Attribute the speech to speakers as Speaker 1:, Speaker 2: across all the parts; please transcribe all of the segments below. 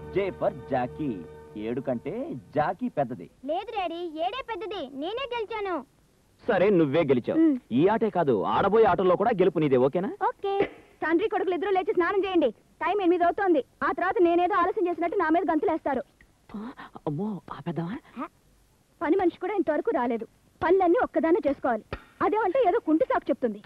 Speaker 1: J for Jackie. 7 కంటే Jackie పెద్దది.
Speaker 2: లేదు డాడీ, 7 పెద్దది. నేనే గెలిచాను.
Speaker 1: సరే, నువ్వే గెలిచావు. ఈ ఆటే కాదు, ఆడబోయే ఆటల్లో కూడా గెలుపు నీదే. ఓకేనా?
Speaker 2: ఓకే. తండ్రి కొడుకులు ఇద్దరు లేచి స్నానం చేయండి. టైం 8 అవుతోంది. ఆ తర్వాత నేనేదో ఆలస్యం చేసినట్టు నా మీద గంతులేస్తారు.
Speaker 1: అమ్మో, ఆపేద్దామా?
Speaker 2: పని మనిషి కూడా ఇంతవరకు రాలేదు. పనులన్నీ ఒక్కదానే చేసుకోవాలి. అదేమంటే ఏదో కుంటి సాకు చెప్తుంది.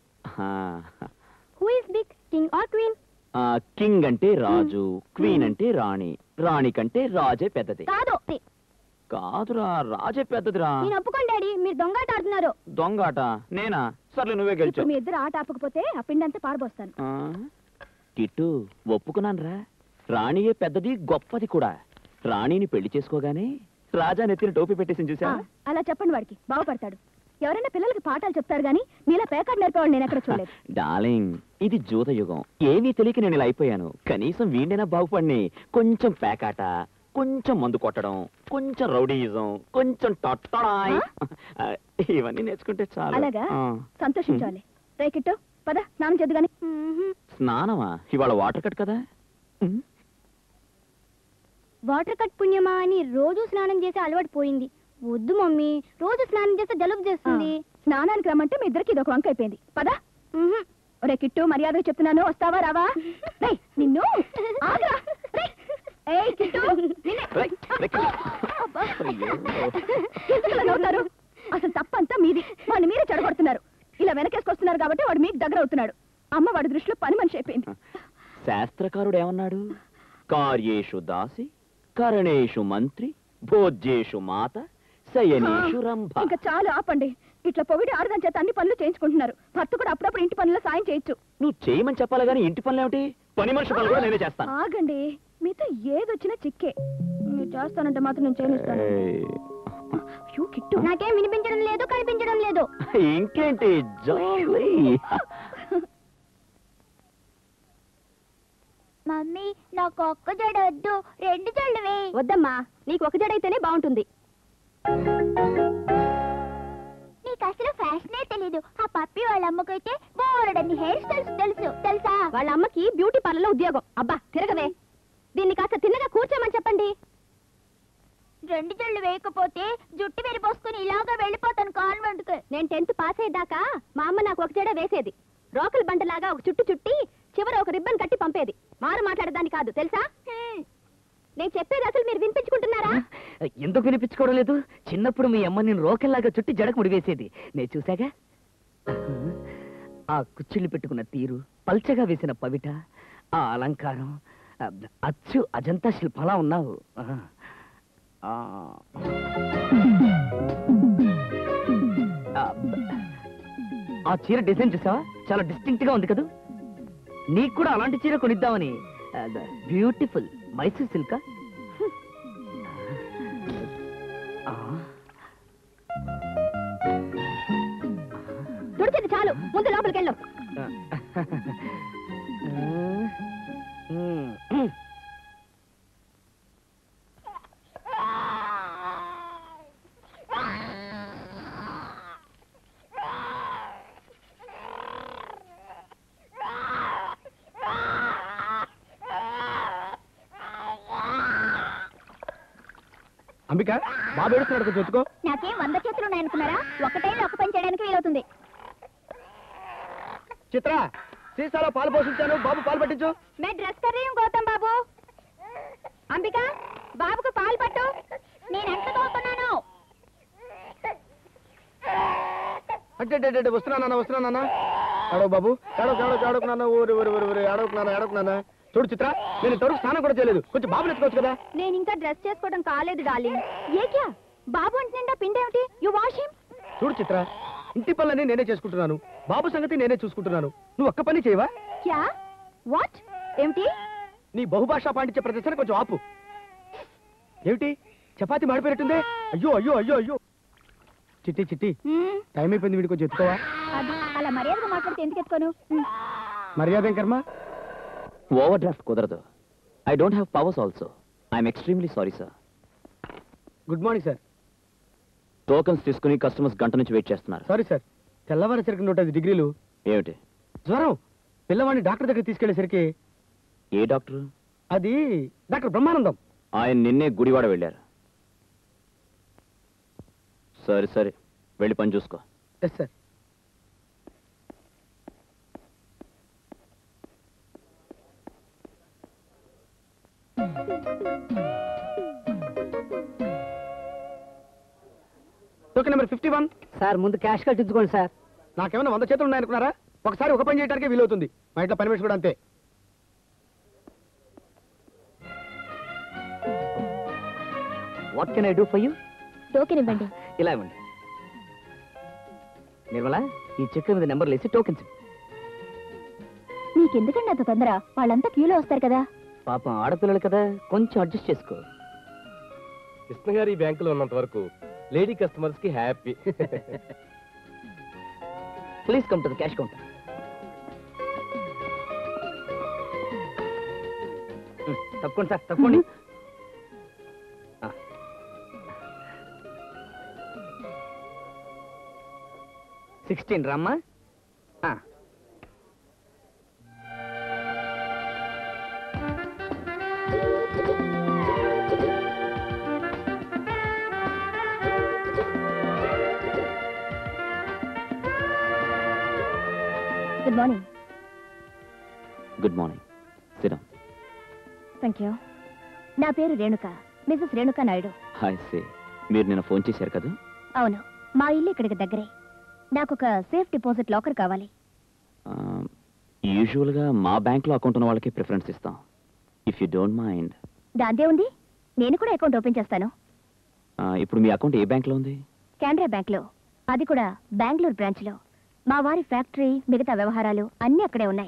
Speaker 2: Who is big, king or queen?
Speaker 1: King అంటే రాజు, క్వీన్ అంటే రాణి. రాణి కంటే రాజే పెద్దది.
Speaker 2: కాదు
Speaker 1: కాదురా, రాజే పెద్దదిరా.
Speaker 2: నేను ఒప్పుకోండి డాడీ, మీరు దొంగాట ఆడుతున్నారు.
Speaker 1: దొంగాట? నేనా? సర్లే, నువ్వే గెలిచావు.
Speaker 2: మీ ఇద్దరు ఆట ఆపకపోతే ఆ పిండంతా పారబోస్తాను.
Speaker 1: కిట్టు, ఒప్పుకున్నానరా. రాణియే పెద్దది, గొప్పది కూడా. రాణిని పెళ్లి చేసుకోగానే రాజా నెత్తిన టోపీ పెట్టేసి చూసా.
Speaker 2: అలా చెప్పండి, వాడికి బాగుపడతాడు. ఎవరైనా పిల్లలకి పాఠాలు చెప్తారు గానీ మీలా పేకాడు నేర్పేవాళ్ళు నేను ఎక్కడ చూడలేదు.
Speaker 1: డార్లింగ్, ఇది జూత యుగం. ఏమీ తెలియక నేను ఇలా అయిపోయాను. కనీసం వీణైనా బాగుపడిని. కొంచెం పేకాట, కొంచెం మందు కొట్టడం, కొంచెం రౌడీయిజం, కొంచెం టొట్టడాయ్, ఇవన్నీ నేర్చుకుంటే చాలు.
Speaker 2: అలాగా, సంతోషించాలి. రేకిట్టు పద, స్నానం చేద్దు గాని.
Speaker 1: స్నానమా? ఇవాళ వాటర్ కట్ కదా.
Speaker 2: వాటర్ కట్ పుణ్యమా అని రోజు స్నానం చేసి అలవాటు పోయింది. వద్దు మమ్మీ, రోజు స్నానం చేస్తే జలుబు చేస్తుంది. స్నానానికి రమ్మంటే మీ ఇద్దరికి ఇదొక వంక అయిపోయింది. పద. ఒరే కిట్టు, మర్యాదగా చెప్తున్నాను, వస్తావా రావా? నిన్ను అసలు తప్పంతా మీది. వాడిని మీరే చెడగొడుతున్నారు. ఇలా వెనకేసుకొస్తున్నారు కాబట్టి వాడు మీకు దగ్గర అవుతున్నాడు. అమ్మ వాడి దృష్టిలో పని మనిషి అయిపోయింది.
Speaker 1: శాస్త్రకారుడు ఏమన్నాడు? కార్యేషు దాసి, కరణేషు మంత్రి, భోజ్యేషు మాత, శయనేషు రంభ.
Speaker 2: ఇంకా చాలు, ఆపండి. ఇట్లా పొగిడి ఆడదాని చేత అన్ని పనులు చేయించుకుంటున్నారు. భర్త కూడా అప్పుడప్పుడు ఇంటి పనుల్లో సాయం చేయొచ్చు.
Speaker 1: నువ్వు చేయమని చెప్పాలి గానీ ఇంటి పనులు ఏమిటి? పని మనిషి పనులు కూడా నేనే చేస్తాను.
Speaker 2: ఆగండి, మీతో ఏదొచ్చినా చిక్కే. మీరు చేస్తానంటే మాత్రం నేను చేయనిస్తాను. నాకేం వినిపించడం లేదు, కనిపించడం లేదు.
Speaker 1: ఇంకేంటి జాలీ.
Speaker 2: మమ్మీ, నాకు ఒక్క జడ వద్దు, 2 జడలు వేయి. వద్దమ్మా, నీకు ఒక జడ అయితేనే బాగుంటుంది. నీకు అసలు ఫ్యాషనే తెలీదు. ఆ పప్పి వాళ్ళ అమ్మకైతే బోరడన్ని హెయిర్ స్టైల్స్ తెలుసా? వాళ్ళ అమ్మకి బ్యూటీ పార్లర్ లో ఉద్యోగం. అబ్బా తిరగవే. దీన్ని కాస్త తిన్నగా కూర్చోమని చెప్పండి. 2 జడలు వేయకపోతే జుట్టు విరిపోసుకుని ఇలాగా వెళ్ళిపోతాను కాన్వెంట్ కి. నేను 10th పాస్ అయ్యేదాకా మా అమ్మ నాకు ఒక జడ వేసేది. రోకల్ బండలాగా ఒక చుట్టు చుట్టి చివర ఒక రిబ్బన్ కట్టి పంపేది. మారు మాట్లాడదాన్ని కాదు, తెలుసా? నేను చెప్పేది అసలు మీరు వినిపించుకుంటున్నారా?
Speaker 3: ఎందుకు వినిపించుకోవడం లేదు? చిన్నప్పుడు మీ అమ్మ నేను రోకల్లాగా చుట్టి జడకు ముడివేసేది నేను చూసాగా. ఆ కుచ్చిళ్ళు పెట్టుకున్న తీరు, పల్చగా వేసిన పవిట, ఆ అలంకారం, అచ్చు అజంతా శిల్పలా ఉన్నావు. ఆ చీర డిజైన్ చూసావా? చాలా డిస్టింక్ట్ గా ఉంది కదా. నీకు కూడా అలాంటి చీర కొనిద్దామని. Beautiful Mysore silk.
Speaker 2: తుడిచేది చాలు, ముందు లోపలికి వెళ్ళు.
Speaker 4: అంబిక, బాబు ఏడుస్తున్నాడు, కొంచెం ఎత్తుకో.
Speaker 2: నాకేం 100 చేతులు ఉన్నాయనుకున్నారా? ఒకటైనా ఒక పని చేయడానికి వీలవుతుంది.
Speaker 4: చిత్ర, సీసాలో పాలు పోషించాను, బాబు పాలు పట్టించు.
Speaker 2: మే డ్రెస్ కర్ రही हूं గౌతమ్ బాబు. అంబిక, బాబుకు పాలు పట్టు. నేను ఎంత తోతున్నాను.
Speaker 4: అంటే వస్తున్నా. అడవు బాబు, అడవుకు నాన్న. ఊరి అడవుకు నాన్న. చూడు చిత్ర, నేను ఇంతవరకు స్నానం కూడా చేయలేదు. కొంచెం బాబుని ఎత్తుకోవచ్చు కదా.
Speaker 2: నేను ఇంకా డ్రెస్ చేసుకోవడం కాలేదు డార్లింగ్. ఏ క్యా బాబు అంటే నిండా పిండేమిటి? You wash him.
Speaker 4: చూడు చిత్ర, ఇంటి పనులన్నీ నేనే చేసుకుంటున్నాను, బాబు సంగతి నేనే చూసుకుంటున్నాను. నువ్వు ఒక్క పని చేయవా?
Speaker 2: క్యా? వాట్? ఏమిటి?
Speaker 4: నీ బహుభాషా పాండిత్య ప్రదర్శన కొంచెం ఆపు. ఏమిటి చపాతి మాడిపోయినట్టుందే? అయ్యో. చిట్టి, టైం అయిపోయింది, వీడి కొంచెం ఎత్తుకోవా?
Speaker 2: అలా మర్యాదగా మాట్లాడితే ఎందుకు ఎత్తుకోను?
Speaker 4: మర్యాద ఏం కర్మ?
Speaker 1: ఓవర్ డ్రాఫ్ట్ కుదరదు. I don't have powers also. I'm extremely sorry sir.
Speaker 4: Good morning sir.
Speaker 1: Tokens తీసుకుని కస్టమర్స్ గంట నుంచి వెయిట్ చేస్తున్నారు.
Speaker 4: సారీ సార్, తెల్లవారేసరికి 105 డిగ్రీలు.
Speaker 1: ఏమిటి?
Speaker 4: జ్వరం. పిల్లవాడిని డాక్టర్ దగ్గర తీసుకెళ్లేసరికి.
Speaker 1: ఏ డాక్టర్?
Speaker 4: అది డాక్టర్ బ్రహ్మానందం.
Speaker 1: ఆయన నిన్నే గుడివాడ వెళ్ళారు. సరే సరే, వెళ్ళి పని చూసుకో.
Speaker 4: Yes sir. Token number 51.
Speaker 3: Sir ముందు క్యాష్ కట్టించుకోండి సార్.
Speaker 4: నాకేమైనా 100 చేతులు ఉన్నాయనుకున్నారా? ఒకసారి ఒక పని చేయడానికే వీలవుతుంది. మా ఇంట్లో పని మనిషి కూడా అంతే.
Speaker 3: What can I do for you?
Speaker 2: Token ఇవ్వండి.
Speaker 3: ఇలా ఇవ్వండి. నిర్మల, ఈ చెక్ మీద నెంబర్లు వేసి టోకెన్స్.
Speaker 2: మీకెందుకండి అంత తొందర? వాళ్ళంతా క్యూలో వస్తారు కదా.
Speaker 3: పాపం ఆడపిల్లలు కదా, కొంచెం అడ్జస్ట్ చేసుకో.
Speaker 5: కృష్ణ గారు ఈ బ్యాంకులో ఉన్నంత వరకు లేడీ కస్టమర్స్ కి happy.
Speaker 3: Please come to the cash counter. తప్పకుండా సార్, తప్పకుండా. 16 రామ్మా.
Speaker 2: Good morning.
Speaker 1: Good morning. సిరా.
Speaker 2: Thank you. నా పేరు Renuka, Mrs Renuka Naidu.
Speaker 1: Hi say. మీరు నిన్న ఫోన్ చేశారు కదా?
Speaker 2: అవును, మా ఇల్లు ఇక్కడికి దగ్గరే. నాకు ఒక సేఫ్ డిపాజిట్ లాకర్ కావాలి.
Speaker 1: యూజువల్గా మా బ్యాంక్లో అకౌంట్ ఉన్న వాళ్ళకి ప్రిఫరెన్స్ ఇస్తాం. If you don't mind.
Speaker 2: దాందే ఉంది, నేను కూడా అకౌంట్ ఓపెన్ చేస్తాను.
Speaker 1: ఇప్పుడు మీ అకౌంట్ ఏ బ్యాంక్లో ఉంది?
Speaker 2: కెనరా బ్యాంక్లో, అది కూడా బెంగళూరు బ్రాంచ్లో. మా వారి ఫ్యాక్టరీ, మిగతా వ్యవహారాలు అన్నీ అక్కడే ఉన్నాయి.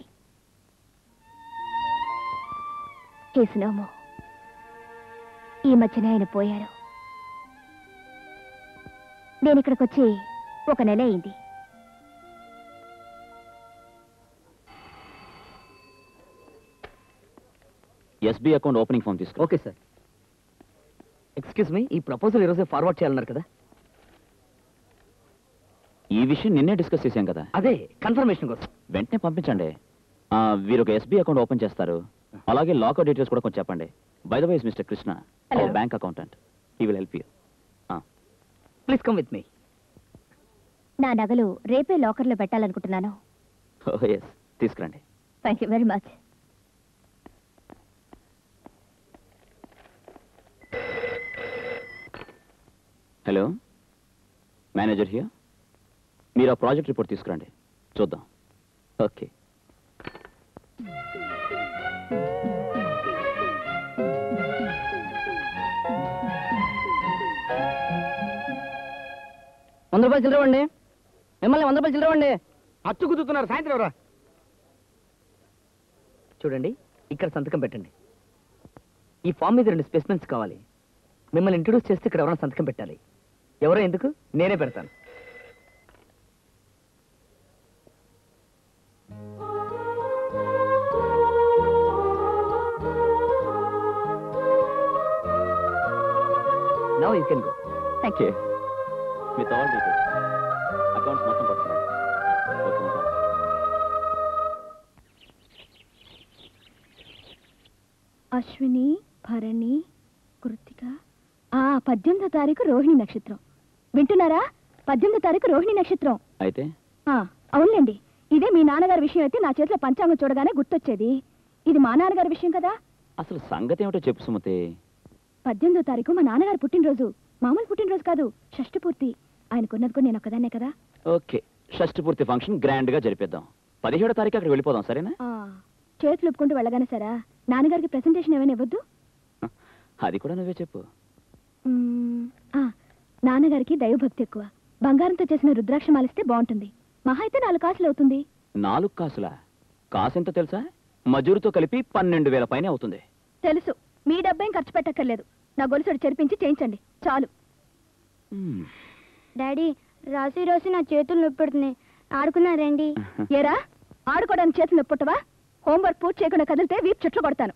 Speaker 2: కేసునోమో ఈ మధ్యనే ఆయన పోయారు. నేను ఇక్కడికి వచ్చి 1 నెల అయింది.
Speaker 1: ఎస్బీ అకౌంట్ ఓపెనింగ్ ఫామ్ తీసుకో.
Speaker 3: Okay sir. ఎక్స్క్యూజ్ మీ, ఈ ప్రపోజల్ ఈరోజే ఫార్వర్డ్ చేయాలన్నారు కదా?
Speaker 1: ఈ విషయం నిన్నే డిస్కస్ చేశాం కదా.
Speaker 3: అదే కన్ఫర్మేషన్ కోసం.
Speaker 1: వెంటనే పంపించండి. వీరు ఒక ఎస్బీ అకౌంట్ ఓపెన్ చేస్తారు. అలాగే లాకర్ డీటెయిల్స్ కూడా కొంచెం చెప్పండి. By the way is Mr Krishna, our bank accountant. He will help you.
Speaker 3: Please come with me.
Speaker 2: నా నగలు రేపే లాకర్లో పెట్టాలనుకుంటున్నాను.
Speaker 1: ఎస్, తీసుకురండి.
Speaker 2: Thank you very much.
Speaker 1: Hello, manager here. మీరు ఆ ప్రాజెక్ట్ రిపోర్ట్ తీసుకురండి, చూద్దాం. ఓకే.
Speaker 3: ₹100 చిల్లరండి. మిమ్మల్ని ₹100 చిల్లరండి.
Speaker 4: అచ్చు కుదుతున్నారు. సాయంత్రం రా.
Speaker 3: చూడండి, ఇక్కడ సంతకం పెట్టండి. ఈ ఫామ్ మీద 2 స్పెసిమెన్స్ కావాలి. మిమ్మల్ని ఇంట్రొడ్యూస్ చేస్తే ఇక్కడ ఎవరైనా సంతకం పెట్టాలి. ఎవరో ఎందుకు, నేనే పెడతాను. Now you can go.
Speaker 2: Thank you.
Speaker 1: With all details accounts మొత్తం పట్టుకురండి. ఓకే, ఉంటాను.
Speaker 2: అశ్విని, భరణి, కృత్తిక. 18వ తారీఖు రోహిణి నక్షత్రం. వింటున్నారా? 18వ తారీఖు రోహిణి నక్షత్రం.
Speaker 1: అయితే
Speaker 2: అవునులేండి. ఇదే మీ నాన్నగారి విషయం అయితే నా చేతిలో పంచాంగం చూడగానే గుర్తొచ్చేది. ఇది మా నాన్నగారి విషయం కదా.
Speaker 1: అసలు సంగతి ఏమిటో చెప్పు సుమతి.
Speaker 2: 18వ తారీఖు మా నాన్నగారి పుట్టినరోజు. మామూలు పుట్టినరోజు కాదు, షష్ఠి పూర్తి. ఆయనకున్నది కూడా నేను ఒక్కదాన్నే కదా.
Speaker 1: ఓకే, షష్టి పూర్తి ఫంక్షన్ గ్రాండ్ గా జరిపిద్దాం. 17వ తారీఖు అక్కడికి వెళ్ళిపోదాం, సరేనా?
Speaker 2: చేతులు ఒప్పుకుంటూ వెళ్ళగానే సరా. నాన్నగారికి ప్రెసెంటేషన్ ఏమైనా ఇవ్వద్దు?
Speaker 1: అది కూడా నువ్వే చెప్పు.
Speaker 2: నాన్నగారికి దైవభక్తి ఎక్కువ. బంగారంతో చేసిన రుద్రాక్ష మాలిస్తే బాగుంటుంది. మహా అయితే 4 కాసులు అవుతుంది.
Speaker 1: 4 కాసులా? కాసెంత తెలుసా? మజూరుతో కలిపి 12,000 పైనే అవుతుంది.
Speaker 2: తెలుసు. మీ డబ్బేం ఖర్చు పెట్టక్కర్లేదు. నా గొలుసుడు చెరిపించి చేయించండి చాలు. డాడీ, రాసి రాసి నా చేతులు నొప్పెడుతున్నాయి. ఆడుకున్నారండి. ఏరా, ఆడుకోవడానికి చేతులు నొప్పుట్టవా? హోంవర్క్ పూర్తి చేయకుండా కదిలితే వీపు చెట్లు కొడతాను.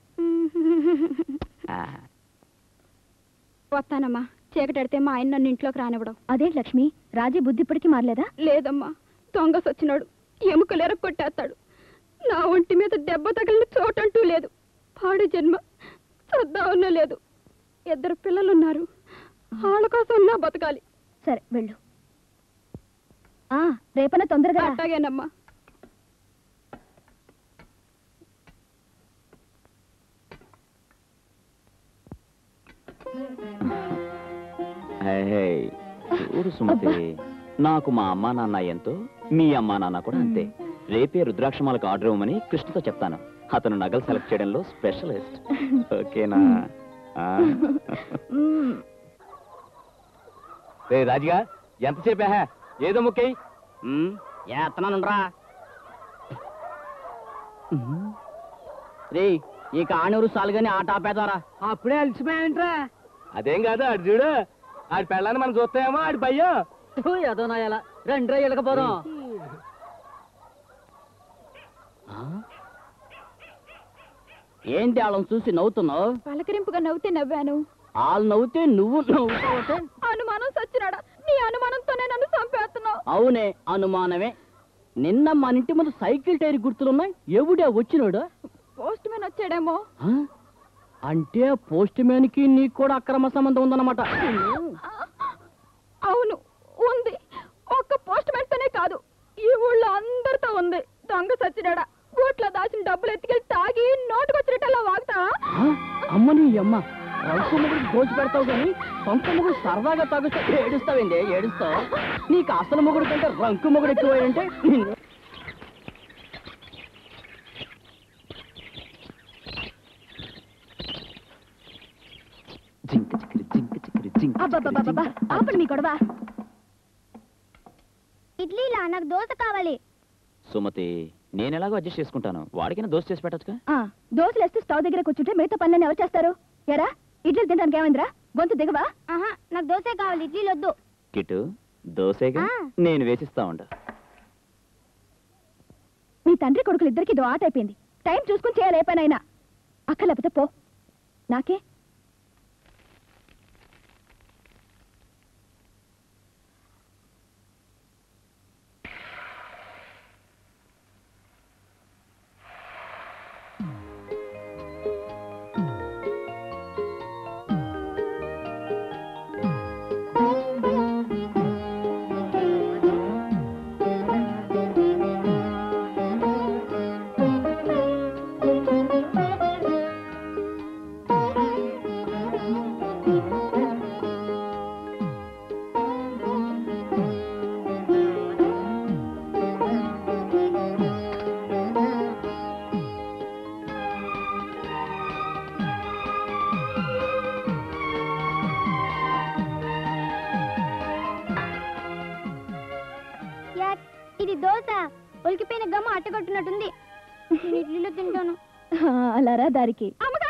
Speaker 6: వస్తానమ్మా. చీకటడితే మా ఆయన నన్ను ఇంట్లోకి రానివ్వడం.
Speaker 2: అదేంటి లక్ష్మి, రాజీ బుద్ధి ఇప్పటికీ మారలేదా?
Speaker 6: లేదమ్మా, దొంగ సచ్చినాడు. ఎముకలు ఎరగొట్టేస్తాడు. నా ఒంటి మీద దెబ్బ తగిలిన చోటంటూ లేదు. పాడు జన్మ. చూద్దామన్నా లేదు. 2 పిల్లలున్నారు. వాళ్ళ కోసం నా బతకాలి.
Speaker 2: సరే వెళ్ళు. రేపన తొందరగా రా.
Speaker 6: అట్టాగేనమ్మా.
Speaker 1: హే, చూడు సుమతి, నాకు మా అమ్మా నాన్న ఎంతో మీ అమ్మా నాన్న కూడా అంతే. రేపే రుద్రాక్షమాలకు ఆర్డర్ ఇవ్వమని కృష్ణతో చెప్తాను. అతను నగలు సెలెక్ట్ చేయడంలో స్పెషలిస్ట్. ఓకేనా?
Speaker 5: రే రాజుగా, ఎంతసేపే ఏదో ముక్కై
Speaker 3: ఏత్తనానురా. రే ఇక ఆనూరు సాలుగాని ఆట ఆపేదారా. అప్పుడే అలసిపోయాంట్రా.
Speaker 5: అదేం కాదు, ఆడు చూడు, ఆడి పెళ్ళాన్ని మనం చూస్తాయేమో ఆడి భయ్యో.
Speaker 3: ఏదో నాయాల రెండ్రా వెళ్ళకపోదాం. ఏంటి వాళ్ళని చూసి నవ్వుతున్నావు?
Speaker 6: పలకరింపుగా నవ్వుతే నవ్వాను.
Speaker 3: వాళ్ళు నవ్వుతే నువ్వు నవ్వుతావు.
Speaker 6: అనుమానం సచ్చినాడా? నీ అనుమానంతోనే నన్ను చంపేస్తున్నావు.
Speaker 3: అవునే, అనుమానమే. నిన్న మన ఇంటి ముందు సైకిల్ టైర్ గుర్తులున్నాయి. ఎవడే వచ్చినాడు?
Speaker 6: పోస్ట్ మ్యాన్ వచ్చాడేమో.
Speaker 3: అంటే పోస్ట్ మ్యాన్ కి నీకు కూడా అక్రమ సంబంధం ఉందన్నమాట.
Speaker 6: అవును, ఉంది. ఒక్క పోస్ట్ మ్యాన్ తోనే కాదు, ఈ ఊళ్ళో అందరితో ఉంది. దొంగ సచ్చినాడా? గూట్లో దాచిన డబ్బులు ఎత్తుకెళ్ళి తాగి నోటుకొచ్చినట్టలా వాగుతా.
Speaker 3: అమ్మ నీ అమ్మ, రంకు ముగ్గురు దోచి పెడతావు కానీ సొంత ముగ్గురు సరదాగా తాగుతా ఏడుస్తావేంది? ఏడుస్తావు? నీకు అసలు ముగ్గురు కంటే రంకు ముగ్గురు ఎక్కువంటే.
Speaker 2: ఆపండి మీ గొడవ. ఇడ్లీలా నాకు దోశ కావాలి.
Speaker 1: సుమతి, నేను ఎలాగో అడ్జస్ట్ చేసుకుంటాను. వాడికైనా దోశ చేసి పెట్టచ్చుగా.
Speaker 2: దోశలు వేస్తే స్టవ్ దగ్గర కూర్చుంటే మిగతా పనులను ఎవరు చేస్తారు? ఎరా ఇడ్లీలు తినడానికి ఏమైందిరా? గొంతు దిగవా? నాకు దోశ కావాలి, ఇడ్లీలు వద్దు.
Speaker 1: కిట్టు, దోశగా నేను వేసిస్తా ఉండ.
Speaker 2: మీ తండ్రి కొడుకులు ఇద్దరికి ఇదో ఆట అయిపోయింది. టైం చూసుకుని చేయాలి ఏ పనైనా. అక్కర్లేకపోతే పో. నాకే ఇది దోశ. ఉలికిపోయిన గమ్మ అట్టగొట్టున్నట్టుంది. ఇడ్లీలో తింటాను. అలారా దారికి.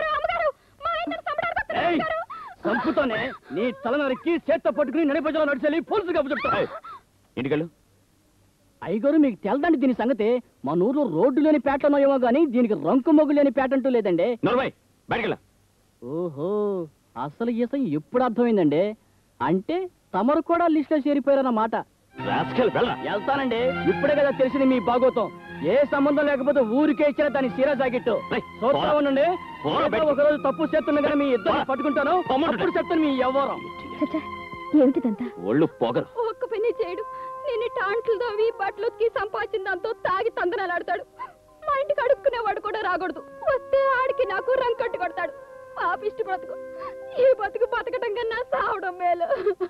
Speaker 3: సంపుతోనే నీ తల నరికి చేత్తో పట్టుకుని నడిపజలో నడిచెళ్ళి పోలీసు కప్పు చెప్తా.
Speaker 1: ఇంటికెళ్ళు.
Speaker 3: అయ్యగారు మీకు తెలదండి దీని సంగతి. మన ఊర్లో రోడ్డు లేని పేటనో ఏమో గానీ దీనికి రంకు మొగ్గు లేని పేట అంటూ లేదండి.
Speaker 1: బయటకెళ్ళ.
Speaker 3: ఓహో, అసలు ఈసం ఎప్పుడు అర్థమైందండి? అంటే తమరు కూడా లిస్ట్ లో చేరిపోయారన్నమాట. వెళ్తానండి, ఇప్పుడే కదా తెలిసింది మీ బాగోతం. ఏ సంబంధం లేకపోతే ఊరికే ఇచ్చిన దాని సీరా జాకెట్ చూస్తా ఉండండి. ఒకరోజు తప్పు చేస్తున్నా కానీ మీ ఇద్దరు పట్టుకుంటాను. అప్పుడు చెప్తాను మీ ఎవరం.
Speaker 2: ఏమిటిదంతా?
Speaker 1: ఒళ్ళు పొగరు.
Speaker 6: ఒక్క పని చేయడు. నేను టాంట్లు దోవి బట్టలుకి సంపాదించిన దాంతో తాగి తందనాలాడతాడు. మా ఇంటికి అడుక్కునేవాడు కూడా రాకూడదు. వస్తే ఆడికి నాకు రంకట్టు కొడతాడు. పాపిష్టి బ్రతుకు. ఈ బతుకు బతకడం కన్నా సావడం మేలు.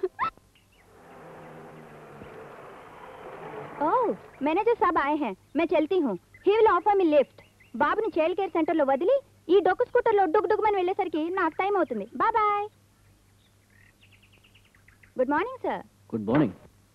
Speaker 2: ओह, मैनेजर साहब आए हैं. मैं चलती हूँ. He will offer me lift. బాబుని చైల్డ్ కేర్ సెంటర్ లో వదిలి ఈ డొక్కు స్కూటర్ లో డుగ్మని వెళ్ళేసరికి నాకు టైం అవుతుంది. Bye bye. Good morning sir.
Speaker 3: Good morning.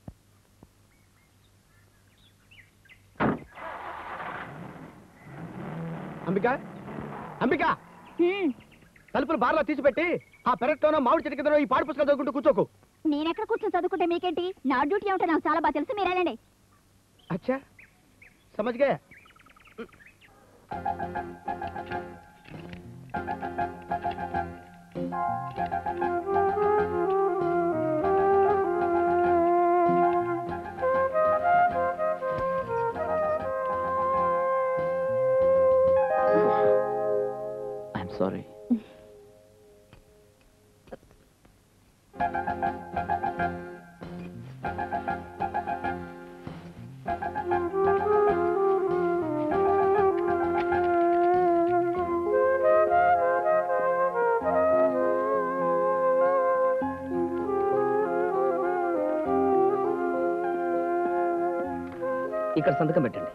Speaker 4: Ambika, Ambika, తలుపులు బార్లో తీసిపెట్టి ఆ పెరట్లోనో మామిడి చెట్టు కింద ఈ పాడు పుస్తకాలు చదువుకుంటూ కూర్చోకు.
Speaker 2: నేనెక్కడ కూర్చొని చదువుకుంటే మీకేంటి? నా డ్యూటీ ఏమిటో నాకు చాలా బాగా తెలుసు. మీరేనండి.
Speaker 4: अच्छा समझ गए.
Speaker 1: I'm sorry.
Speaker 3: ఇక్కడ సంతకం పెట్టండి.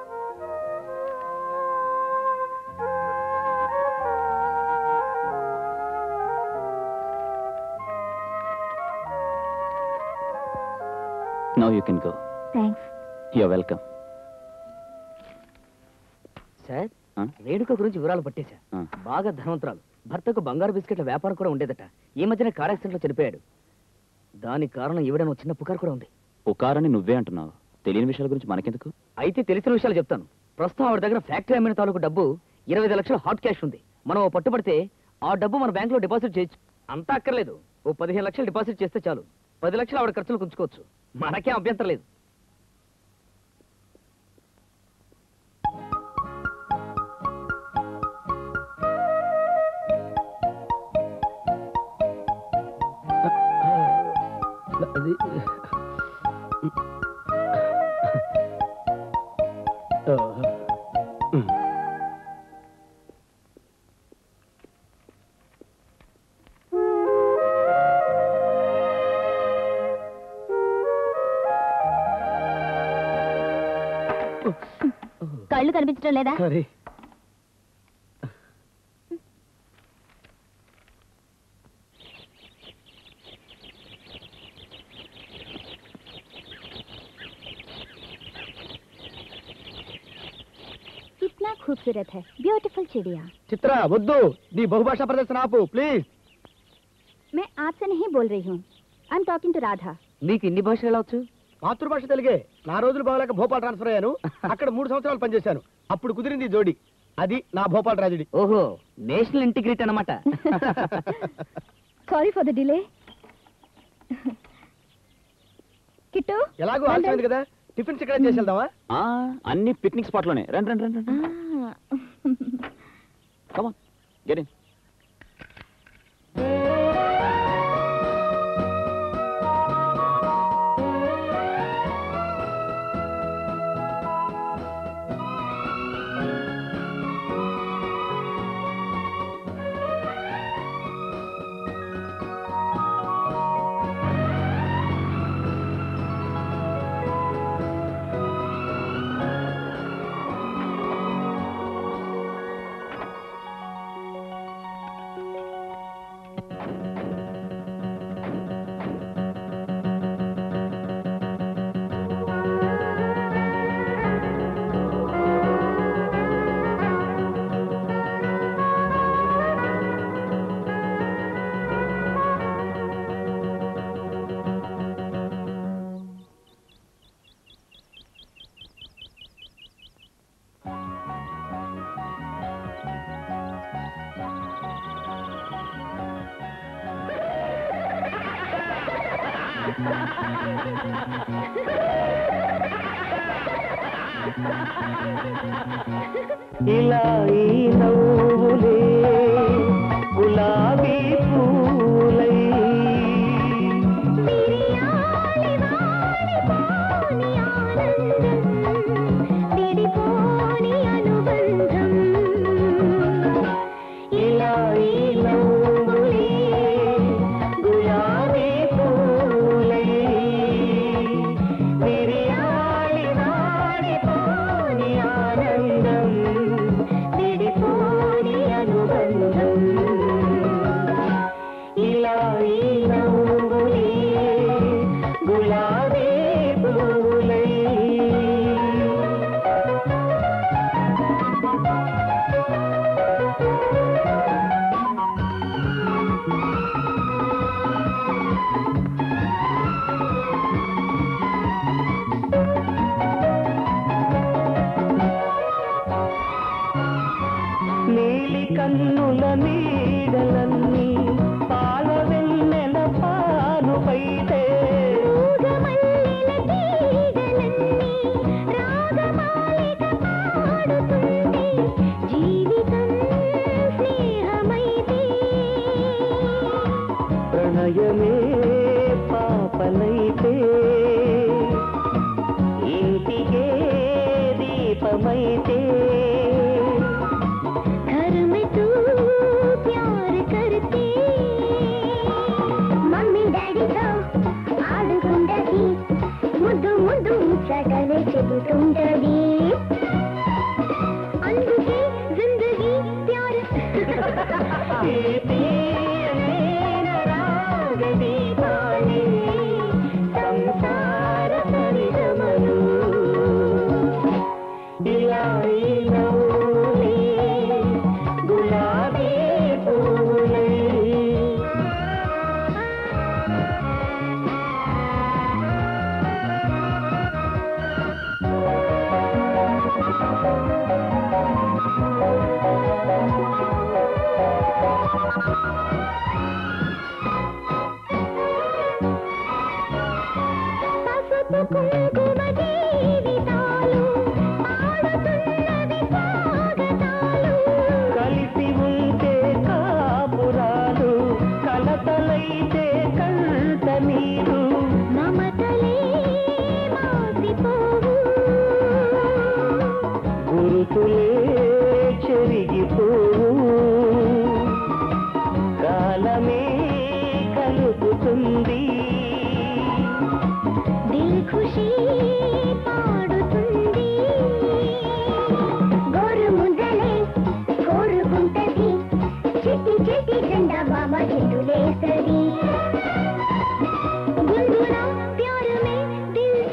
Speaker 1: Now you can go.
Speaker 2: Thanks.
Speaker 1: You are welcome.
Speaker 3: Sir, Renuka గురించి వివరాలు పట్టేశా. బాగా ధనవంతురాలు. భర్తకు బంగారు బిస్కెట్ల వ్యాపారం కూడా ఉండేదట. ఈ మధ్యన కార్ యాక్సిడెంట్ లో చనిపోయాడు. దానికి కారణం ఈవిడను చిన్న పుకారు కూడా ఉంది.
Speaker 1: పుకారని నువ్వే అంటున్నావు. తెలియని విషయాల గురించి మనకెందుకు?
Speaker 3: అయితే తెలిసిన విషయాలు చెప్తాను. ప్రస్తుతం ఆవిడ దగ్గర ఫ్యాక్టరీ అమ్మిన తాలూకు డబ్బు 25 లక్షల హాట్ క్యాష్ ఉంది. మనం ఓ పట్టుబడితే ఆ డబ్బు మన బ్యాంకులో డిపాజిట్ చేయొచ్చు. అంతా అక్కర్లేదు, ఓ 15 లక్షలు డిపాజిట్ చేస్తే చాలు. 10 లక్షలు ఆవిడ ఖర్చులు ఉంచుకోవచ్చు. మనకేం అభ్యంతరం లేదు.
Speaker 4: అది
Speaker 2: కళ్ళు కనిపించడం లేదా?
Speaker 4: సరే.
Speaker 2: कितना खूबसूरत है, ब्यूटीफुल चिड़िया.
Speaker 4: చిత్ర వద్దు, నీ బహుభాషా ప్రదర్శన ఆపు ప్లీజ్.
Speaker 2: मैं आपसे नहीं बोल रही हूँ. I am talking to Radha.
Speaker 3: నీకు ఇన్ని భాషలు ఎలా వచ్చు?
Speaker 4: మాతృభాష తెలుగే. నా రోజులు బాగలేక భోపాల్ ట్రాన్స్ఫర్ అయ్యాను. అక్కడ 3 సంవత్సరాలు పనిచేశాను. అప్పుడు కుదిరింది ఈ జోడి. అది నా భోపాల్ ట్రాజడీ.
Speaker 3: ఓహో, నేషనల్ ఇంటిగ్రిటీ అన్నమాట.
Speaker 2: Sorry for the delay. Kittu,
Speaker 4: ఎలాగో ఆలస్యమైంది కదా, టిఫిన్స్ ఇక్కడ చేసి వెళ్దామా?
Speaker 1: అన్ని పిక్నిక్ స్పాట్ లోనే. రండి రండి రండి. Come on, get in.
Speaker 3: ఇలా ఈ నవ్వులే గులాబీ పూలై ఇలా ఈ నవ్వులే గులాబీ పూలై విరియాలి వాడిపోని ఆనందం విడిపోని అనుబంధం ఇలా ఈ
Speaker 2: డాడీతో ఆడుకుంటది ముద్దు ముద్దు ముచ్చటలే చెబుతుంటది అందుకే జిందగీ ప్యార్ సంసార పరిగమలు గులాబీ పూలే పసుపు కుంకుమ జీవితాలు పాడుతున్నవి స్వాగతాలు
Speaker 3: కలిసి ఉంటే కాపురాలు కలతలైతే కంట నీరు
Speaker 2: మమతలే మాసిపోవు
Speaker 3: గురుతులే చెరిగిపోవు కాలమే కలుపుతుంది
Speaker 2: దిల్ ఖుషీ పాడుతుంది గోరు ముద్దలే కోరుకుంటది చిట్టి చిట్టి జెండా బాబా చెట్టులేస్తది గుంగున ప్యార్ మే దిల్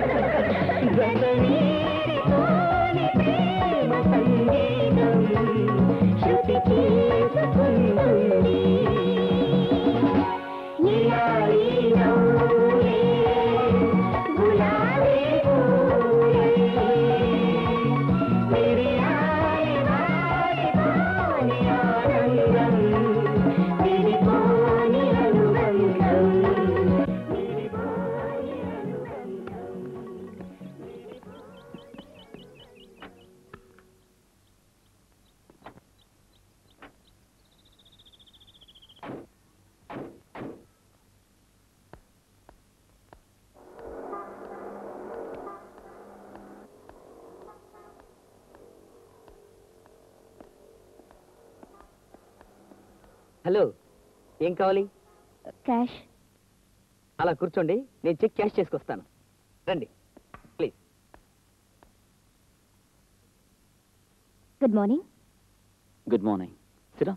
Speaker 2: గగనీరిపోని ప్రేమ సంగీతం శృతి చేసుకుంటుంది ఇలాయి నవ్వులే గులాబీ పూలే విరియాలి వాడిపోని ఆనందం విడిపోని అనుబంధం విడిపోని అనుబంధం
Speaker 3: హలో ఏం కావాలి
Speaker 2: క్యాష్
Speaker 3: అలా కూర్చోండి నేను చెక్ క్యాష్ చేసుకొస్తాను రండి please
Speaker 2: good morning
Speaker 1: good morning సిరా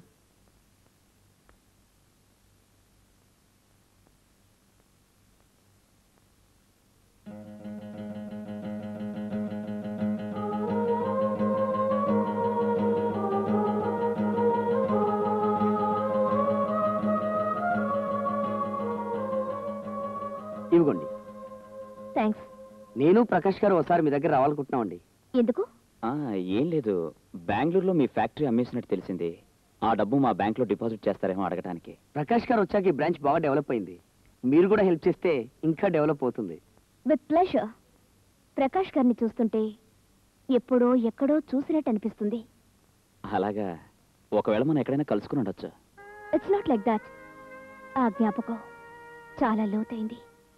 Speaker 3: ఇవ్వండి
Speaker 2: థ్యాంక్స్
Speaker 3: నేను ప్రకాష్ గారు ఒకసారి మీ దగ్గర రావాలనుకుంటున్నామండి
Speaker 2: ఎందుకు
Speaker 1: ఏం లేదు బెంగళూరులో మీ ఫ్యాక్టరీ అమ్మేసినట్టు తెలిసింది ఆ డబ్బు మా బ్యాంక్లో డిపాజిట్ చేస్తారేమో అడగడానికి
Speaker 3: ప్రకాష్ గారు వచ్చాక ఈ బ్రాంచ్ బాగా డెవలప్ అయింది మీరు కూడా హెల్ప్ చేస్తే ఇంకా డెవలప్ అవుతుంది
Speaker 2: విత్ ప్లెజర్ ప్రకాష్ గారిని చూస్తుంటే ఎప్పుడో ఎక్కడో చూసినట్టు అనిపిస్తుంది
Speaker 1: అలాగా ఒకవేళ మనం ఎక్కడైనా కలుసుకుని ఉండొచ్చు
Speaker 2: ఇట్స్ నాట్ లైక్ దాట్ ఆ జ్ఞాపకం చాలా లోతైంది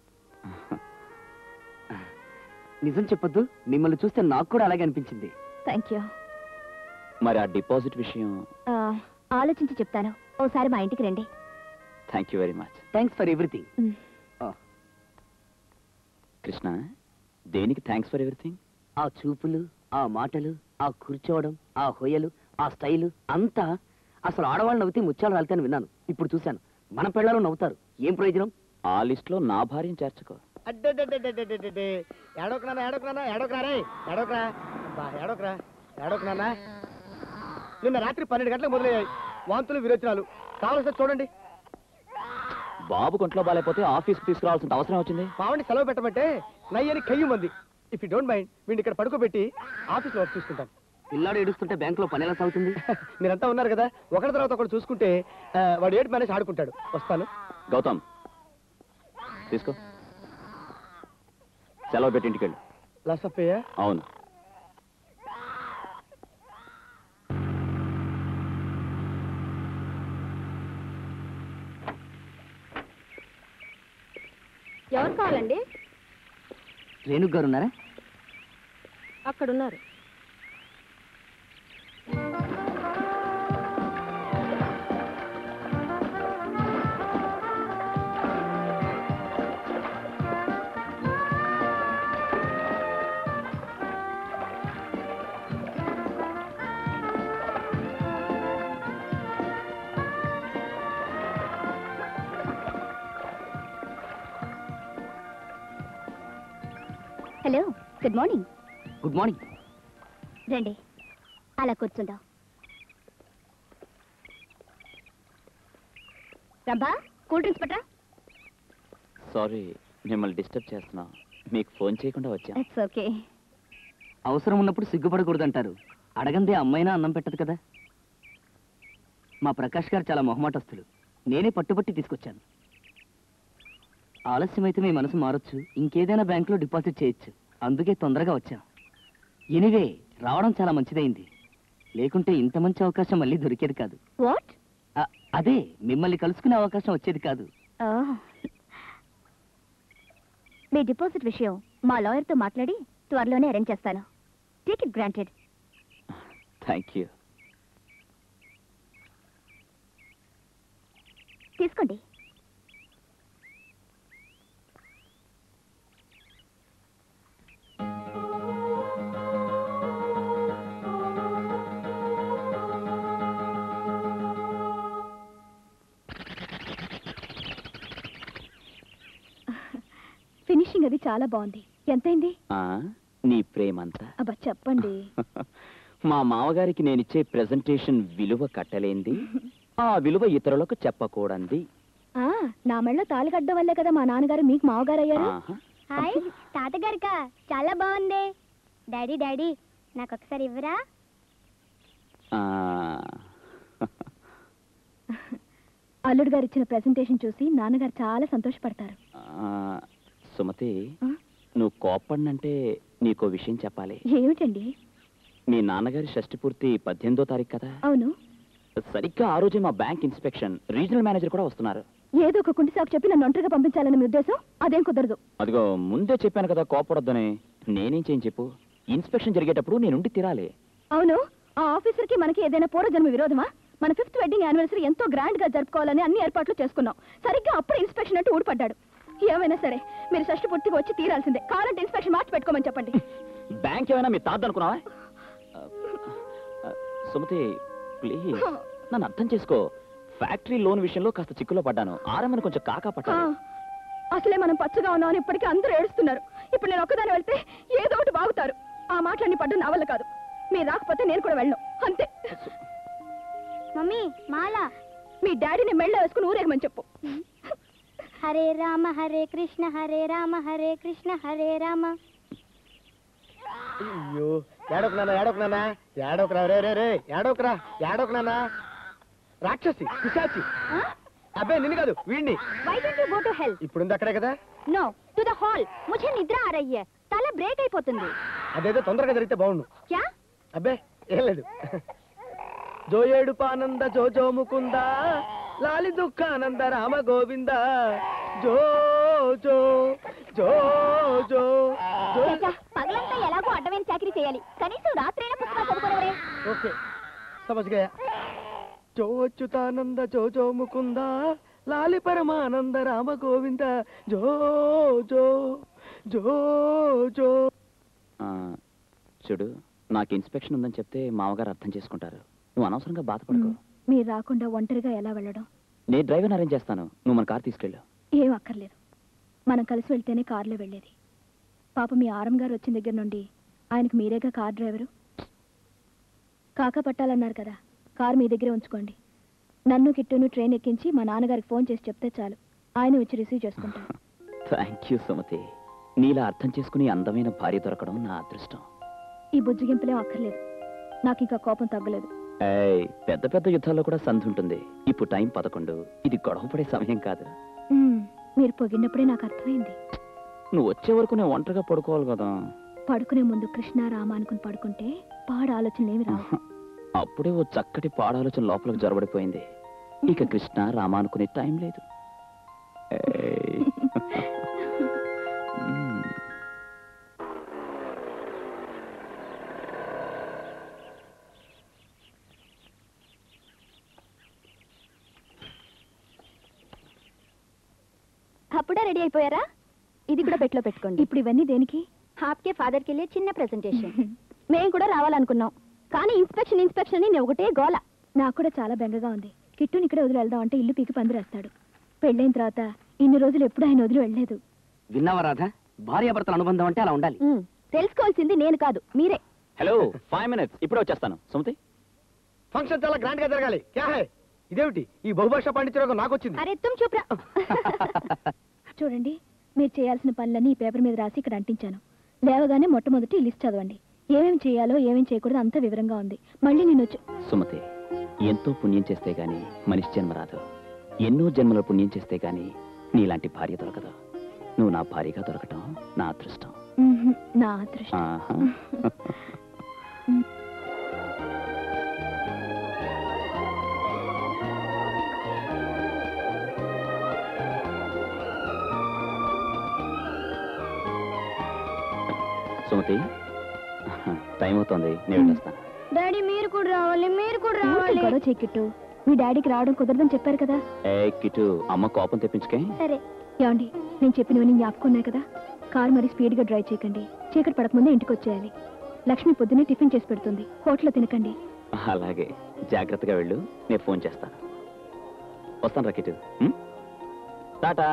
Speaker 3: నిజం చెప్పొద్దు మిమ్మల్ని చూస్తే నాకు కూడా అలాగే అనిపించింది
Speaker 2: థ్యాంక్ యూ
Speaker 1: మరి ఆ డిపాజిట్ విషయం
Speaker 2: ఆలోచించి చెప్తాను ఓసారి మా ఇంటికి రండి
Speaker 1: thank you very much
Speaker 3: thanks for everything
Speaker 1: Krishna దేనికి థ్యాంక్స్ ఫర్ ఎవ్రీథింగ్
Speaker 3: ఆ చూపులు ఆ మాటలు ఆ కూర్చోవడం ఆ హొయలు ఆ స్టైలు అంతా అసలు ఆడవాళ్ళు నవ్వితే ముత్యాలు రాలితేని విన్నాను ఇప్పుడు చూశాను మన పిల్లలు నవ్వుతారు ఏం ప్రయోజనం
Speaker 1: ఆ లిస్ట్ లో నా భార్యను చేర్చుకో
Speaker 4: నిన్న రాత్రి 12 గంటలకు మొదలయ్యాయి వాంతులు విరోచనాలు కావాల్సి చూడండి
Speaker 1: బాబు కొంట్లో బాలేకపోతే ఆఫీస్కి తీసుకురావాల్సిన అవసరం వచ్చింది
Speaker 4: మావండి సెలవు పెట్టమంటే నయ్యని కయ్యమంది ఇఫ్ యూ డోంట్ మైండ్ వీడిని ఇక్కడ పడుకోబెట్టి ఆఫీస్లో వర్క్ చూసుకుంటాను
Speaker 3: పిల్లాడు ఏడుస్తుంటే బ్యాంకులో పని ఎలా సాగుతుంది
Speaker 4: మీరంతా ఉన్నారు కదా ఒకరి తర్వాత ఒకరు చూసుకుంటే వాడు ఏడు మేనేజ్ ఆడుకుంటాడు వస్తాను
Speaker 1: గౌతమ్ తీసుకో సెలవు పెట్టి ఇంటికి వెళ్ళు
Speaker 4: లాస్ట్ ఆఫ్ పేయా
Speaker 1: అవును
Speaker 6: ఎవరు కావాలండి?
Speaker 3: రేణు గారు ఉన్నారా?
Speaker 6: అక్కడున్నారు.
Speaker 2: Hello, good morning.
Speaker 3: Good morning.
Speaker 2: రండి, అలా కూర్చుందాం. రంభా, కూల్ డ్రింక్స్ పట్టా.
Speaker 1: సారీ, మిమ్మల్ని డిస్టర్బ్ చేస్తున్నా. మీకు ఫోన్ చేయకుండా వచ్చా.
Speaker 2: It's okay.
Speaker 3: అవసరం ఉన్నప్పుడు సిగ్గుపడకూడదంటారు. అడగందే అమ్మైనా అన్నం పెట్టదు కదా. మా ప్రకాష్ గారు చాలా మొహమాటస్తులు. నేనే పట్టుబట్టి తీసుకొచ్చాను. ఆలస్యమైతే మీ మనసు మారొచ్చు, ఇంకేదైనా బ్యాంకులో డిపాజిట్ చేయొచ్చు. అందుకే తొందరగా వచ్చాం. ఎనివే, రావడం చాలా మంచిదైంది. లేకుంటే ఇంత మంచి అవకాశం మళ్ళీ దొరికేది కాదు.
Speaker 2: వాట్?
Speaker 3: అదే, మిమ్మల్ని కలుసుకునే అవకాశం వచ్చేది కాదు.
Speaker 2: మీ డిపాజిట్ విషయం మా లాయర్తో మాట్లాడి త్వరలోనే అరేంజ్ చేస్తాను. Take it granted.
Speaker 1: Thank you.
Speaker 2: తీసుకోండి. ఫినిషింగ్ అది చాలా బాగుంది. ఎంతైంది?
Speaker 1: నీ ప్రేమంతా.
Speaker 2: అబ్బా చెప్పండి.
Speaker 1: మా మామగారికి నేనిచ్చే ప్రెజెంటేషన్ విలువ కట్టలేంది, ఆ విలువ ఇతరులకు చెప్పకూడంది.
Speaker 2: నా మెళ్ళ తాళి కట్టడం వల్లే కదా మా నాన్నగారు మీకు మామగారు అయ్యారు.
Speaker 7: హాయ్ తాతగారికా, చాలా బాగుంది. డాడీ డాడీ నాకు ఒకసారి ఇవ్వరా?
Speaker 2: అల్లుడు గారు ఇచ్చిన ప్రెజెంటేషన్ చూసి నాన్నగారు చాలా సంతోషపడతారు.
Speaker 1: సుమతి, నువ్వు కోప్పడినంటే నీకో విషయం చెప్పాలి.
Speaker 2: ఏమిటండి?
Speaker 1: మీ నాన్నగారి షష్టి పూర్తి 18వ తారీఖు కదా.
Speaker 2: అవును.
Speaker 1: సరిగ్గా ఆ రోజే మా బ్యాంక్ ఇన్స్పెక్షన్, రీజనల్ మేనేజర్ కూడా వస్తున్నారు.
Speaker 2: ఏదో ఒక కుంటి సాకు చెప్పి నన్ను ఒంటరిగా పంపించాలని మీ ఉద్దేశం? అదేం కుదరదు.
Speaker 1: అదిగో ముందే చెప్పాను కదా కోపడొద్దని. నేనేం చేయని చెప్పు. ఇన్స్పెక్షన్ జరిగేటప్పుడు నేనుండి తిరాలి.
Speaker 2: అవును, ఆ ఆఫీసర్ కి మనకి ఏదైనా పూర్వజన్మ విరోధమా? మన 5th వెడ్డింగ్ యానివర్సరీ ఎంతో గ్రాండ్ గా జరుపుకోవాలని అన్ని ఏర్పాట్లు చేసుకున్నాం. సరిగ్గా అప్పుడు ఇన్స్పెక్షన్ అంటూ ఊడిపడ్డాడు. ఏమైనా సరే మీరు షష్టి పూర్తిగా వచ్చి తీరాల్సిందే. కావాలంటే ఇన్స్పెక్షన్ మార్చి పెట్టుకోమని చెప్పండి.
Speaker 1: బ్యాంక్ ఏమైనా మీ తాద్దనుకున్నావా? సుమతి ప్లీజ్ నన్ను అర్థం చేసుకో. ఫ్యాక్టరీ లోన్ విషయంలో కాస్త చిక్కులో పడ్డాను. ఆరమని కొంచెం కాకా పట్టాను.
Speaker 2: అసలే మనం పచ్చగా ఉన్నామని ఇప్పటికీ అందరూ ఏడుస్తున్నారు. ఇప్పుడు నేను ఒక్కదాన్ని వెళ్తే ఏదో ఒకటి బాగుతారు. ఆ మాటలన్నీ పడ్డం నా వల్ల కాదు. మీరు రాకపోతే నేను కూడా వెళ్ళను, అంతే.
Speaker 7: మమ్మీ మాల,
Speaker 2: మీ డాడీని మెళ్ళ వేసుకుని ఊరేగమని చెప్పు.
Speaker 7: హరే రామ హరే కృష్ణ హరే రామ హరే కృష్ణ హరే రామ.
Speaker 4: అయ్యో, ఏడోకు నాన్న, ఏడోకు నాన్న, ఏడోకురా, రే రే రే, ఏడోకురా, ఏడోకు నాన్న. రాక్షసి, పిశాచి. అబ్బాయి నిన్ను కాదు, వీడిని.
Speaker 2: Why don't you go to hell?
Speaker 4: ఇప్పుడుంది అక్కడే కదా.
Speaker 2: No, to the hall. मुझे నిద్ర ఆ రही है. తల బ్రేక్ అయిపోతుంది.
Speaker 4: అదేదో తొందరగా జరిగితే బాగుండు.
Speaker 2: క్యా?
Speaker 4: అబ్బే ఏం లేదు. జో ఏడుపానంద జో జో ముకుంద, లాలి దుఃఖానంద రామ గోవింద, జో జో జో జో జో.
Speaker 2: పగలంతా ఎలాగో అడ్డమైన చాకరీ చేయాలి, కనీసం రాత్రైనా పుస్తకాలు చదువుకోవరే.
Speaker 4: ఓకే సమझ गया. జో అచ్యుతానంద జో జో ముకుంద, లాలి పరమానంద రామ గోవింద, జో జో జో జో.
Speaker 1: చూడు, నాకు ఇన్స్పెక్షన్ ఉందని చెప్తే మామగారు అర్థం చేసుకుంటారు. నువ్వు అనవసరంగా బాధపడకు.
Speaker 2: మీరు రాకుండా ఒంటరిగా ఎలా వెళ్ళడం?
Speaker 1: నేను డ్రైవర్ని అరేంజ్ చేస్తాను. నువ్వు మన కార్ తీసుకెళ్ళు.
Speaker 2: ఏం అక్కర్లేదు, మనం కలిసి వెళ్తేనే కారులో వెళ్ళేది. పాప మీ ఆరం గారు వచ్చిన దగ్గర నుండి ఆయనకు మీరేగా కార్ డ్రైవరు. కాకా పట్టాలన్నారు కదా, కారు మీ దగ్గరే ఉంచుకోండి. నన్ను కిట్టును ట్రైన్ ఎక్కించి మా నాన్నగారికి ఫోన్ చేసి చెప్తే చాలు, ఆయన వచ్చి రిసీవ్ చేసుకుంటారు.
Speaker 1: Thank you Sumathi. నీలా అర్థం చేసుకుని అందమైన భార్య దొరకడం నా అదృష్టం.
Speaker 2: ఈ బుజ్జిగింపులేం అక్కర్లేదు, నాకు ఇంకా కోపం తగ్గలేదు.
Speaker 1: పెద్ద పెద్ద యుద్ధాల్లో కూడా సంధి ఉంటుంది. ఇప్పుడు టైం 11. ఇది గొడవ పడే సమయం కాదు.
Speaker 2: మీరు పొగిడినప్పుడే నాకు అర్థమైంది.
Speaker 1: నువ్వు వచ్చే వరకు నేను ఒంటరిగా పడుకోవాలి కదా.
Speaker 2: పడుకునే ముందు కృష్ణ రామ అనుకుని పడుకుంటే పాడు ఆలోచనలేమి రావు.
Speaker 1: అప్పుడే ఓ చక్కటి పాడాలోచన లోపలికి జొరబడిపోయింది. ఇక కృష్ణ రామ అనుకునే టైం లేదు.
Speaker 2: అప్పుడే రెడీ అయిపోయారా? ఇది కూడా పెట్లో పెట్టుకోండి. ఇప్పుడు ఇవన్నీ దేనికి?
Speaker 7: आपके फादर के लिए చిన్న ప్రెజెంటేషన్.
Speaker 2: మేము కూడా రావాలనుకున్నాం, కానీ ఇన్స్పెక్షన్ అని నేను ఒకటే గోల. నాకు కూడా చాలా బెంగగా ఉంది. కిట్టుని ఇక్కడే వదిలి వెళ్దాం అంటే ఇల్లు పీకి పందిరేస్తాడు. పెళ్ళైన తర్వాత ఇన్ని రోజులు ఎప్పుడు ఆయన వదిలి వెళ్ళలేదు.
Speaker 3: విన్నావా రాధా, భార్యాభర్తల అనుబంధం అంటే అలా ఉండాలి.
Speaker 2: తెలుసుకోవాల్సింది నేను కాదు, మీరే.
Speaker 1: హలో 5 minutes, ఇప్పుడే వచ్చేస్తాను. సుమతి,
Speaker 4: ఫంక్షన్ చాలా గ్రాండ్ గా జరగాలి. క్యా హై ఇదేమిటి ఈ బహుభాషా పండితుడు నాకు వచ్చింది.
Speaker 2: అరే తుమ్ చూపురా. చూడండి, మీరు చేయాల్సిన పనులన్నీ ఈ పేపర్ మీద రాసి ఇక్కడ అంటించాను. లేవగానే మొట్టమొదటి లిస్ట్ చదవండి. ఏమేమి చేయాలో ఏమేమి చేయకూడదు అంత వివరంగా ఉంది. మళ్ళీ నేను వచ్చి
Speaker 1: సుమతి, ఎంతో పుణ్యం చేస్తే గాని మనిషి జన్మ రాదు. ఎన్నో జన్మల పుణ్యం చేస్తే గాని నీలాంటి భార్య దొరకదు. నువ్వు నా భార్యగా దొరకటం నా అదృష్టం.
Speaker 2: నా అదృష్టం.
Speaker 1: ఆహా. సుమతి, టైం అవుతుంది, నేను వెళ్ళొస్తాను.
Speaker 7: డాడీ మీరు కూడా రావాలి, మీరు కూడా
Speaker 2: ఊరికే
Speaker 7: రావాలి.
Speaker 2: గొడవ చెక్కిట్టు. మీ డాడీకి రావడం కుదరదని చెప్పారు కదా.
Speaker 1: ఏ కిటు, అమ్మ కోపం తెప్పించుకే.
Speaker 7: సరే.
Speaker 2: ఏమండి, నేను చెప్పినవన్నీ జ్ఞాపకం ఉన్నాయి కదా. కారు మరి స్పీడ్ గా డ్రైవ్ చేయకండి. చీకటి పడకముందే ఇంటికి వచ్చేయాలి. లక్ష్మి పొద్దున్నే టిఫిన్ చేసి పెడుతుంది. హోటల్లో తినకండి.
Speaker 1: అలాగే, జాగ్రత్తగా వెళ్ళు, నేను ఫోన్ చేస్తాను. వస్తాను రా కిటు. టాటా.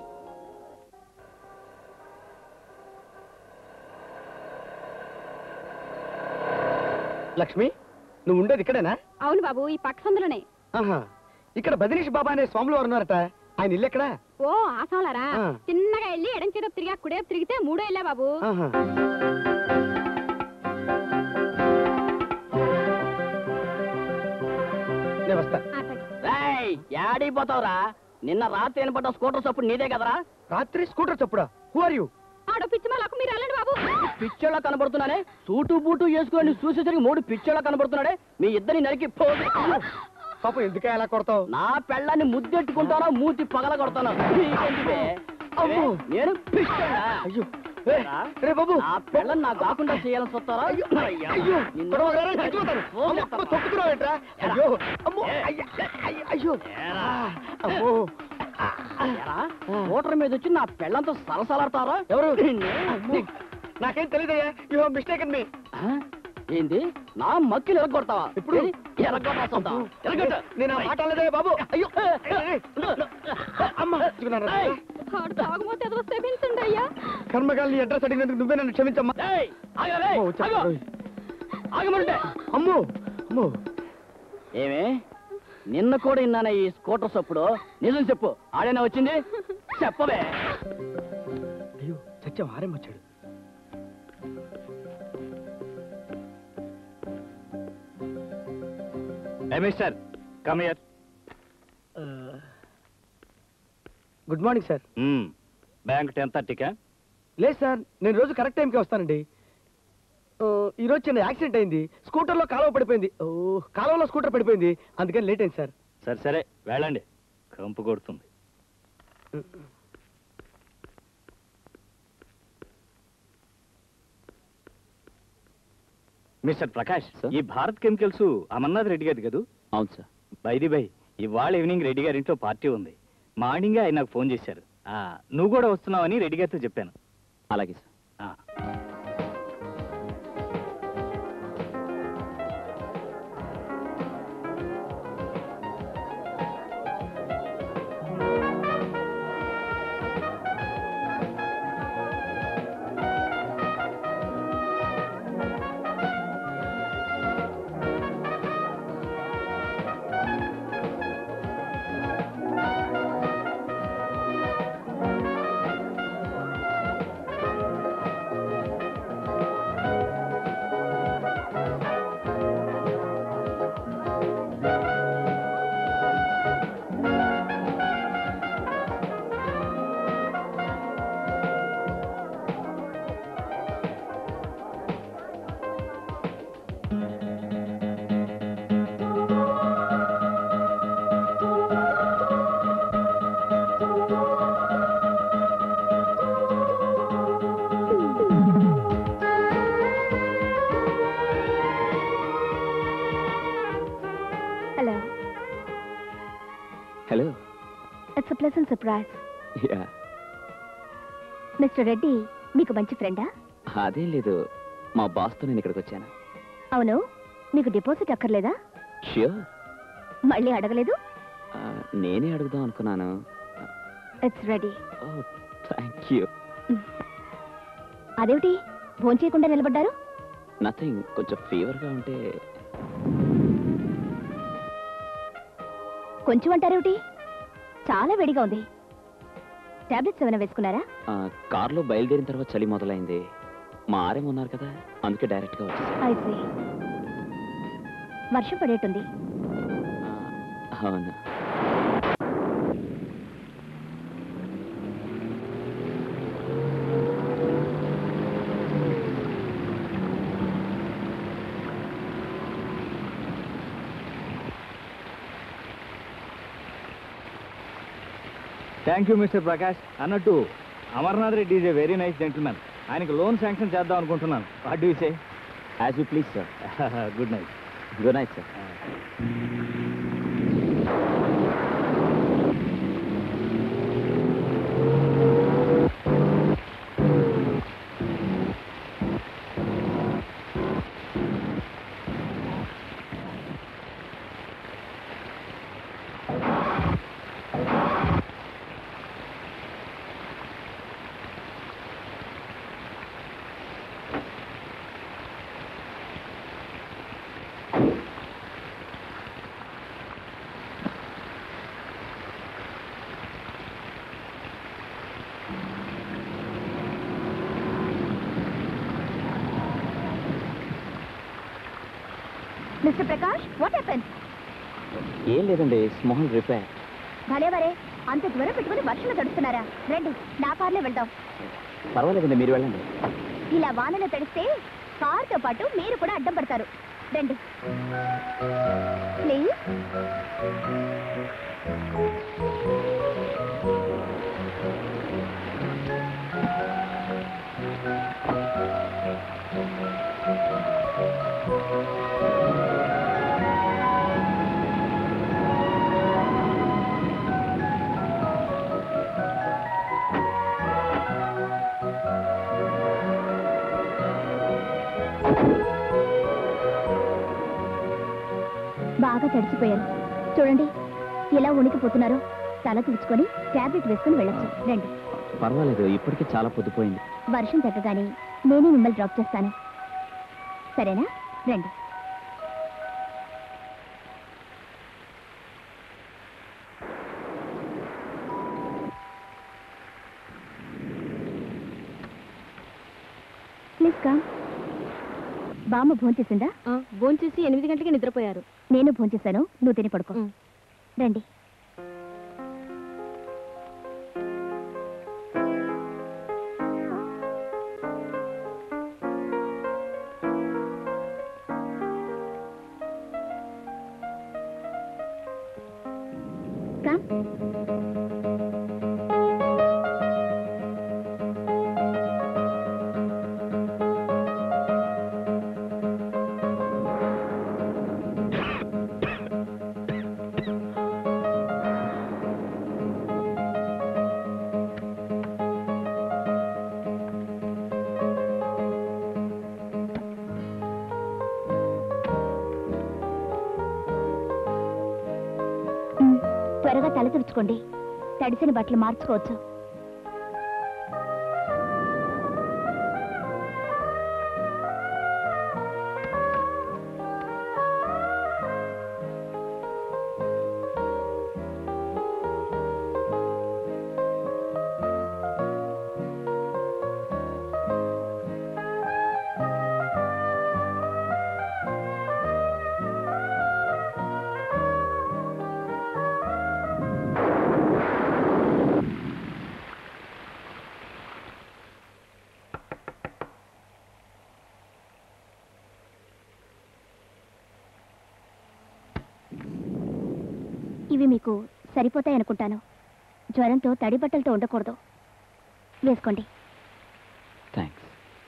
Speaker 4: లక్ష్మి, నువ్వు ఉండేది ఇక్కడేనా?
Speaker 6: అవును బాబు, ఈ పక్క సందులోనే.
Speaker 4: ఆహా, ఇక్కడ బదినీష్ బాబా అనే స్వాములు వారు ఉన్నారట. ఆయన ఇల్లు ఎక్కడా?
Speaker 6: ఓ ఆసాలరా,
Speaker 4: ఆ.
Speaker 6: చిన్నగా వెళ్ళి ఎడం చేత తిరిగా కుడే తిరిగితే 3 వెళ్ళా బాబు.
Speaker 4: ఆహా. నేను వస్తా.
Speaker 3: యాడిపోతావురా? నిన్న రాత్రి వినపడ్డ స్కూటర్ చప్పుడు నీదే కదరా?
Speaker 4: రాత్రి స్కూటర్ చప్పుడా? Who are you?
Speaker 6: ఆడో పిచ్చి మాలకు మీరు వెళ్ళండి బాబు.
Speaker 3: పిచ్చోళ్ళ కనబడుతున్నానే, సూటు బూటు వేసుకొని చూసేసరికి 3 పిచ్చోళ్ళ కనబడుతున్నాడే. మీ ఇద్దరిని నరికి పోదు.
Speaker 4: పాపం ఎందుకే అలా కొడతావు?
Speaker 3: నా పెళ్ళాన్ని ముద్దెట్టుకుంటానో మూతి పగల కొడతాను.
Speaker 4: అమ్మో.
Speaker 3: నేను పిచ్చోడా?
Speaker 4: అయ్యో ఏ, రే బాబు,
Speaker 3: నా పెళ్ళని నాకు కాకుండా చేయాలని చూస్తారా?
Speaker 4: అయ్యో గొడవగానే చచ్చిపోతాను. అమ్మో, అమ్మో, తొక్కుతున్నావేంట్రా? అయ్యో అమ్మో, అయ్య, అయ్య, అయ్యో అమ్మో.
Speaker 3: ఓటర్ మీద వచ్చి నా పెళ్ళంతా సలసలాడతారా?
Speaker 4: ఎవరు? అమ్మో, నాకేం తెలియదయ్యా. You have mistaken me.
Speaker 3: ఏంది? నా మక్కిలు ఎరగొడతావా?
Speaker 4: ఇప్పుడు? నేను ఆ మాట అనలేదే బాబు. అయ్యో అమ్మ,
Speaker 6: ఆడు తాగుమోతే ఎదురు సేవించండి అయ్యా.
Speaker 4: కర్మగాలి అడ్రస్ అడిగినందుకు నువ్వే నన్ను క్షమించమ్మా. అమ్మో, వచ్చేస్తా.
Speaker 3: ఆగమంటే
Speaker 4: అమ్మో అమ్మో.
Speaker 3: ఏమే, నిన్న కూడా విన్నానా ఈ స్కూటర్ సప్పుడు? నిజం చెప్పు, ఆడేనా వచ్చింది? చెప్పవే.
Speaker 4: అయ్యో సత్యం ఆరేం వచ్చాడు.
Speaker 5: Mister come here.
Speaker 4: Good morning sir.
Speaker 5: Bank 10:30కా?
Speaker 4: లేదు సార్, నేను రోజు కరెక్ట్ టైంకి వస్తానండి. ఈ రోజు చిన్న యాక్సిడెంట్ అయింది. స్కూటర్లో కాలువ పడిపోయింది. కాలువలో స్కూటర్ పడిపోయింది, అందుకని లేట్ అయింది సార్.
Speaker 5: సరే సరే వెళ్ళండి, కంపు కొడుతుంది. Mr Prakash,
Speaker 1: sir?
Speaker 5: ఈ భారత్ కెమికల్స్ అమర్నాథ్ రెడ్డి గారి కదా?
Speaker 1: అవును సార్.
Speaker 5: బై ఇవాళ ఈవినింగ్ రెడ్డి గారి ఇంట్లో పార్టీ ఉంది. మార్నింగ్ ఆయన నాకు ఫోన్ చేశారు. నువ్వు కూడా వస్తున్నావని రెడ్డి గారితో చెప్పాను.
Speaker 1: అలాగే sir.
Speaker 2: Hello.
Speaker 1: Hello.
Speaker 2: It's pleasant surprise.
Speaker 1: Ya.
Speaker 2: Mr Reddy మీకు మంచి ఫ్రెండా?
Speaker 1: అదేం లేదు, మా బాస్తో నేను ఇక్కడికి వచ్చాను.
Speaker 2: అవును, మీకు డిపాజిట్ అక్కర్లేదా?
Speaker 1: ష్యూర్.
Speaker 2: మళ్ళీ అడగలేదు?
Speaker 1: నేనే అడుగుదాం అనుకున్నాను.
Speaker 2: It's ready.
Speaker 1: Oh thank you.
Speaker 2: అదేమిటి భోంచేయకుండా నిలబడ్డారు?
Speaker 1: నథింగ్, కొంచెం ఫీవర్గా ఉంటే.
Speaker 2: కొంచెం అంటారేమిటి? చాలా వేడిగా ఉంది. టాబ్లెట్స్ ఏమైనా వేసుకున్నారా?
Speaker 1: కార్లో బయలుదేరిన తర్వాత చలి మొదలైంది. మా ఆర్ఎం ఉన్నారు కదా, అందుకే డైరెక్ట్గా వచ్చేసాను.
Speaker 2: అయితే వర్షం పడేటుంది.
Speaker 1: అవును.
Speaker 5: Thank you Mr Prakash. అన్నట్టు Amarnath Reddy is a very nice gentlemen. ఆయనకు లోన్ శాంక్షన్ చేద్దాం అనుకుంటున్నాను. What do you say?
Speaker 1: As you please sir.
Speaker 5: Good night.
Speaker 1: Good night sir.
Speaker 2: Mr Prakash, what happen?
Speaker 1: ఏం లేదండి, స్మాల్ రిపేర్.
Speaker 2: భలే వరే, అంత జ్వరం పెట్టుకుని వర్షంలో తడుస్తున్నారా? రండి, నా కార్లో వెళ్దాం.
Speaker 1: పర్వాలేదండి, మీరు వెళ్ళండి.
Speaker 2: ఇలా వానలో తడిస్తే కారుతో పాటు మీరు కూడా అడ్డం పడతారు. రండి ప్లీజ్. బాగా తడిచిపోయారు. చూడండి ఎలా ఉనికిపోతున్నారు. తల తుడుచుకొని టాబ్లెట్ వేసుకుని వెళ్ళొచ్చు. రండి.
Speaker 1: పర్వాలేదు, ఇప్పటికే చాలా పొద్దుపోయింది.
Speaker 2: వర్షం తగ్గగానే నేనే మిమ్మల్ని డ్రాప్ చేస్తాను, సరేనా? రండి. Please come. బామ్మ భోంచేసిందా?
Speaker 6: భోంచేసి 8 గంటలకి నిద్రపోయారు.
Speaker 2: నేను భోంచేశాను, నువ్వు తిని పడుకో. రండి. కమ్. త్వరగా తల తుడుచుకోండి, తడిసిన బట్టలు మార్చుకోవచ్చు. ఇవి మీకు సరిపోతాయనుకుంటాను. జ్వరంతో తడి బట్టలతో ఉండకూడదు. వేసుకోండి.
Speaker 1: థ్యాంక్స్.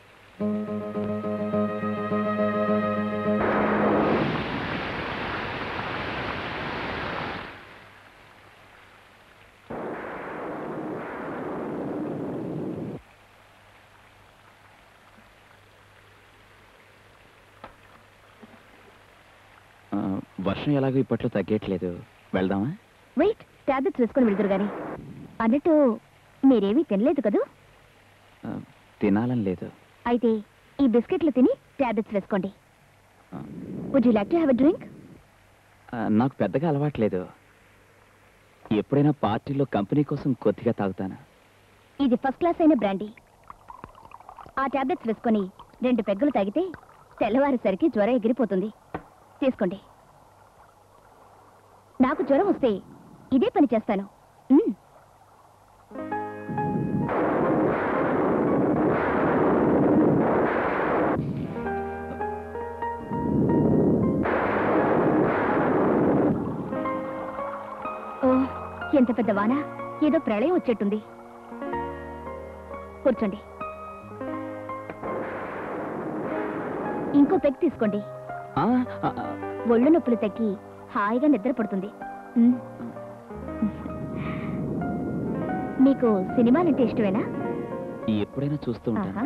Speaker 1: వర్షం ఎలాగో ఇప్పట్లో తగ్గట్లేదు, వెళ్దామా?
Speaker 2: వెయిట్, టాబ్లెట్స్ వేసుకొని వెళ్తురు గాని. అన్నట్టు మీరేమీ తినలేదు కదూ?
Speaker 1: తినాలని లేదు.
Speaker 2: అయితే ఈ బిస్కెట్లు తిని టాబ్లెట్స్ వేసుకోండి. Would you like to have a drink?
Speaker 1: నాకు పెద్దగా అలవాట్లేదు. ఎప్పుడైనా పార్టీలో కంపెనీ కోసం కొద్దిగా తాగుతాను.
Speaker 2: ఇది ఫస్ట్ క్లాస్ అయిన బ్రాండీ. ఆ టాబ్లెట్స్ వేసుకొని 2 పెగ్గులు తాగితే తెల్లవారేసరికి జ్వరం ఎగిరిపోతుంది. తీసుకోండి. నాకు జ్వరం వస్తే ఇదే పని చేస్తాను. ఓ, ఎంత పెద్ద వాన! ఏదో ప్రళయం వచ్చేట్టుంది. కూర్చోండి. ఇంకో పెగ్ తీసుకోండి. ఒళ్ళు నొప్పులు తగ్గి హాయిగా నిద్ర పడుతుంది. మీకు సినిమాలంటే ఇష్టమేనా?
Speaker 1: ఎప్పుడైనా చూస్తూ ఉంటాను.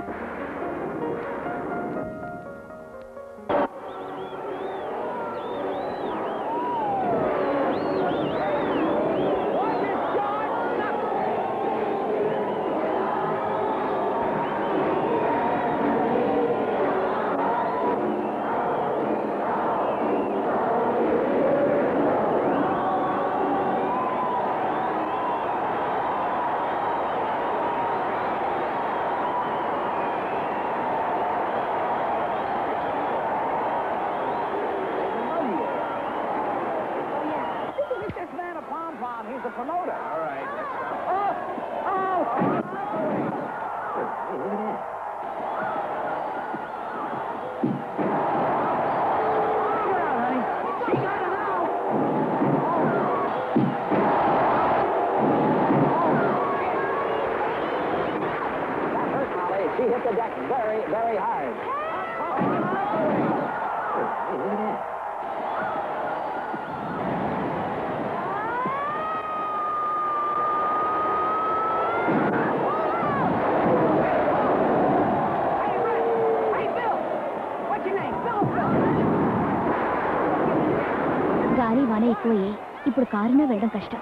Speaker 2: గాలి వాన ఎక్కువయ్యి ఇప్పుడు కారులో వెళ్ళడం కష్టం.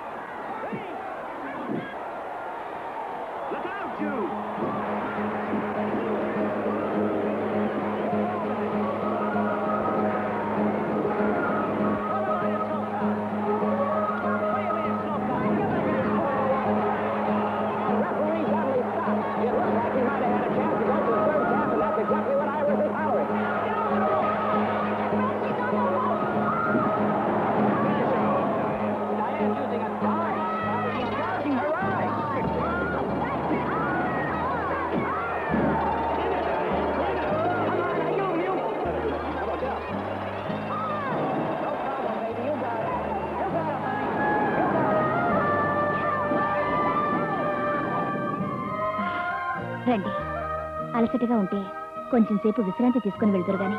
Speaker 2: రండి. అలసటగా ఉంటే కొంచెం సేపు విశ్రాంతి తీసుకుని వెళ్తారు గాని.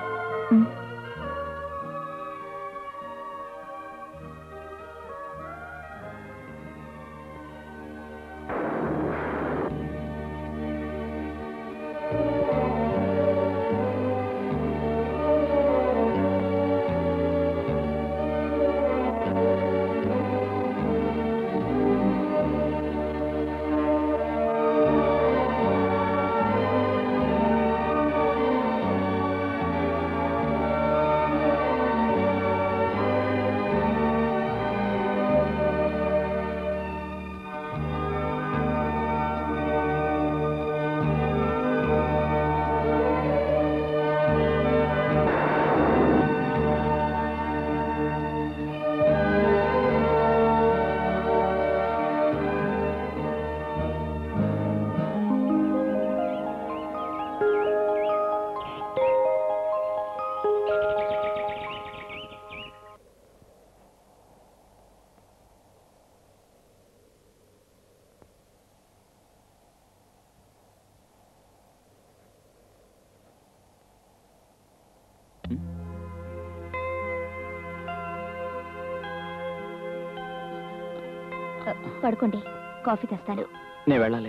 Speaker 2: పడుకోండి, కాఫీ తెస్తాను.
Speaker 1: నేను వెళ్ళాలి.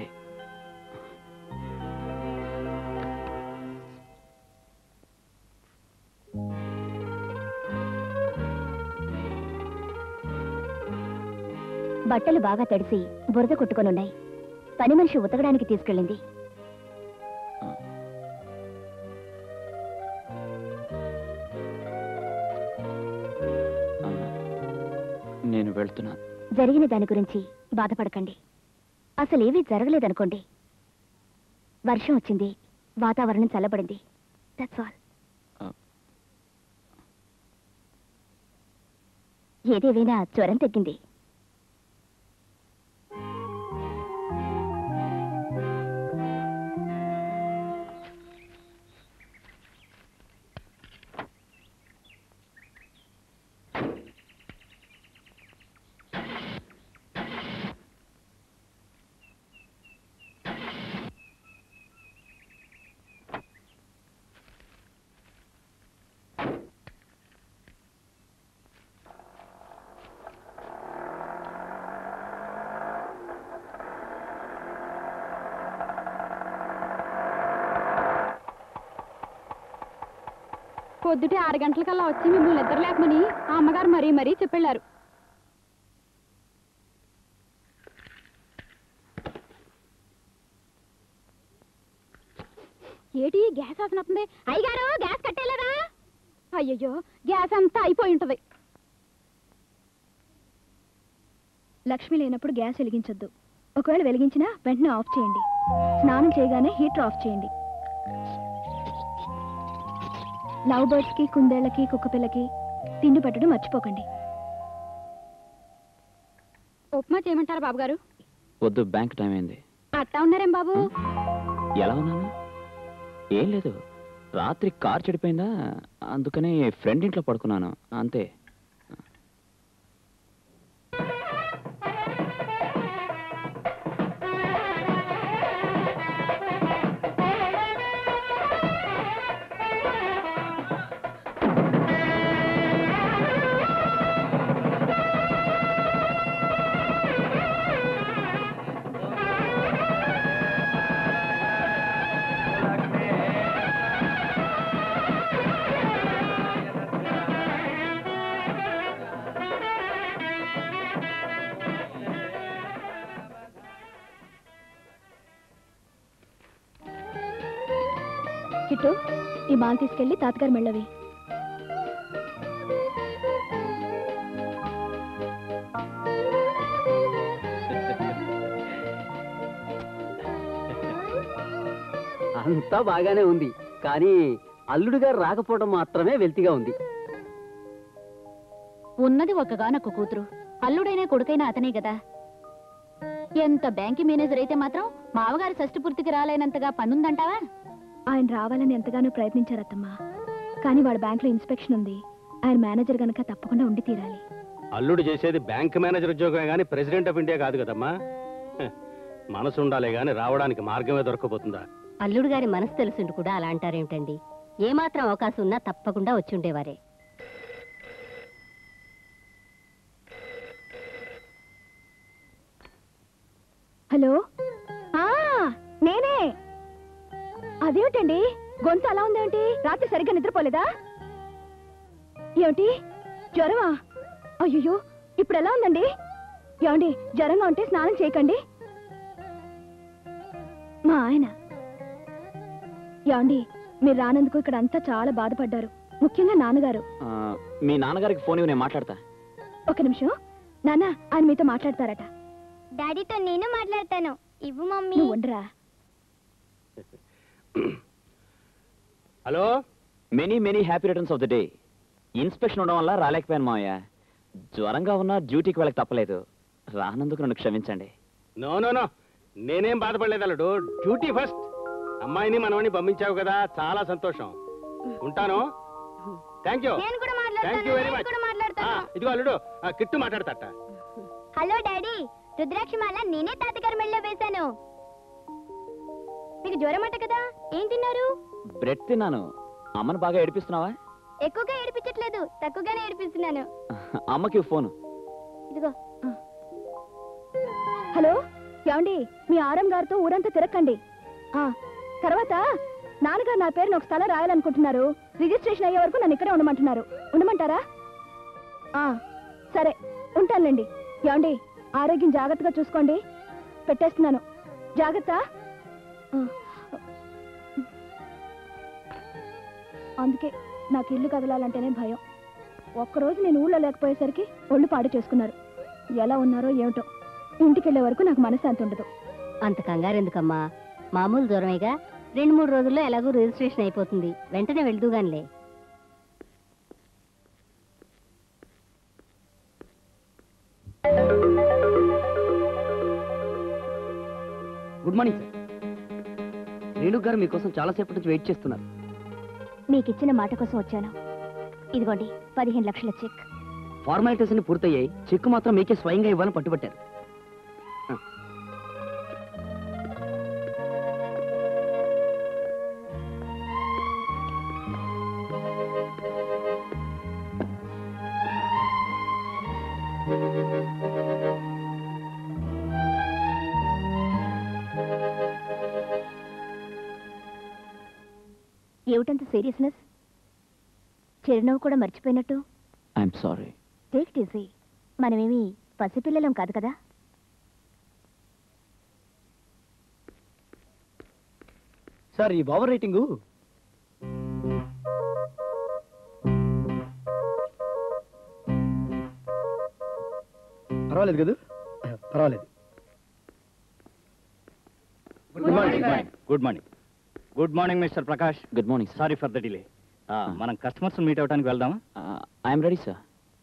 Speaker 2: బట్టలు బాగా తడిసి బురద కొట్టుకొనున్నాయి. పని మనిషి ఉతకడానికి తీసుకెళ్ళింది.
Speaker 1: వెళ్తున్నాను.
Speaker 2: జరిగిన దాని గురించి బాధపడకండి. అసలేమీ జరగలేదనుకోండి. వర్షం వచ్చింది, వాతావరణం చల్లబడింది. That's all. ఏదేమైనా జ్వరం తగ్గింది.
Speaker 6: పొద్దుటే 6 గంటలకల్లా వచ్చి మిమ్మల్ని నిద్ర లేకమని ఆ అమ్మగారు మరీ మరీ చెప్పెళ్ళారు. ఏటి గ్యాస్ వాసన వస్తుంది? అయ్యగారు గ్యాస్ కట్టేలేరా? అయ్యయ్యో, గ్యాస్ అంతా అయిపోయి ఉంటది. లక్ష్మి లేనప్పుడు గ్యాస్ వెలిగించొద్దు. ఒకవేళ వెలిగించినా వెంటనే ఆఫ్ చేయండి. స్నానం చేయగానే హీటర్ ఆఫ్ చేయండి. లవ్ బర్డ్స్ కి, కుందేళ్లకి, కుక్కపిల్లకి తిండి పెట్టడం మర్చిపోకండి. ఉప్మా చేయమంటారా బాబు గారు?
Speaker 1: వద్దు, బ్యాంక్ టైం అయింది.
Speaker 6: అట్టా ఉన్నారేం బాబు?
Speaker 1: ఎలా ఉన్నాను? ఏం లేదు, రాత్రి కార్ చెడిపోయిందా, అందుకని ఫ్రెండ్ ఇంట్లో పడుకున్నాను అంతే.
Speaker 6: కిట్టు, ఈ మాల్ తీసుకెళ్లి తాతగారు మెళ్ళవి.
Speaker 3: అంతా బాగానే ఉంది, కానీ అల్లుడు గారు రాకపోవడం మాత్రమే వెల్తిగా ఉంది.
Speaker 2: ఉన్నది ఒక్కగానొక్క కూతురు. అల్లుడైనా కొడుకైనా అతనే కదా. ఎంత బ్యాంకి మేనేజర్ అయితే మాత్రం మావగారి షష్టి పూర్తికి రాలేనంతగా పనుందంటావా?
Speaker 6: ఆయన రావాలని ఎంతగానో ప్రయత్నించారత్తమ్మా, కానీ వాళ్ళ బ్యాంకులో ఇన్స్పెక్షన్ ఉంది. ఆయన మేనేజర్ గనక తప్పకుండా ఉండి తీరాలి.
Speaker 4: అల్లుడు చేసేది బ్యాంక్ మేనేజర్ ఉద్యోగమే గానీ ప్రెసిడెంట్ ఆఫ్ ఇండియా కాదు కదమ్మా. మనసు ఉండాలే గానీ రావడానికి మార్గమే దొరకపోతుందా?
Speaker 2: అల్లుడు గారి మనసు తెలుసుండి కూడా అలా అంటారేమిటండి? ఏమాత్రం అవకాశం ఉన్నా తప్పకుండా వచ్చి ఉండేవారే.
Speaker 6: హలో, నేనే. అదేమిటండి గొంతు అలా ఉందేంటి? రాత్రి సరిగ్గా నిద్రపోలేదా ఏమిటి? జ్వరమా? అయ్యో, ఇప్పుడు ఎలా ఉందండి? ఏమండి, జ్వరంగా ఉంటే స్నానం చేయకండి. మా ఆయన ఏమండి, మీరు రానందుకు ఇక్కడ అంతా చాలా బాధపడ్డారు, ముఖ్యంగా నాన్నగారు.
Speaker 1: మీ నాన్నగారికి ఫోన్ ఇవ్వు, నేను మాట్లాడతా.
Speaker 6: ఒక నిమిషం నాన్న, ఆయన మీతో మాట్లాడతారట.
Speaker 7: డాడీతో నేను మాట్లాడతాను. ఇవ్వు మమ్మీ.
Speaker 6: నువ్వు ఉండరా.
Speaker 4: Hello,
Speaker 1: many many happy returns of the day. Inspection ఉండడం వల్ల రాలేకపోయాను మావయ్య. జ్వరంగా ఉన్నా డ్యూటీకి వెళ్ళక తప్పలేదు. రానందుకు నన్ను క్షమించండి.
Speaker 4: నో నో నో, నేనేం బాధపడలేదు అల్లుడు. Duty first. అమ్మాయిని మనవని పంపించావు కదా, చాలా సంతోషం. ఉంటాను. Thank you.
Speaker 7: నేను కూడా
Speaker 4: థ్యాంక్ యూ వెరీ మచ్.
Speaker 7: మాట్లాడతాను.
Speaker 4: ఇదిగో అల్లుడు, కిట్టు మాట్లాడతాట.
Speaker 7: హలో డాడీ, రుద్రాక్షమాల నేనే తాతగారి మెళ్ళో వేశాను. మీకు జ్వరం అంట కదా, ఏం తిన్నారు?
Speaker 1: బ్రెడ్ తిన్నాను. అమ్మను బాగా ఏడిపిస్తున్నావా?
Speaker 7: ఎక్కువగా ఏడిపించట్లేదు, తక్కువగానే ఏడిపిస్తున్నాను.
Speaker 1: అమ్మకి ఫోను.
Speaker 7: ఇదిగో.
Speaker 6: హలో, ఏమండి, మీ ఆర్ఎం గారితో ఊరంతా తిరక్కండి. తర్వాత నాన్నగారు నా పేరుని ఒక స్థలం రాయాలనుకుంటున్నారు. రిజిస్ట్రేషన్ అయ్యే వరకు నన్ను ఇక్కడే ఉండమంటున్నారు. ఉండమంటారా? సరే, ఉంటానులేండి. ఏమండి, ఆరోగ్యం జాగ్రత్తగా చూసుకోండి. పెట్టేస్తున్నాను. జాగ్రత్త. అందుకే నాకు ఇల్లు కదలాలంటేనే భయం. ఒక్కరోజు నేను ఊళ్ళో లేకపోయేసరికి ఒళ్ళు పాడు చేసుకున్నారు. ఎలా ఉన్నారో ఏమిటో. ఇంటికెళ్లే వరకు నాకు మనశ్శాంతి ఉండదు.
Speaker 2: అంత కంగారు ఎందుకమ్మా, మామూలు దూరమేగా. 2-3 రోజుల్లో ఎలాగో రిజిస్ట్రేషన్ అయిపోతుంది, వెంటనే వెళ్దుగానిలే.
Speaker 3: Good morning sir. రేణు గారు మీకోసం చాలాసేపటి నుంచి వెయిట్ చేస్తున్నారు.
Speaker 2: మీకిచ్చిన మాట కోసం వచ్చాను. ఇదిగోండి 15 లక్షల చెక్.
Speaker 3: ఫార్మాలిటీస్ అన్ని పూర్తయ్యాయి, చెక్ మాత్రం మీకే స్వయంగా ఇవ్వాలని పట్టుబట్టారు.
Speaker 2: ఏమిటంత సీరియస్నెస్? చిరునవ్వు కూడా మర్చిపోయినట్టు.
Speaker 1: I'm sorry.
Speaker 2: Take it easy. మనమేమి పసిపిల్లలం కాదు కదా.
Speaker 3: సార్ ఈ ఓవర్ రేటింగు
Speaker 4: పర్వాలేదు కదా, పర్వాలేదు.
Speaker 5: Good morning. Good morning mister Prakash.
Speaker 1: Good morning sir.
Speaker 5: Sorry for the delay. మనం కస్టమర్స్ మీట్ అవడానికి వెళ్దామా?
Speaker 1: I'm ready sir.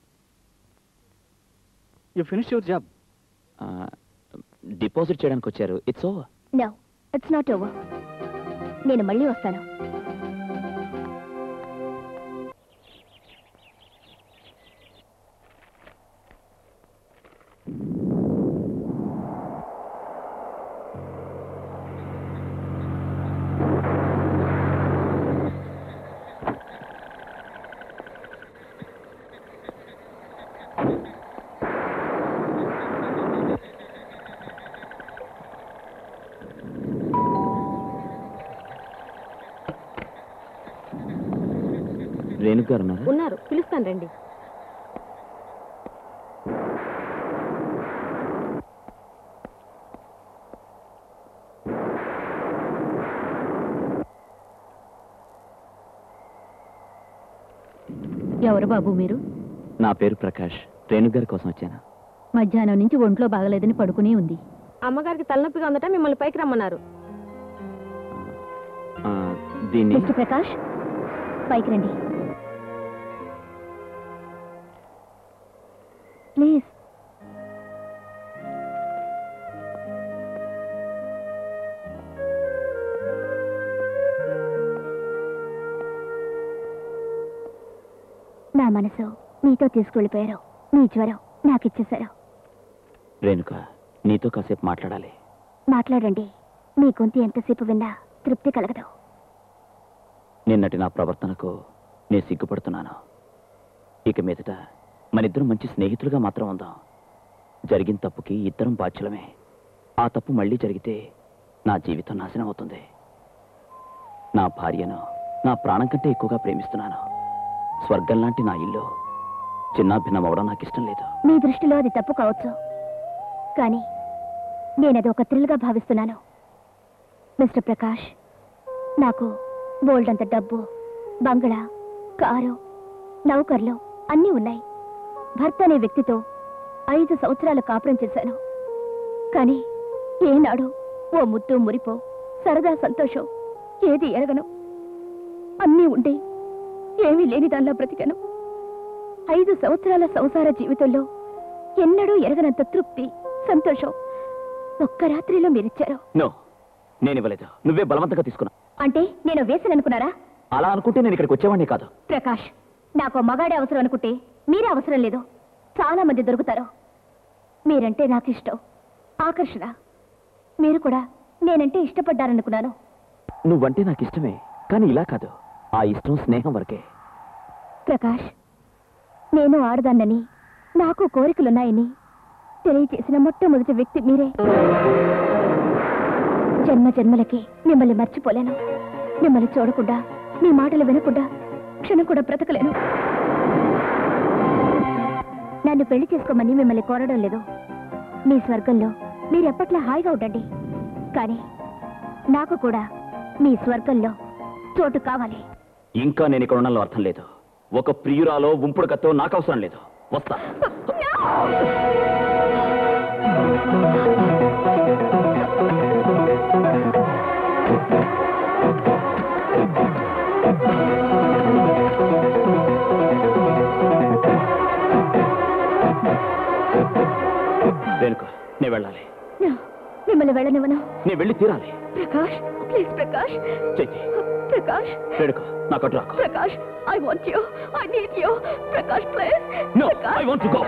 Speaker 5: You finish your job.
Speaker 1: Deposit చేయడానికి వచ్చారు. It's over.
Speaker 2: No, it's not over. నేను మళ్ళీ వస్తాను.
Speaker 1: రేణుక గారు ఉన్నారా?
Speaker 2: ఉన్నారు, పిలుస్తాను రండి. ఎవరు బాబు మీరు?
Speaker 1: నా పేరు ప్రకాష్. రేణుక గారి కోసం వచ్చాను.
Speaker 2: మధ్యాహ్నం నుంచి ఒంట్లో బాగలేదని పడుకునే ఉంది.
Speaker 6: అమ్మగారికి తలనొప్పిగా ఉందట, మిమ్మల్ని పైకి రమ్మన్నారు.
Speaker 1: దీన్ని
Speaker 2: మిస్టర్ ప్రకాష్, పైకి రండి ప్లీజ్. నా మనసు మీతో తీసుకెళ్ళిపోయారు. మీ జ్వరం నాకు ఇచ్చేశారు.
Speaker 1: రేణుక, నీతో కాసేపు మాట్లాడాలి.
Speaker 2: మాట్లాడండి. మీ గొంతు ఎంతసేపు విన్నా తృప్తి కలగదు.
Speaker 1: నిన్నటి నా ప్రవర్తనకు నేను సిగ్గుపడుతున్నాను. ఇక మీదట మనిద్దరం మంచి స్నేహితులుగా మాత్రం ఉందాం. జరిగిన తప్పుకి ఇద్దరం బాధ్యులమే. ఆ తప్పు మళ్ళీ జరిగితే నా జీవితం నాశనం అవుతుంది. నా భార్యను నా ప్రాణం కంటే ఎక్కువగా ప్రేమిస్తున్నాను. స్వర్గం లాంటి నా ఇల్లు చిన్నాభిన్నం అవడం నాకు ఇష్టం లేదు.
Speaker 2: మీ దృష్టిలో అది తప్పు కావచ్చు, కానీ నేనది ఒక థ్రిల్గా భావిస్తున్నాను. మిస్టర్ ప్రకాష్, నాకు బోల్డంత డబ్బు, బంగళా, కారు, నౌకర్లు అన్నీ ఉన్నాయి. భర్త అనే వ్యక్తితో 5 సంవత్సరాలు కాపురం చేశాను. కానీ ఏనాడు ఓ ముద్దు మురిపో, సరదా సంతోషం ఏది ఎరగను. అన్నీ ఉండి ఏమీ లేని దానిలో బ్రతికాను. 5 సంవత్సరాల సంసార జీవితంలో ఎన్నడూ ఎరగనంత తృప్తి, సంతోషం ఒక్క రాత్రిలో మీరిచ్చారు.
Speaker 1: నో, నేను ఇవ్వలేదు. నువ్వే బలవంతంగా తీసుకున్నావు.
Speaker 2: అంటే నేను వేసననుకున్నారా?
Speaker 1: అలా అనుకుంటే నేను ఇక్కడికి వచ్చేవాడిని కాదు.
Speaker 2: ప్రకాష్, నాకు మగాడే అవసరం అనుకుంటే మీరే అవసరం లేదు. చాలా మంది దొరుకుతారు. మీరంటే నాకు ఇష్టం, ఆకర్షణ. మీరు కూడా నేనంటే ఇష్టపడ్డారనుకున్నాను.
Speaker 1: నువ్వంటే నాకు ఇష్టమే, కానీ ఇలా కాదు. ఆ ఇష్టం స్నేహం వరకే.
Speaker 2: ప్రకాష్, నేను ఆడదాన్నని, నాకు కోరికలున్నాయని తెలియచేసిన మొట్టమొదటి వ్యక్తి మీరే. జన్మ జన్మలకి మిమ్మల్ని మర్చిపోలేను. మిమ్మల్ని చూడకుండా, మీ మాటలు వినకుండా క్షణం కూడా బ్రతకలేను. నన్ను పెళ్లి చేసుకోమని మిమ్మల్ని కోరడం లేదు. మీ స్వర్గంలో మీరెప్పట్లా హాయిగా ఉండండి. కానీ నాకు కూడా మీ స్వర్గంలో చోటు కావాలి.
Speaker 1: ఇంకా నేను ఇక్కడ ఉండడంలో అర్థం లేదు. ఒక ప్రియురాలో ఉంపుడు కత్తో నాకు అవసరం లేదు. వస్తా. రేణుక నేను వెళ్ళాలి.
Speaker 2: మిమ్మల్ని వెళ్ళనివ్వను.
Speaker 1: నేను వెళ్ళి తీరాలి.
Speaker 2: ప్రకాష్ ప్లీజ్ ప్రకాష్.
Speaker 1: చైతి
Speaker 2: ప్రకాష్
Speaker 1: రేణుక నా కట్టు రాకు.
Speaker 2: Prakash I want you, I need you. Prakash please.
Speaker 1: No, I want to go.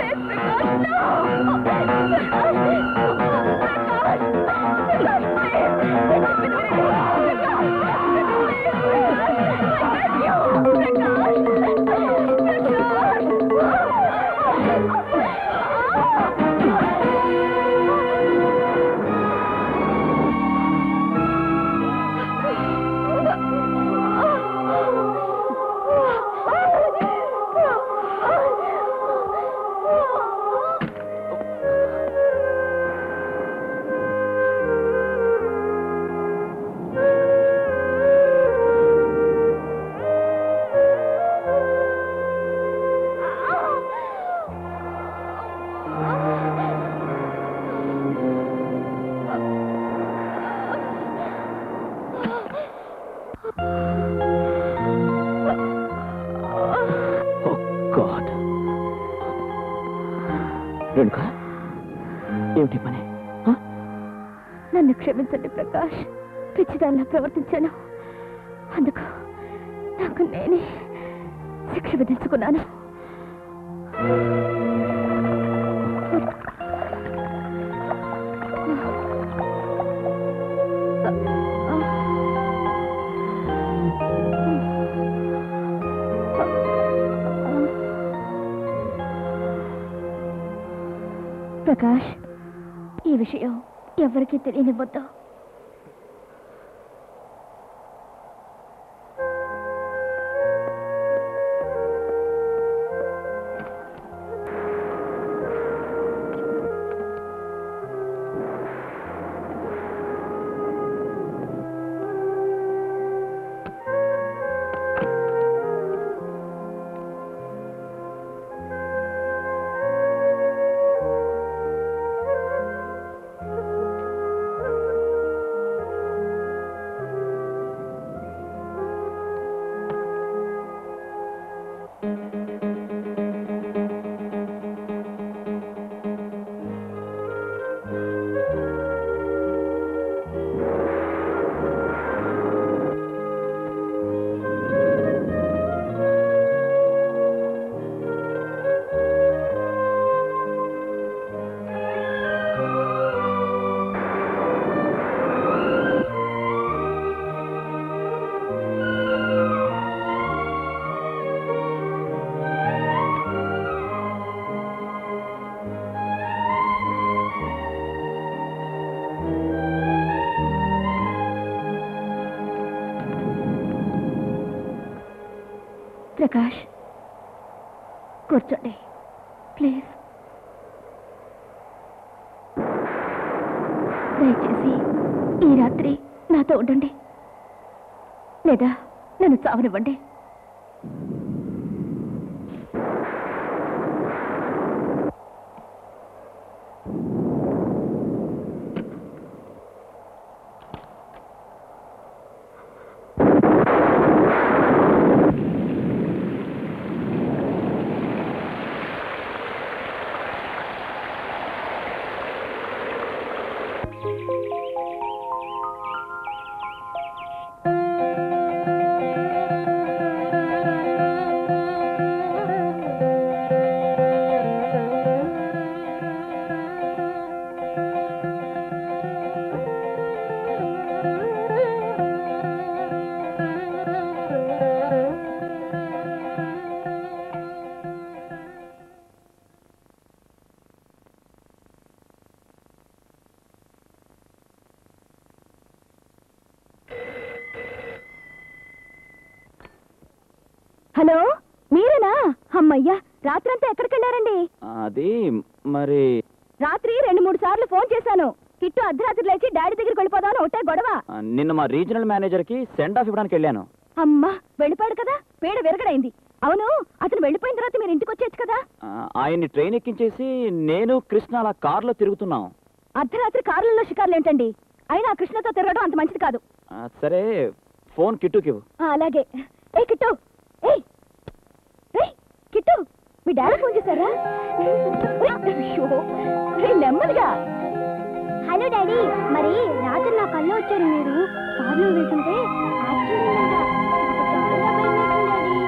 Speaker 1: Renuka ఏమిటి పని?
Speaker 2: నన్ను క్షమించండి ప్రకాష్, పిచ్చిదానిలా ప్రవర్తించాను. అందుకు నాకు నేనే శిక్ష విధించుకున్నాను. ప్రకాష్, ఈ విషయం ఎవరికీ తెలియనివ్వద్దు. ప్రకాష్, కూర్చోండి ప్లీజ్. దయచేసి ఈ రాత్రి నాతో ఉండండి, లేదా నన్ను చావనివ్వండి. హలో, మీరేనా? అమ్మయ్యా, రాత్రంతా ఎక్కడికి వెళ్ళారండి?
Speaker 1: అది మరి
Speaker 2: రాత్రి 2-3 సార్లు ఫోన్ చేశాను. కిట్టు అర్ధరాత్రి లేచి డాడీ దగ్గరికి వెళ్ళిపోదామని ఒకటే గొడవ.
Speaker 1: నిన్న మా రీజనల్ మేనేజర్ కి సెండ్ ఆఫ్ ఇవ్వడానికి వెళ్ళాను.
Speaker 2: అమ్మా, వెళ్ళిపోయాడు కదా, పేడ విరగడైంది. అవును, అతను వెళ్ళిపోయిన తర్వాత మీరు ఇంటికి వచ్చేచ్చు కదా.
Speaker 1: ఆయన్ని ట్రైన్ ఎక్కించేసి నేను కృష్ణ అలా కారులో తిరుగుతున్నాం.
Speaker 6: అర్ధరాత్రి కార్లలో షికార్లు ఏంటండి? అయినా ఆ కృష్ణతో తిరగడం అంత మంచిది కాదు.
Speaker 1: సరే ఫోన్ కిట్టుకి ఇవ్వు.
Speaker 6: అలాగే. ఏ కిట్టు, ఏయ్ ఏయ్ కిట్టు, మీ డాడీ ఫోన్ చేశారా? నెమ్మదిగా.
Speaker 7: హలో డాడీ, మరి రాత్రి నా కళ్ళు వచ్చారు, మీరు కార్లో వెళ్తుంటే యాక్సిడెంట్ అయిందంట. నాకు చాలా భయమేసింది డాడీ.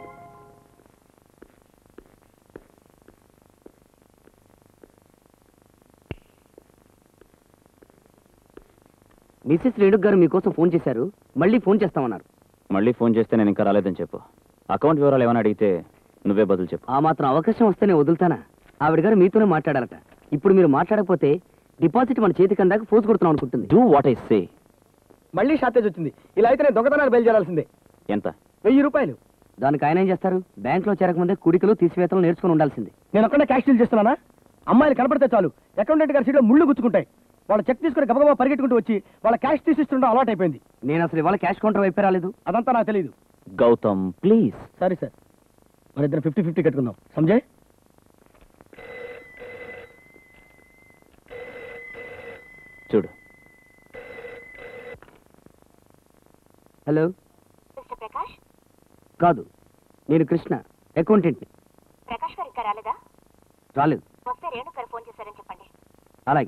Speaker 3: మిసెస్ రేణుక్ గారు మీకోసం ఫోన్ చేశారు, మళ్ళీ ఫోన్ చేస్తామన్నారు.
Speaker 1: మళ్ళీ ఫోన్ చేస్తే నేను ఇంకా రాలేదని చెప్పు. అకౌంట్ వివరాలు ఏమైనా అడిగితే నువ్వే బదులు చెప్పు.
Speaker 3: ఆ మాత్రం అవకాశం వస్తేనే వదులుతానా? ఆవిడ గారు మీతోనే మాట్లాడారట. ఇప్పుడు మీరు మాట్లాడకపోతే డిపాజిట్ మన చేతికి అందాక ఫోర్స్ కొడుతున్నాం అనుకుంటుంది.
Speaker 1: Do what I say.
Speaker 4: మళ్ళీ షార్టేజ్ వచ్చింది. ఇలా అయితే నేను దొంగతనాలు బయలుదేరాల్సిందే.
Speaker 1: ఎంత?
Speaker 4: 1000 రూపాయలు.
Speaker 3: దానికి ఆయన ఏం చేస్తారు? బ్యాంకులో చేరకముందే కుడికలు తీసివేతలు నేర్చుకుని ఉండాల్సింది.
Speaker 4: నేను ఒక్కడే క్యాష్ డీల్ చేస్తున్నానా? అమ్మాయిలు కనపడితే చాలు అకౌంటెంట్ గారి సీట్లో ముళ్ళు గుచ్చుకుంటాయి. వాళ్ళ చెక్ తీసుకుని గబగబా పరిగెట్టుకుంటూ వచ్చి వాళ్ళ క్యాష్ తీసిస్తుండడం అలవాటు అయిపోయింది.
Speaker 3: నేను అసలు ఇవాళ క్యాష్ కౌంటర్ వైపు రాలేదు.
Speaker 4: అదంతా నాకు తెలియదు.
Speaker 1: గౌతమ్ ప్లీజ్.
Speaker 4: సరే సార్, మన ఇద్దరు 50-50 కట్టుకుందాం. సంజయ్,
Speaker 1: చూడు.
Speaker 3: హలో.
Speaker 2: మిస్టర్ ప్రకాష్?
Speaker 3: కాదు, నేను కృష్ణ, అకౌంటెంట్ని.
Speaker 2: ప్రకాష్ గారు ఇంకా రాలేదా?
Speaker 3: రాలేదు.
Speaker 2: వస్తే రేణుక గారు ఫోన్ చేశారని చెప్పండి.
Speaker 3: అలాగే.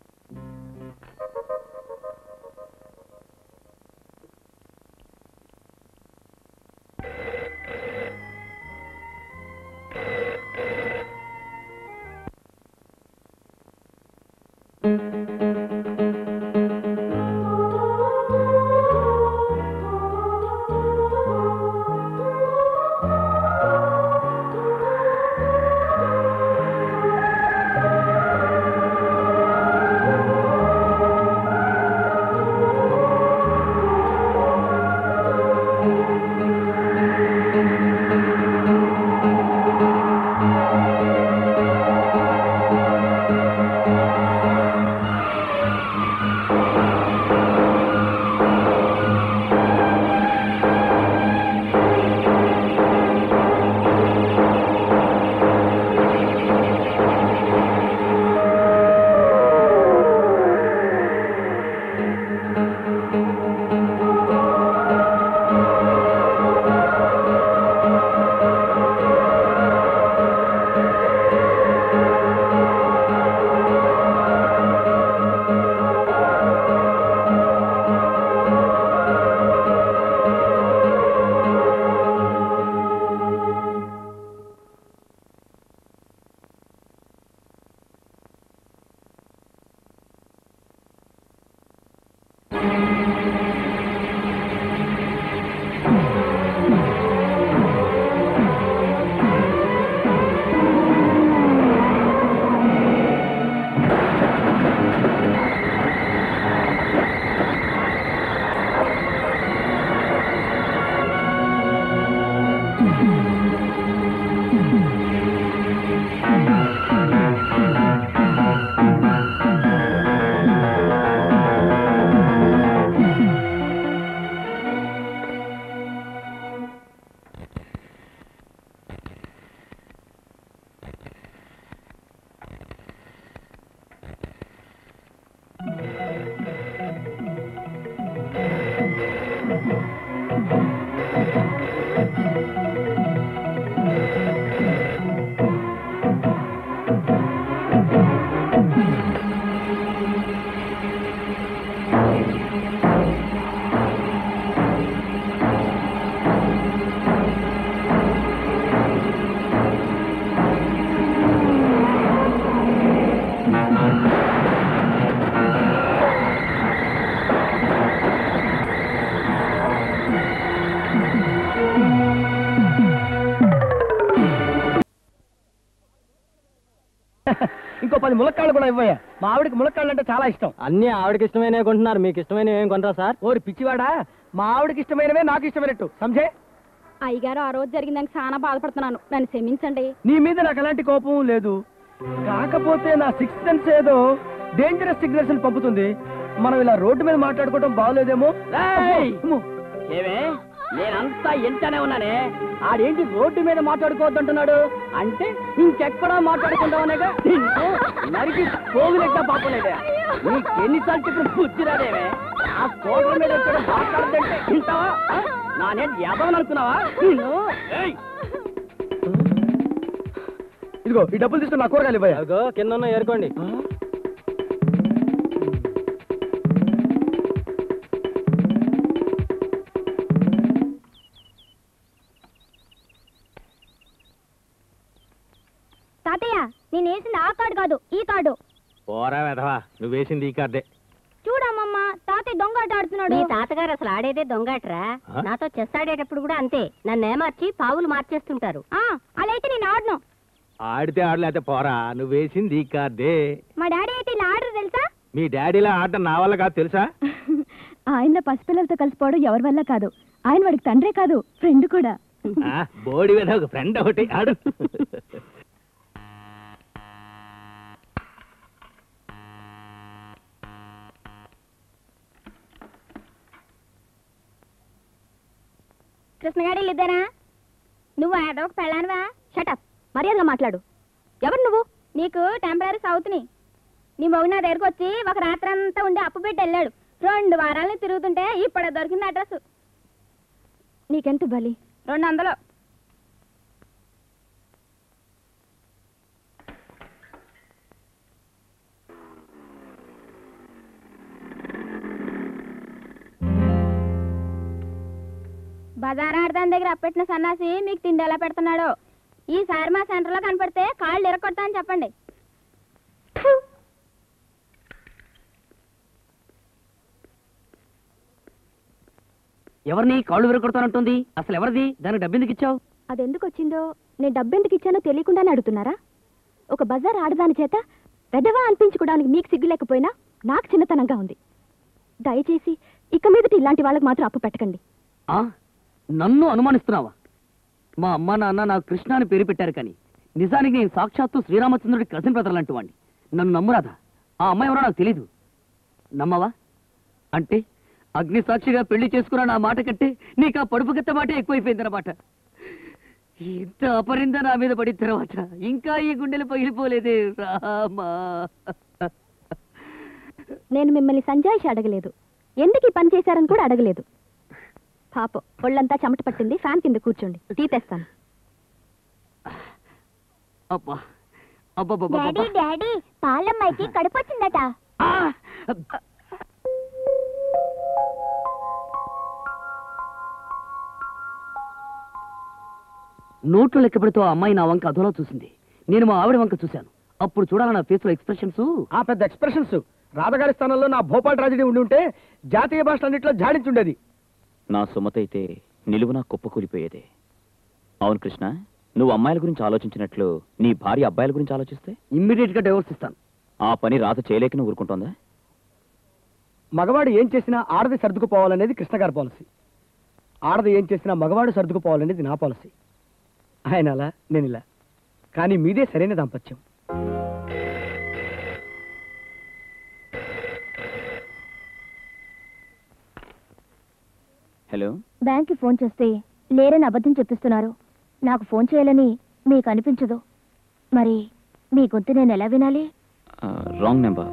Speaker 4: ఇంకో 10 ములక్కాళ్ళు కూడా ఇవ్వయా. మా ఆవిడకి ములక్కాళ్ళు అంటే చాలా ఇష్టం.
Speaker 3: అన్ని ఆవిడకి ఇష్టమైనవి కొంటున్నారు, మీకు ఇష్టమైనవి ఏం కొంటారా సార్?
Speaker 4: ఓరి పిచ్చివాడా, మా ఆవిడకి ఇష్టమైనవే నాకు ఇష్టమైనట్టు. సంజయ్,
Speaker 6: అయ్యగారు ఆ రోజు జరిగిందానికి చాలా బాధపడుతున్నాను, నన్ను క్షమించండి.
Speaker 4: నీ మీద నాకు ఎలాంటి కోపం లేదు. కాకపోతే నా 6th సెన్స్ ఏదో డేంజరస్ సిగ్నల్స్ పంపుతుంది. మనం ఇలా రోడ్డు మీద మాట్లాడుకోవడం బాగోలేదేమో.
Speaker 3: ఏమే నేనంతా ఇంటనే ఉన్నానే. ఆడేంటి రోడ్డు మీద మాట్లాడుకోవద్దంటున్నాడు అంటే ఇంకెక్కడా మాట్లాడుకుంటామనేగా నరికి పోగులెక్క పాపలేదే. నీకు ఎన్నిసార్లు చెప్పిన బుద్ధి రాదేమే. ఆ స్కూటర్ మీద వచ్చాడు మాట్లాడదంటే వింటావా? నానేంటి యాదవని అనుకున్నావా?
Speaker 4: ఇదిగో ఈ డబ్బులు తీసుకుని నా కూరగాయలు ఇవ్వయా.
Speaker 3: కింద ఏరుకోండి.
Speaker 2: తాతయ్య నేను వేసింది ఆ కార్డు కాదు ఈ కార్డు.
Speaker 5: పోరా వెధవా, నువ్వు వేసింది ఈ కార్డే.
Speaker 2: చూడమ్మమ్మ తాతయ్య దొంగాట ఆడుతున్నాడు.
Speaker 8: మీ తాతగారు అసలు ఆడేదే దొంగాటరా. నాతో చెస్ ఆడేటప్పుడు కూడా అంతే, నన్ను ఏమార్చి పావులు మార్చేస్తుంటారు.
Speaker 2: అలా అయితే నేను ఆడను.
Speaker 5: ఆడితే ఆడలేకపోతే పోరా, నువ్వు వేసింది ఈ కార్డే.
Speaker 2: మా డాడీ అయితే ఇలా ఆడరు తెలుసా?
Speaker 5: మీ డాడీలా ఆడటం నా వల్ల కాదు తెలుసా?
Speaker 6: ఆయన పసిపిల్లలతో కలిసిపోవడం ఎవరి వల్ల కాదు. ఆయన వాడికి తండ్రే కాదు, ఫ్రెండ్ కూడా.
Speaker 5: బోడి మీద ఒక ఫ్రెండ్ ఒకటి ఆడు.
Speaker 2: కృష్ణగాడి ఇద్దరా? నువ్వు ఆడొక పెళ్ళానువా?
Speaker 6: షటప్, మర్యాదగా మాట్లాడు. ఎవరు నువ్వు?
Speaker 2: నీకు టెంపరీ సౌత్ని. నీ మొగుడు నా దగ్గరకు వచ్చి ఒక రాత్రి అంతా ఉండి అప్పు పెట్టి వెళ్ళాడు. 2 వారాలు తిరుగుతుంటే ఇప్పుడు దొరికింది అడ్రస్.
Speaker 6: నీకెంత బలి?
Speaker 2: 200. బజార్ ఆడదాని దగ్గర అప్పెట్టిన సన్నాసి మీకు తిండి ఎలా పెడుతున్నాడో. ఈసారి మా సెంటర్లో కనపడితే కాళ్ళు ఇరగొడతా అని చెప్పండి.
Speaker 3: ఎవరిని కాళ్ళు విరగొడతానంటుంది? అసలు ఎవరిది? దానికి డబ్బెందుకు ఇచ్చావు?
Speaker 6: అదెందుకు వచ్చిందో, నేను డబ్బెందుకు ఇచ్చానో తెలియకుండానే అడుగుతున్నారా? ఒక బజార్ ఆడదాని చేత పెద్దవా అనిపించుకోవడానికి మీకు సిగ్గు లేకపోయినా నాకు చిన్నతనంగా ఉంది. దయచేసి ఇక మీదట ఇలాంటి వాళ్ళకి మాత్రం అప్పు పెట్టకండి.
Speaker 3: నన్ను అనుమానిస్తున్నావా? మా అమ్మ నాన్న నాకు కృష్ణ అని పేరు పెట్టారు, కానీ నిజానికి నేను సాక్షాత్తు శ్రీరామచంద్రుడి కజిన్ బ్రదర్ లాంటి వాడిని. నన్ను నమ్మురాదా? ఆ అమ్మాయి ఎవరో నాకు తెలీదు. నమ్మవా? అంటే అగ్ని సాక్షిగా పెళ్లి చేసుకున్న నా మాట కంటే నీకు ఆ పడుపు గత్త మాట ఎక్కువైపోయిందన్నమాట. ఇంత అపరింద నా మీద పడిన తర్వాత ఇంకా ఈ గుండెలు పగిలిపోలేదే రామా.
Speaker 6: నేను మిమ్మల్ని సంజాయిషి అడగలేదు, ఎందుకు ఈ పని చేశారని కూడా అడగలేదు. పాపం ఒళ్ళంతా చెమట పట్టింది, ఫ్యాన్ కింద కూర్చోండి, టీ తెస్తాను.
Speaker 2: డాడీ డాడీ పాలమ్మాయికి కడుపు వచ్చిందట.
Speaker 3: నోట్లు లెక్క పెడుతూ ఆ అమ్మాయి నా వంక అదోలా చూసింది. నేను మా ఆవిడ వంక చూశాను. అప్పుడు చూడాలి నా ఫేస్ లో ఎక్స్ప్రెషన్స్.
Speaker 4: ఆ పెద్ద ఎక్స్ప్రెషన్స్ రాధగారి స్థానంలో నా భోపాల్ ట్రాజడీ ఉండి ఉంటే జాతీయ భాషలన్నింటిలో జాడించుండేది.
Speaker 1: నా సుమతైతే నిలువునా కుప్పకూలిపోయేదే. అవును కృష్ణ, నువ్వు అమ్మాయిల గురించి ఆలోచించినట్లు నీ భార్య అబ్బాయిల గురించి ఆలోచిస్తే
Speaker 3: ఇమ్మీడియట్ గా డైవర్స్ ఇస్తాను.
Speaker 1: ఆ పని రాత చేయలేకనే ఊరుకుంటోందా?
Speaker 4: మగవాడు ఏం చేసినా ఆడది సర్దుకుపోవాలనేది కృష్ణ గారి పాలసీ. ఆడది ఏం చేసినా మగవాడు సర్దుకుపోవాలనేది నా పాలసీ. ఆయన అలా, నేను ఇలా. కానీ మీదే సరైన దాంపత్యం.
Speaker 1: హలో,
Speaker 2: బ్యాంక్కి ఫోన్ చేస్తే లేరని అబద్ధం చెప్పిస్తున్నారు. నాకు ఫోన్ చేయాలని మీకు అనిపించదు. మరి మీ గొంతు నేను ఎలా వినాలి?
Speaker 1: Wrong number.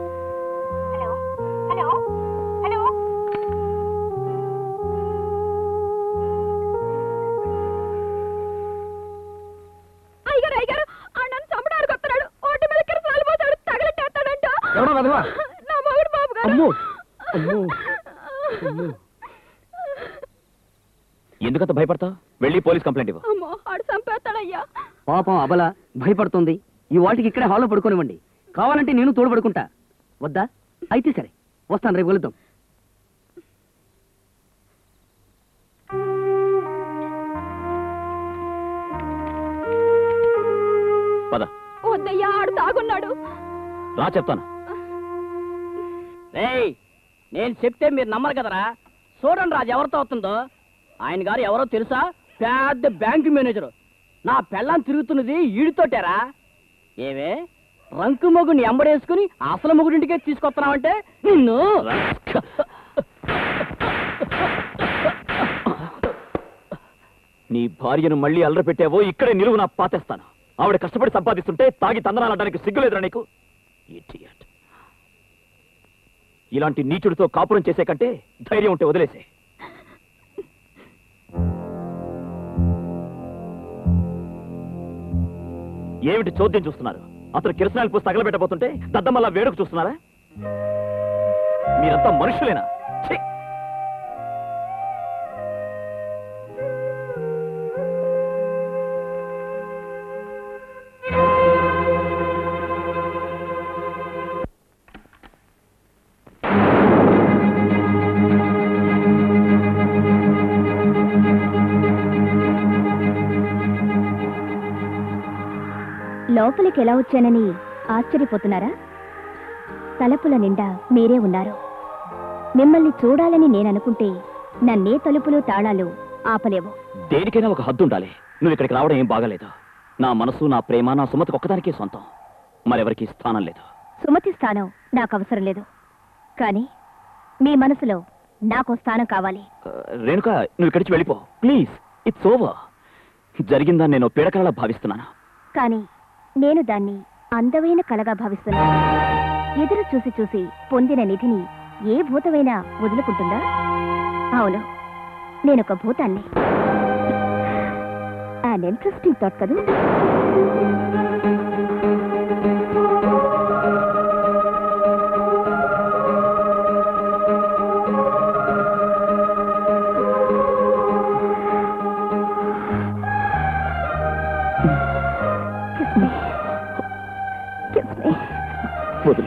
Speaker 1: ఎందుకంత భయపడతావు? వెళ్ళి పోలీస్ కంప్లైంట్ ఇవ్వు.
Speaker 3: పాపం అబల భయపడుతుంది. ఈ వాటికి ఇక్కడే హాల్లో పడుకోనివ్వండి. కావాలంటే నేను తోడు పడుకుంటా. వద్దా? అయితే సరే, వస్తాను, రేపు వెళుద్దాం.
Speaker 1: పద.
Speaker 6: వద్దయ్యా, ఆడు తాగున్నాడు.
Speaker 1: రా చెప్తాను.
Speaker 3: నేను చెప్తే మీరు నమ్మరు కదరా. చూడండి రాజు ఎవరితో అవుతుందో. ఆయన గారు ఎవరో తెలుసా? పెద్ద బ్యాంకు మేనేజరు. నా పెళ్ళాం తిరుగుతున్నది ఈడితోటేరా. ఏవే రంకు మొగుడిని ఎంబడేసుకుని అసలు మొగుడింటికే తీసుకొస్తున్నావంటే నిన్ను.
Speaker 1: నీ భార్యను మళ్ళీ అల్లరి పెట్టావో ఇక్కడే నిలువు నా పాతేస్తాను. ఆవిడ కష్టపడి సంపాదిస్తుంటే తాగి తందనాలడానికి సిగ్గులేదురా నీకు? Idiot. ఇలాంటి నీచుడితో కాపురం చేసే కంటే ధైర్యం ఉంటే వదిలేసే. ఏమిటి చోద్యం చూస్తున్నారు? అతను కిరసనాయలు పూసి తగలబెట్టబోతుంటే దద్దమల్లా వేడుకు చూస్తున్నారా? మీరంతా మనుషులేనా? ఛీ!
Speaker 2: లోపలికి ఎలా వచ్చానని ఆశ్చర్యపోతున్నారా? తలుపుల నిండా మీరే ఉన్నారు. మిమ్మల్ని చూడాలని నేననుకుంటే నన్నే తలుపులు తాళాలు ఆపలేవు.
Speaker 1: దేనికైనా ఒక హద్దు ఉండాలి. నువ్వు ఇక్కడికి రావడం ఏం బాగాలేదు. నా మనసు, నా ప్రేమ, నా సుమతికి ఒక్కదానికే సొంతం. మరెవరికి స్థానం లేదు.
Speaker 2: సుమతి స్థానం నాకు అవసరం లేదు, కానీ మీ మనసులో నాకు స్థానం కావాలి.
Speaker 1: రేణుక, నువ్వు ఇక్కడి నుంచి వెళ్ళిపో ప్లీజ్. It's over. జరిగిందా నేను పీడకలలా భావిస్తున్నాను.
Speaker 2: కానీ నేను దాన్ని అందమైన కళగా భావిస్తున్నాను. ఎదురు చూసి చూసి పొందిన నిధిని ఏ భూతమైనా వదులుకుంటుందా? అవును, నేనొక భూతాన్ని. అండ్ ఇంట్రెస్టింగ్ థాట్ కదూ?
Speaker 1: వదులు,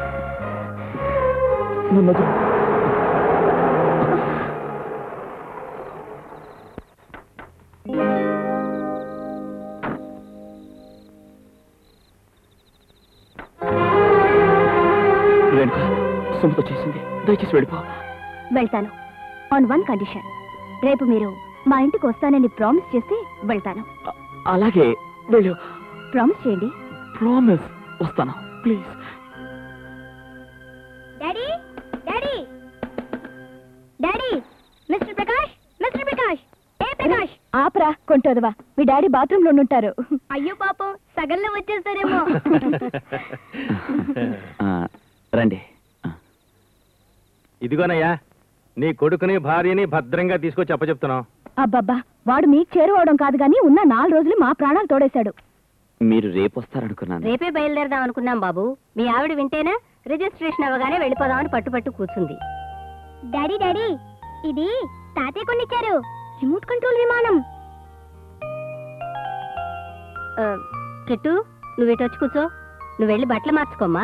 Speaker 1: నన్ను వదులు. రేణుక, సుమతో చేసింది, దయచేసి వెళ్ళిపో.
Speaker 2: వెళ్తాను, ఆన్ వన్ కండిషన్. రేపు మీరు మా ఇంటికి వస్తానని ప్రామిస్ చేస్తే వెళ్తాను.
Speaker 1: అలాగే, వెళ్ళు.
Speaker 2: ప్రామిస్ చేయండి.
Speaker 1: ప్రామిస్. వస్తాను please.
Speaker 2: Daddy, daddy, daddy, mister Prakash, mister Prakash, ఏ ప్రకాష్. ఆపరా కొంటోదవా, మీ డాడీ బాత్రూమ్ లో ఉంటారు. అయ్యో పాపం, సగంలో వచ్చేస్తారేమో.
Speaker 1: రండి.
Speaker 5: ఇదిగోనయ్యా, నీ కొడుకుని భార్యని భద్రంగా తీసుకొచ్చి అప్పచెప్తున్నావు.
Speaker 2: అబ్బబ్బా, వాడు మీకు చేరువవడం కాదు గానీ ఉన్న 4 రోజులు మా ప్రాణాలు తోడేశాడు.
Speaker 1: మీరు రేపు వస్తారనుకున్నాను.
Speaker 8: రేపే బయలుదేరదాం అనుకున్నాం బాబు. మీ ఆవిడ వింటేనా రిజిస్ట్రేషన్ అవ్వగానే వెళ్ళిపోదామని పట్టుపట్టు కూర్చుంది.
Speaker 2: డాడీ, డాడీ, ఇది తాతయ్య కొనిచ్చారు, రిమోట్ కంట్రోల్ విమానం.
Speaker 8: కిట్టు, నువ్వు ఇటు వచ్చి కూర్చో. నువ్వు వెళ్ళి బట్టలు మార్చుకోమ్మా.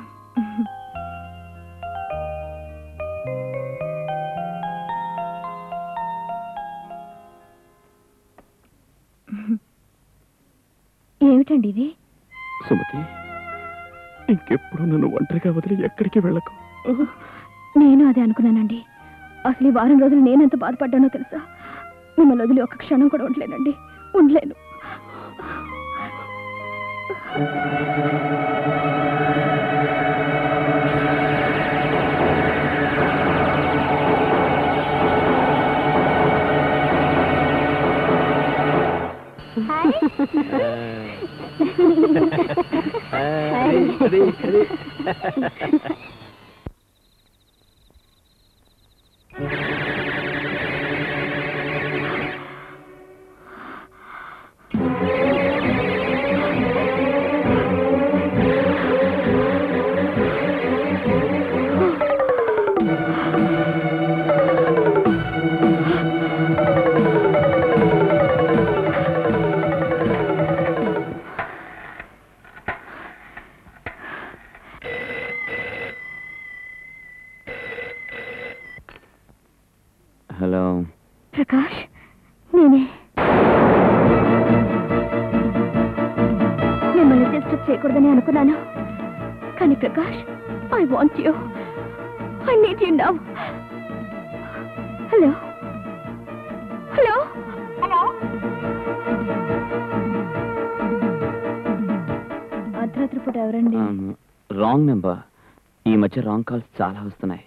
Speaker 2: ఏమిటండి ఇది?
Speaker 1: సుమతి, ఇంకెప్పుడు నన్ను ఒంటరిగా వదిలి ఎక్కడికి వెళ్ళకు.
Speaker 2: నేను అదే అనుకున్నానండి. అసలు ఈ వారం రోజులు నేనెంత బాధపడ్డానో తెలుసా? మిమ్మల్ని వదిలి ఒక్క క్షణం కూడా ఉండలేనండి, ఉండలేను.
Speaker 1: హలో
Speaker 2: ప్రకాష్, నేనే. మిమ్మల్ని డిస్టర్బ్ చేయకూడదని అనుకున్నాను, కానీ Prakash, I want you, I need you now. Hello, hello, hello. అర్ధరాత్రి పూట ఎవరండి?
Speaker 1: Wrong number. ఈ మధ్య రాంగ్ కాల్స్ చాలా వస్తున్నాయి.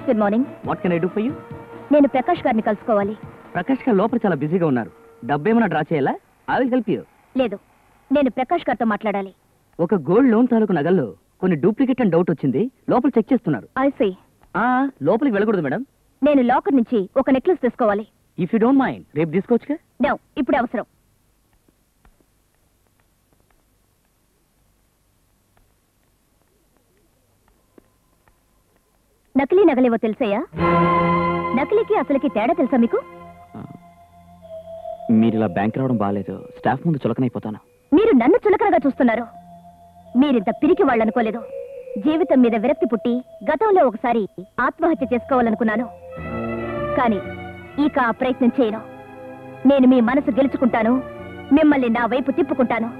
Speaker 2: Good morning.
Speaker 3: What can I do for you?
Speaker 2: నేను ప్రకాష్ గారిని కలుసుకోవాలి.
Speaker 3: ప్రకాష్ గారు లోపల చాలా బిజీగా ఉన్నారు. డబ్బేమైనా డ్రా చేయాలా? I will help you.
Speaker 2: లేదు, నేను ప్రకాష్ గారితో మాట్లాడాలి.
Speaker 3: ఒక గోల్డ్ లోన్ తాలూకు నగల్లో కొన్ని డూప్లికేట్ అని డౌట్ వచ్చింది. లోపల చెక్ చేస్తున్నారు.
Speaker 2: I see.
Speaker 3: లోపలికి వెళ్ళకూడదు మేడం.
Speaker 2: నేను లాకర్ నుంచి ఒక నెక్లెస్ తీసుకోవాలి.
Speaker 3: ఇఫ్ యూ డోంట్ మైండ్ రేపు తీసుకోవచ్చుగా?
Speaker 2: నో, ఇప్పుడు అవసరం. నకిలీ నగలేవో తెలుసాయా? నకిలీకి అసలుకి తేడా తెలుసా మీకు?
Speaker 1: మీరు ఇలా బ్యాంక్ రావడం బాగాలేదు. స్టాఫ్ ముందు చులకనైపోతాను.
Speaker 2: మీరు నన్ను చులకనగా చూస్తున్నారు. మీరింత పిరికి వాళ్ళనుకోలేదు. జీవితం మీద విరక్తి పుట్టి గతంలో ఒకసారి ఆత్మహత్య చేసుకోవాలనుకున్నాను. కానీ ఇక ఆ ప్రయత్నం చేయను. నేను మీ మనసు గెలుచుకుంటాను. మిమ్మల్ని నా వైపు తిప్పుకుంటాను.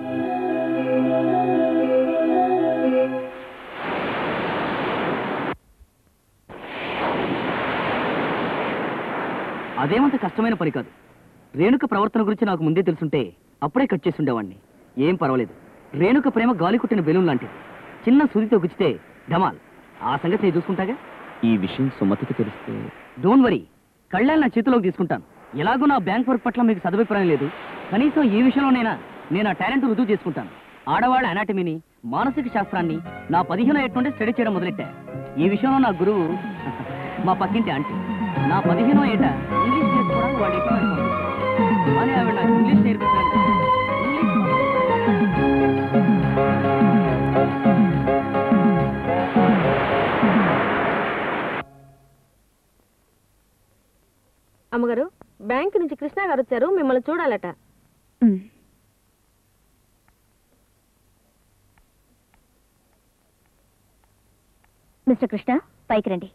Speaker 3: అదేమంత కష్టమైన పని కాదు. రేణుక ప్రవర్తన గురించి నాకు ముందే తెలుసుంటే అప్పుడే కట్ చేసి ఉండేవాడిని. ఏం పర్వాలేదు. రేణుక ప్రేమ గాలి కుట్టిన బెలూన్ లాంటిది. చిన్న సూదితో గుచ్చితే ఢమాల్. ఆ సంగతి నేను చూసుకుంటాగా.
Speaker 1: ఈ విషయం సుమతికి తెలిస్తే?
Speaker 3: డోంట్ వరీ, కళ్ళని నా చేతిలోకి తీసుకుంటాను. ఎలాగో నా బ్యాంక్ వర్క్ పట్ల మీకు సదభిప్రాయం లేదు. కనీసం ఈ విషయంలోనైనా నేను ఆ టాలెంట్ రుజువు చేసుకుంటాను. ఆడవాళ్ళ అనాటమీని, మానసిక శాస్త్రాన్ని నా 15వ ఏట నుండి స్టడీ చేయడం మొదలెట్టా. ఈ విషయంలో నా గురువు మా పక్కింటి ఆంటీ. నా 15వ ఏట ఇంగ్లీష్ నేర్చుకోవడానికి వాడు ఎటు పంపించారు. కానీ ఆవిడ నాకు ఇంగ్లీష్ నేర్పించడానికి
Speaker 8: అమ్మగారు, బ్యాంక్ నుంచి కృష్ణ గారు వచ్చారు, మిమ్మల్ని చూడాలట.
Speaker 2: మిస్టర్ కృష్ణ, పైకి రండి.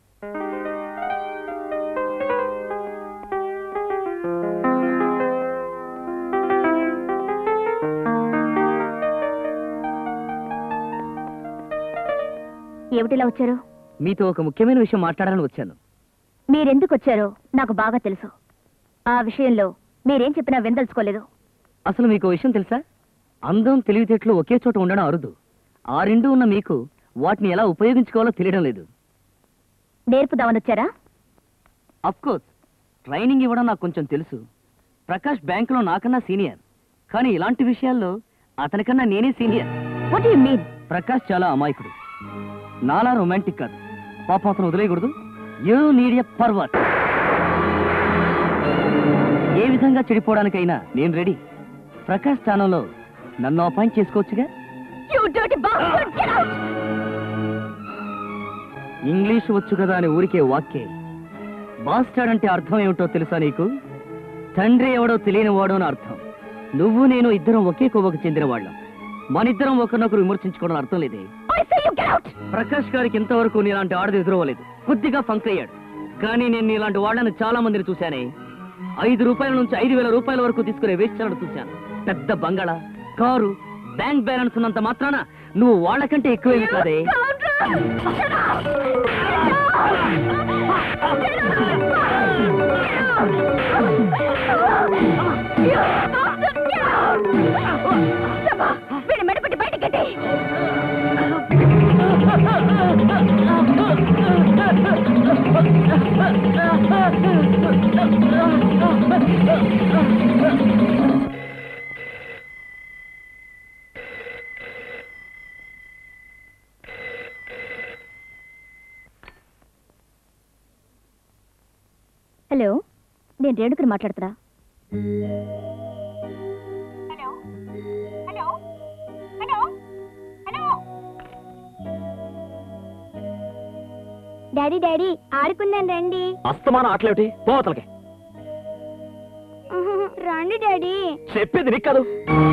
Speaker 2: ఏమిటిలా వచ్చారు?
Speaker 3: మీతో ఒక ముఖ్యమైన విషయం మాట్లాడాలని వచ్చాను.
Speaker 2: మీరెందుకు వచ్చారో నాకు బాగా తెలుసు. ఆ విషయంలో మీరేం చెప్పినా విందల్చుకోలేదు.
Speaker 3: అసలు మీకు విషయం తెలుసా? అందం, తెలివితేటలు ఒకే చోట ఉండడం అరుదు. ఆ రెండు ఉన్న మీకు వాటిని ఎలా ఉపయోగించుకోవాలో తెలియడం లేదు.
Speaker 2: నేర్పుదామని వచ్చారా?
Speaker 3: అఫ్కోర్స్, ట్రైనింగ్ ఇవ్వడం నాకు కొంచెం తెలుసు. ప్రకాష్ బ్యాంకులో నాకన్నా సీనియర్. కానీ ఇలాంటి విషయాల్లో అతనికన్నా నేనే senior.
Speaker 2: What you mean?
Speaker 3: Prakash చాలా అమాయకుడు. నాలా రొమాంటిక్ కాదు. పాపం అతను వదిలేయకూడదు. You need a pervert. ఏ విధంగా చెడిపోవడానికైనా నేను రెడీ. ప్రకాష్ స్థానంలో నన్ను అపాయింట్ చేసుకోవచ్చుగా? ఇంగ్లీష్ వచ్చు కదా అని ఊరికే వాక్యే. బాస్టార్డ్ అంటే అర్థం ఏమిటో తెలుసా నీకు? తండ్రి ఎవడో తెలియని వాడో అని అర్థం. నువ్వు నేను ఇద్దరం ఒకే కోవకు చెందిన వాళ్ళం. మనిద్దరం ఒకరినొకరు విమర్శించుకోవడం అర్థం లేదే. ప్రకాష్ గారికి ఇంతవరకు నీలాంటి ఆడది ఎదురవ్వలేదు. కొద్దిగా ఫంక్ అయ్యాడు. కానీ నేను నీలాంటి వాళ్ళని చాలా మందిని చూశానే. 5 రూపాయల నుంచి 5,000 రూపాయల వరకు తీసుకునే వేస్టర్లను చూశాను. పెద్ద బంగాళా, కారు, బ్యాంక్ బ్యాలెన్స్ ఉన్నంత మాత్రాన నువ్వు వాళ్ళకంటే ఎక్కువేమి కాదే.
Speaker 2: మెడపెట్టి బయటకెట్టి. హలో, నేను రేణుకని మాట్లాడుతున్నా.
Speaker 7: డాడీ డాడీ ఆడుకుందాం రండి.
Speaker 1: అస్తమానం ఆటలేమిటి? పోతలకి
Speaker 7: రండి డాడీ.
Speaker 1: చెప్పేది నీకు కాదు.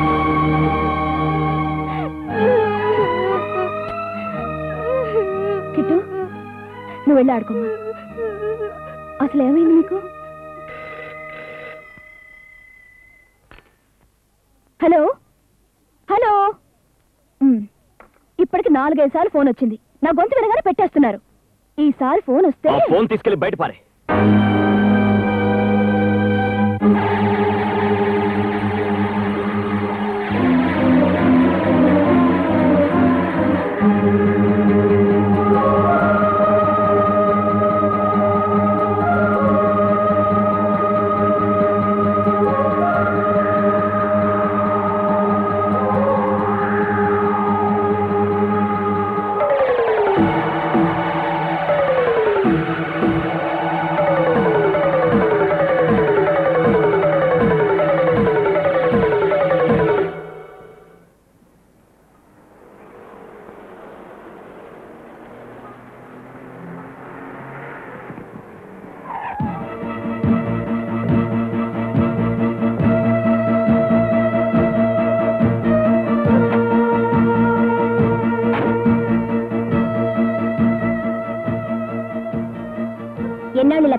Speaker 2: కిట్టు, నువ్వు వెళ్ళి ఆడుకోమ్మా. అసలు ఏమైంది మీకు? Hello hello. ఇప్పటికి 4-5 సార్లు ఫోన్ వచ్చింది. నా గొంతు వినగానే పెట్టేస్తున్నారు. ఈసారి ఫోన్ వస్తే
Speaker 1: ఫోన్ తీసుకెళ్లి బయట పారే.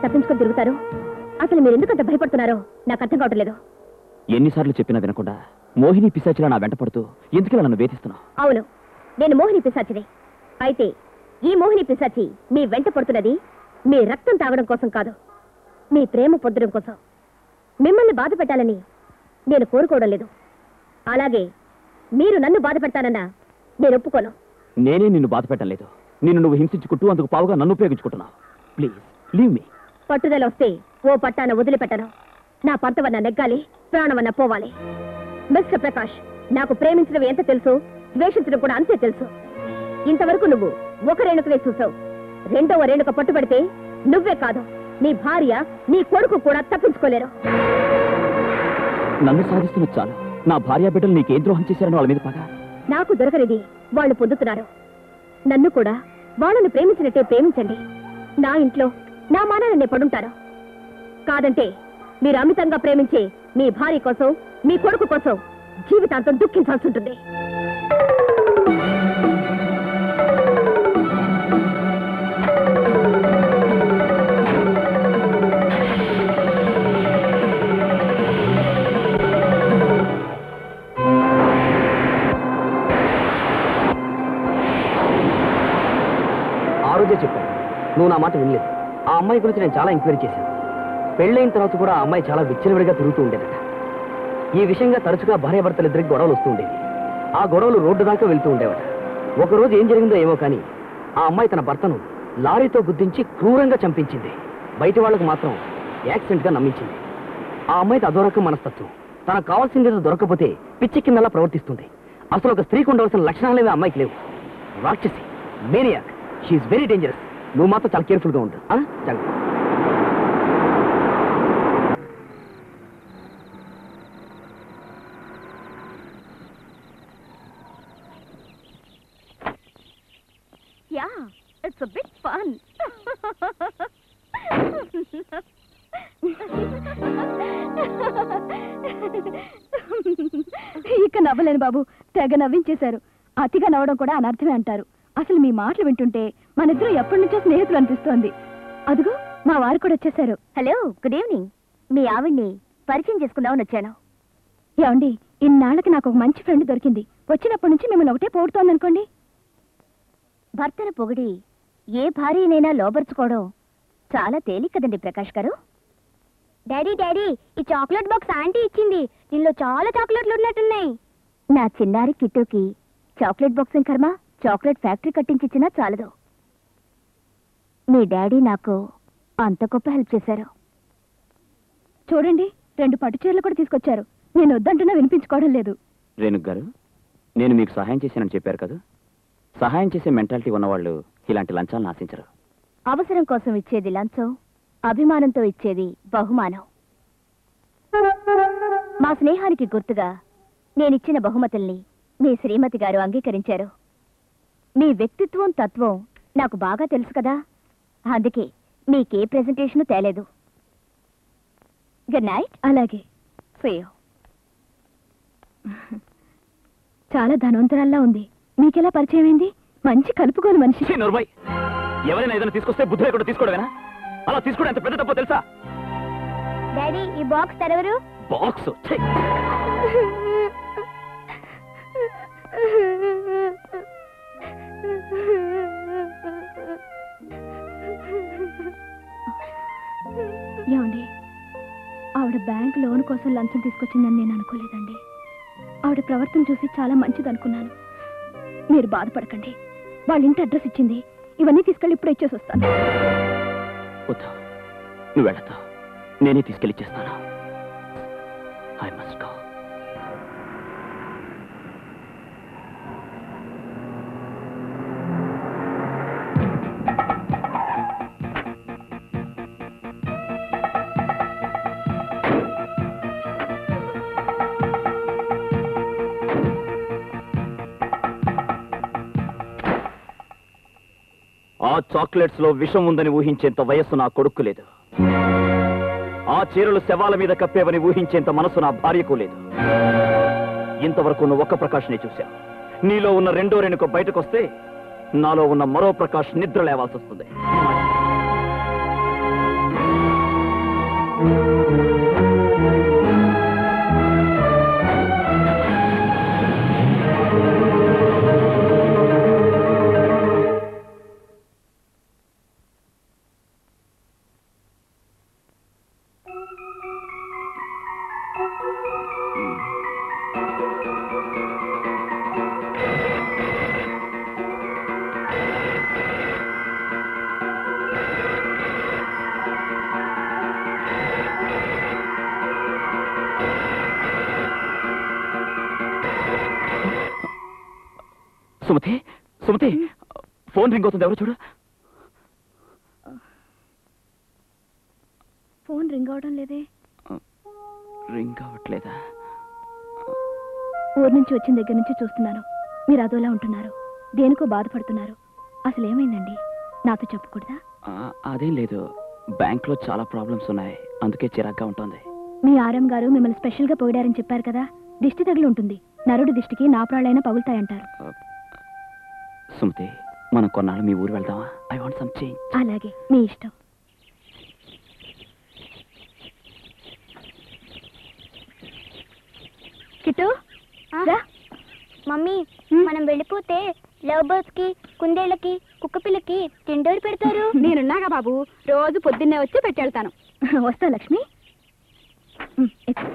Speaker 2: తప్పించుకొని తిరుగుతారు? అసలు మీరు ఎందుకు అంత భయపడుతున్నారో నాకు అర్థం కావట్లేదు.
Speaker 1: ఎన్నిసార్లు చెప్పినా వినకుండా మోహిని పిశాచిలా నా వెంట పడుతూ ఎందుకు నన్ను వేధిస్తున్నావు?
Speaker 2: అవును, నేను మోహిని పిశాచిని. అయితే ఈ మోహిని పిశాచి మీ వెంట పడుతున్నది మీ రక్తం తాగడం కోసం కాదు, మీ ప్రేమ పొందడం కోసం. మిమ్మల్ని బాధ పెట్టాలని నేను కోరుకోవడం లేదు. అలాగే మీరు నన్ను బాధ పెడతానన్నా నేను ఒప్పుకోను.
Speaker 1: నేనే నిన్ను బాధ పెట్టడం లేదు. నిన్ను నువ్వు హింసించుకుంటూ అందుకు పావుగా నన్ను ఉపయోగించుకుంటున్నావు. Please leave me.
Speaker 2: పట్టుదల వస్తే ఓ పట్టాన వదిలిపెట్టను. నా పంతవన్న నెగ్గాలి, ప్రాణవన్న పోవాలి. మిస్టర్ ప్రకాష్, నాకు ప్రేమించడం ఎంత తెలుసు, ద్వేషించడం కూడా అంతే తెలుసు. ఇంతవరకు నువ్వు ఒక రేణుకనే చూసావు. రెండవ రేణుక పట్టుబడితే నువ్వే కాదు, నీ భార్య, నీ కొడుకు కూడా తప్పించుకోలేరు.
Speaker 1: నన్ను సాధిస్తున్న చాలు. నా భార్య బిడ్డలు నీకేం ద్రోహం చేశారని వాళ్ళ మీద పగ.
Speaker 2: నాకు దొరకనిది వాళ్ళు పొందుతున్నారు. నన్ను కూడా వాళ్ళని ప్రేమించినట్టే ప్రేమించండి. నా ఇంట్లో నా మానాన్ని పడుంటారు. కాదంటే మీరు అమితంగా ప్రేమించే మీ భార్య కోసం, మీ కొడుకు కోసం జీవితాంతం దుఃఖించాల్సి ఉంటుంది.
Speaker 4: ఆ రోజే చెప్పాను, నువ్వు నా మాట వినలేదు. ఆ అమ్మాయి గురించి నేను చాలా ఎంక్వైరీ చేశాను. పెళ్ళైన తర్వాత కూడా ఆ అమ్మాయి చాలా విచ్చలవిడిగా తిరుగుతూ ఉండేదట. ఈ విషయంగా తరచుగా భార్యాభర్తలిద్దరికి గొడవలు వస్తూ ఉండేవి. ఆ గొడవలు రోడ్డు దాకా వెళ్తూ ఉండేవట. ఒకరోజు ఏం జరిగిందో ఏమో కానీ ఆ అమ్మాయి తన భర్తను లారీతో గుద్దించి క్రూరంగా చంపించింది. బయట వాళ్లకు మాత్రం యాక్సిడెంట్గా నమ్మించింది. ఆ అమ్మాయికి అదో రకం మనస్తత్వం. తనకు కావాల్సిందేదో దొరకకపోతే పిచ్చి కిందలా ప్రవర్తిస్తుంది. అసలు ఒక స్త్రీకి ఉండవలసిన లక్షణాలేవి ఆ అమ్మాయికి లేవు. రాక్షసి, మేనియాక్. She is very dangerous. నువ్వు మాత్రం చాలా కేర్ఫుల్గా ఉండు.
Speaker 2: Yeah, it's a bit fun.
Speaker 6: ఇక నవ్వలేను బాబు, తెగ నవ్వించేశారు. అతిగా నవ్వడం కూడా అనర్థమే అంటారు. అసలు మీ మాటలు వింటుంటే మన ఇద్దరు ఎప్పటి నుంచో స్నేహితులు అనిపిస్తోంది. అదిగో మా వారు కూడా వచ్చేసారు.
Speaker 2: Hello, good evening. మీ ఆవిడ్ని పరిచయం చేసుకుందామని వచ్చాను.
Speaker 6: ఏమండి, ఇన్నాళ్ళకి నాకు ఒక మంచి ఫ్రెండ్ దొరికింది. వచ్చినప్పటి నుంచి మిమ్మల్ని ఒకటే పోడుతోంది అనుకోండి.
Speaker 2: భర్తను పొగిడి ఏ భార్యనైనా లోబర్చుకోవడం చాలా తేలిక కదండి ప్రకాష్ గారు. డాడీ డాడీ, ఈ చాక్లెట్ బాక్స్ ఆంటీ ఇచ్చింది. దీనిలో చాలా చాక్లెట్లు ఉన్నట్టున్నాయి. నా చిన్నారి కిట్టుకి చాక్లెట్ బాక్స్ కర్మ, చాక్లెట్ ఫ్యాక్టరీ కట్టించిచ్చినా చాలదు. మీ డాడీ నాకు అంత గొప్ప హెల్ప్ చేశారు.
Speaker 6: చూడండి, 2 పట్టు చీరలు కూడా తీసుకొచ్చారు. నేను వద్దంటున్నా వినిపించుకోవడం లేదు.
Speaker 1: రేణుక్ గారు, నేను మీకు సహాయం చేశానని చెప్పారు కదా. సహాయం చేసే మెంటాలిటీ ఉన్నవాళ్ళు ఇలాంటి లంచాలను ఆశించరు.
Speaker 2: అవసరం కోసం ఇచ్చేది లంచం, అభిమానంతో ఇచ్చేది బహుమానం. మా స్నేహానికి గుర్తుగా నేనిచ్చిన బహుమతుల్ని మీ శ్రీమతి గారు అంగీకరించారు. మీ వ్యక్తిత్వం, తత్వం నాకు బాగా తెలుసు కదా. అందుకే మీకే ప్రెజెంటేషన్ తేలేదు. Good night.
Speaker 6: అలాగే.
Speaker 2: See you.
Speaker 6: చాలా ధనవంతరాల్లా ఉంది. మీకెలా పరిచయం అయింది? మంచి కలుపుకోలు మనిషి.
Speaker 1: ఎవరైనా ఏదైనా తీసుకొస్తే బుద్ధి లేకుండా తీసుకోవడమేనా? అలా తీసుకోవడం ఎంత పెద్ద తప్పో తెలుసా?
Speaker 2: డాడీ, ఈ బాక్స్ తెరవరు.
Speaker 1: బాక్స్
Speaker 6: ఏమండి, ఆవిడ బ్యాంక్ లోన్ కోసం లంచం తీసుకొచ్చిందని నేను అనుకోలేదండి. ఆవిడ ప్రవర్తన చూసి చాలా మంచిది అనుకున్నాను. మీరు బాధపడకండి. వాళ్ళ ఇంటి అడ్రస్ ఇచ్చింది. ఇవన్నీ తీసుకెళ్ళి ఇప్పుడు ఇచ్చేసి వస్తాను.
Speaker 1: వద్దు, నువ్వు వెళతావు. నేనే తీసుకెళ్ళి ఇచ్చేస్తాను. I must go. ఆ చాక్లెట్స్ లో విషం ఉందని ఊహించేంత వయస్సు నా కొడుకు లేదు. ఆ చీరలు శవాల మీద కప్పేవని ఊహించేంత మనసు నా భార్యకు లేదు. ఇంతవరకు నువ్వు ఒక్క ప్రకాష్నే చూశా. నీలో ఉన్న రెండో రేణుక బయటకొస్తే నాలో ఉన్న మరో ప్రకాష్ నిద్ర లేవాల్సి వస్తుంది. సుమతి సుమతి ఫోన్ రింగ్ అవుతుంది, ఎవరు చూడు.
Speaker 2: ఫోన్ రింగ్ అవడం లేదే.
Speaker 1: రింగ్ అవ్వట్లేదా?
Speaker 2: ఊరు నుంచి వచ్చిన దగ్గర నుంచి చూస్తున్నాను. మీరు అదోలా ఉంటున్నారు, దేనికో బాధపడుతున్నారు. అసలు ఏమైందండి? నాతో చెప్పకూడదా?
Speaker 1: అదేం లేదు, బ్యాంక్ లో చాలా ప్రాబ్లమ్స్ ఉన్నాయి, అందుకే చిరాగ్గా ఉంటుంది.
Speaker 2: మీ ఆర్ఎం గారు మిమ్మల్ని స్పెషల్ గా పోయారని చెప్పారు కదా, దిష్టి తగిలి ఉంటుంది. నరుడి దిష్టికి నా ప్రాళ్ళైనా పగులుతాయంటారు.
Speaker 1: సుమతి, మనం కొన్నాళ్ళు మీ ఊరు వెళ్దామా? I want some change.
Speaker 2: అలాగే, మీ ఇష్టం. కిట్టు, రా.
Speaker 7: మమ్మీ, మనం వెళ్ళిపోతే లవ్ బర్డ్స్ కి, కుందేళ్ళకి, కుక్క పిల్లకి తిండోరు పెడతారు.
Speaker 6: నేనున్నాగా బాబు, రోజు పొద్దున్నే వచ్చి పెట్టెళ్తాను.
Speaker 2: వస్తా లక్ష్మి. ఎక్కు.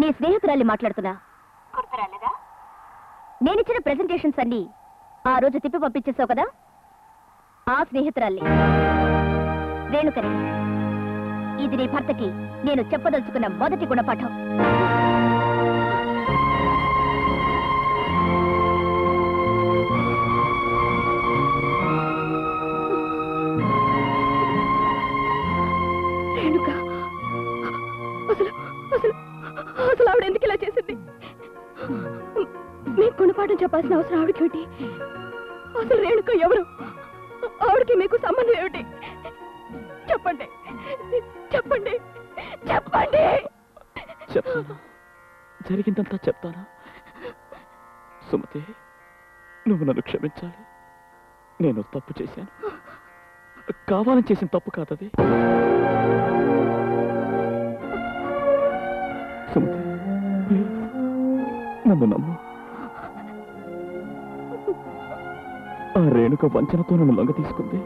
Speaker 2: నీ స్నేహితురాలి మాట్లాడుతున్నా. గుర్తురాలేదా? నేనిచ్చిన ప్రెజెంటేషన్స్ అన్ని ఆ రోజు తిప్పి పంపించేసావు కదా, ఆ స్నేహితురాలి రేణుకని. ఇది నీ భర్తకి నేను చెప్పదలుచుకున్న మొదటి గుణపాఠం.
Speaker 6: రేణుక అసలు అసలు అసలు ఆవిడ ఎందుకు ఇలా చేసింది? మీకు గుణపాఠం చెప్పాల్సిన అవసరం ఆవిడకి ఏమిటి? అసలు రేణుక ఎవరు? ఆవిడకి మీకు సంబంధం ఏమిటి? చెప్పండి చెప్పండి చెప్పండి.
Speaker 1: చెప్తాను, జరిగిందంతా చెప్తాను. సుమతి, నువ్వు నన్ను క్షమించాలి. నేను తప్పు చేశాను, కావాలని చేసిన తప్పు కాదది. సుమతి, ప్లీజ్ నన్ను నమ్ము. ఆ రేణుక వంచనతో నన్ను లొంగ తీసుకుంది.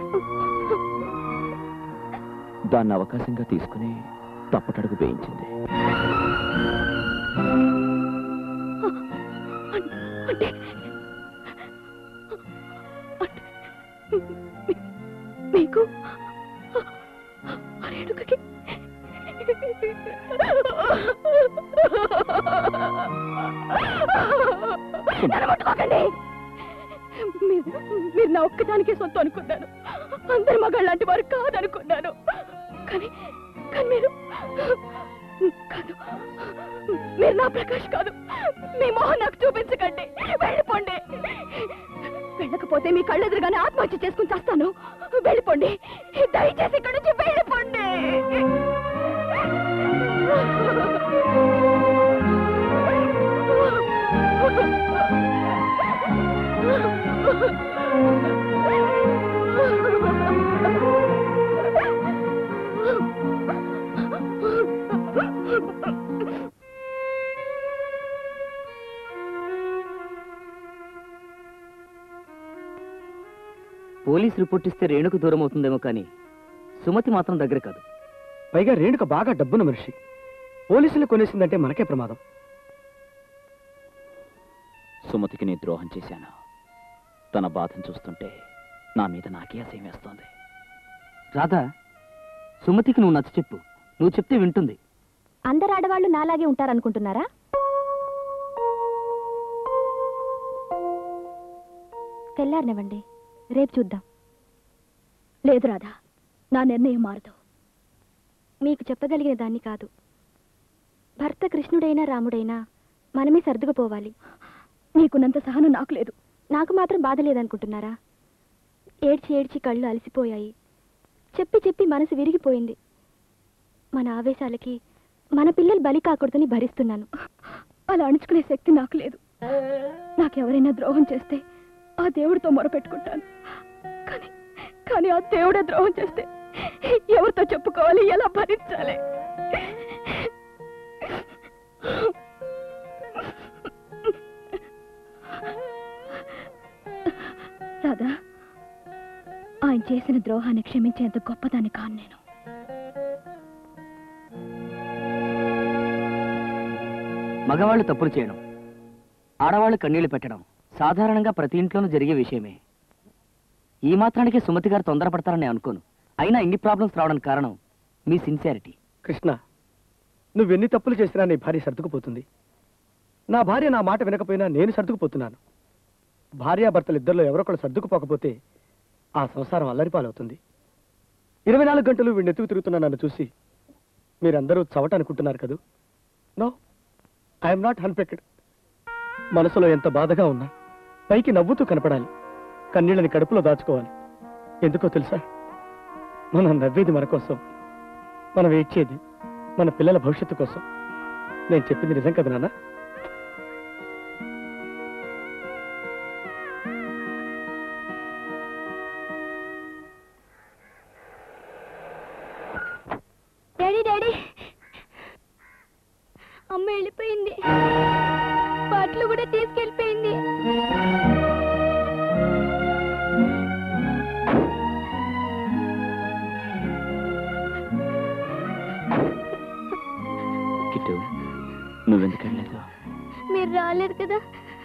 Speaker 1: దాన్ని అవకాశంగా తీసుకుని తప్పటడుగు వేయించింది.
Speaker 6: మీకు రేణుకకి ముట్టుకోకండి. మీరు నా ఒక్కదానికే సొత్తు అనుకున్నాను. అందరి మగాళ్ళ లాంటి వారు కాదనుకున్నాను. కానీ కానీ మీరు కాదు, మీరు నా ప్రకాష్ కాదు. మీ మొహం నాకు చూపించకండి. వెళ్ళిపోండి. వెళ్ళకపోతే మీ కళ్ళెదురుగానే ఆత్మహత్య చేసుకుని చేస్తాను. వెళ్ళిపోండి, దయచేసి ఇక్కడి నుంచి వెళ్ళిపోండి.
Speaker 3: పోలీస్ రిపోర్ట్ ఇస్తే రేణుకు దూరం అవుతుందేమో కానీ సుమతి మాత్రం దగ్గర కాదు.
Speaker 4: పైగా రేణుక బాగా డబ్బున్న మనిషి. పోలీసులు కొనేసిందంటే మనకే ప్రమాదం.
Speaker 1: సుమతికి నీ ద్రోహం చేశాను. తన బాధను చూస్తుంటే నా మీద నాకే అసహ్యం వేస్తోంది.
Speaker 3: రాధా, సుమతికి నువ్వు నచ్చ చెప్పు. నువ్వు చెప్తే వింటుంది.
Speaker 2: అందరు ఆడవాళ్ళు నాలాగే ఉంటారనుకుంటున్నారా? తెల్లారనివ్వండి, రేపు చూద్దాం.
Speaker 6: లేదు రాధా, నా నిర్ణయం మారదు.
Speaker 2: మీకు చెప్పగలిగిన దాన్ని కాదు. భర్త కృష్ణుడైనా రాముడైనా మనమే సర్దుకుపోవాలి.
Speaker 6: నీకున్నంత సహనం నాకు లేదు.
Speaker 2: నాకు మాత్రం బాధ లేదనుకుంటున్నారా? ఏడ్చి ఏడ్చి కళ్ళు అలసిపోయాయి. చెప్పి చెప్పి మనసు విరిగిపోయింది. మన ఆవేశాలకి మన పిల్లలు బలి కాకూడదని భరిస్తున్నాను.
Speaker 6: అలా అణుచుకునే శక్తి నాకు లేదు. నాకెవరైనా ద్రోహం చేస్తే ఆ దేవుడితో మొరపెట్టుకుంటాను. కానీ కానీ ఆ దేవుడే ద్రోహం చేస్తే ఎవరితో చెప్పుకోవాలి, ఎలా భరించాలి? రాధా, ఆయన చేసిన ద్రోహాన్ని క్షమించేంత గొప్పదాన్ని కాను నేను.
Speaker 3: మగవాళ్ళు తప్పులు చేయడం, ఆడవాళ్ళు కన్నీళ్లు పెట్టడం సాధారణంగా ప్రతి ఇంట్లోనూ జరిగే విషయమే. ఈ మాత్రానికే సుమతి గారు తొందరపడతారని అనుకోను. అయినా ఇన్ని ప్రాబ్లమ్స్ రావడానికి కారణం మీ సిన్సియారిటీ.
Speaker 4: కృష్ణ, నువ్వెన్ని తప్పులు చేసినా నీ భార్య సర్దుకుపోతుంది. నా భార్య నా మాట వినకపోయినా నేను సర్దుకుపోతున్నాను. భార్యాభర్తలు ఇద్దరిలో ఎవరొకరు సర్దుకుపోకపోతే ఆ సంసారం అల్లరిపాలవుతుంది. 24 గంటలు వీడినెత్తుకు తిరుగుతున్నా నన్ను చూసి మీరందరూ చవట అనుకుంటున్నారు కదూ. No, I'm not henpecked. మనసులో ఎంత బాధగా ఉన్నా పైకి నవ్వుతూ కనపడాలి. కన్నీళ్ళని కడుపులో దాచుకోవాలి. ఎందుకో తెలుసా? మనం నవ్వేది మన కోసం, మనం ఏడ్చేది మన పిల్లల భవిష్యత్తు కోసం. నేను చెప్పింది నిజం కదా నాన్న?
Speaker 2: డాడీ డాడీ, అమ్మ వెళ్ళిపోయింది. బట్టలు కూడా తీసుకెళ్ళిపోయింది.
Speaker 1: కిట్టు, నువ్వెందుకు వెళ్ళలేదు?
Speaker 2: మీరు రాలేదు కదా.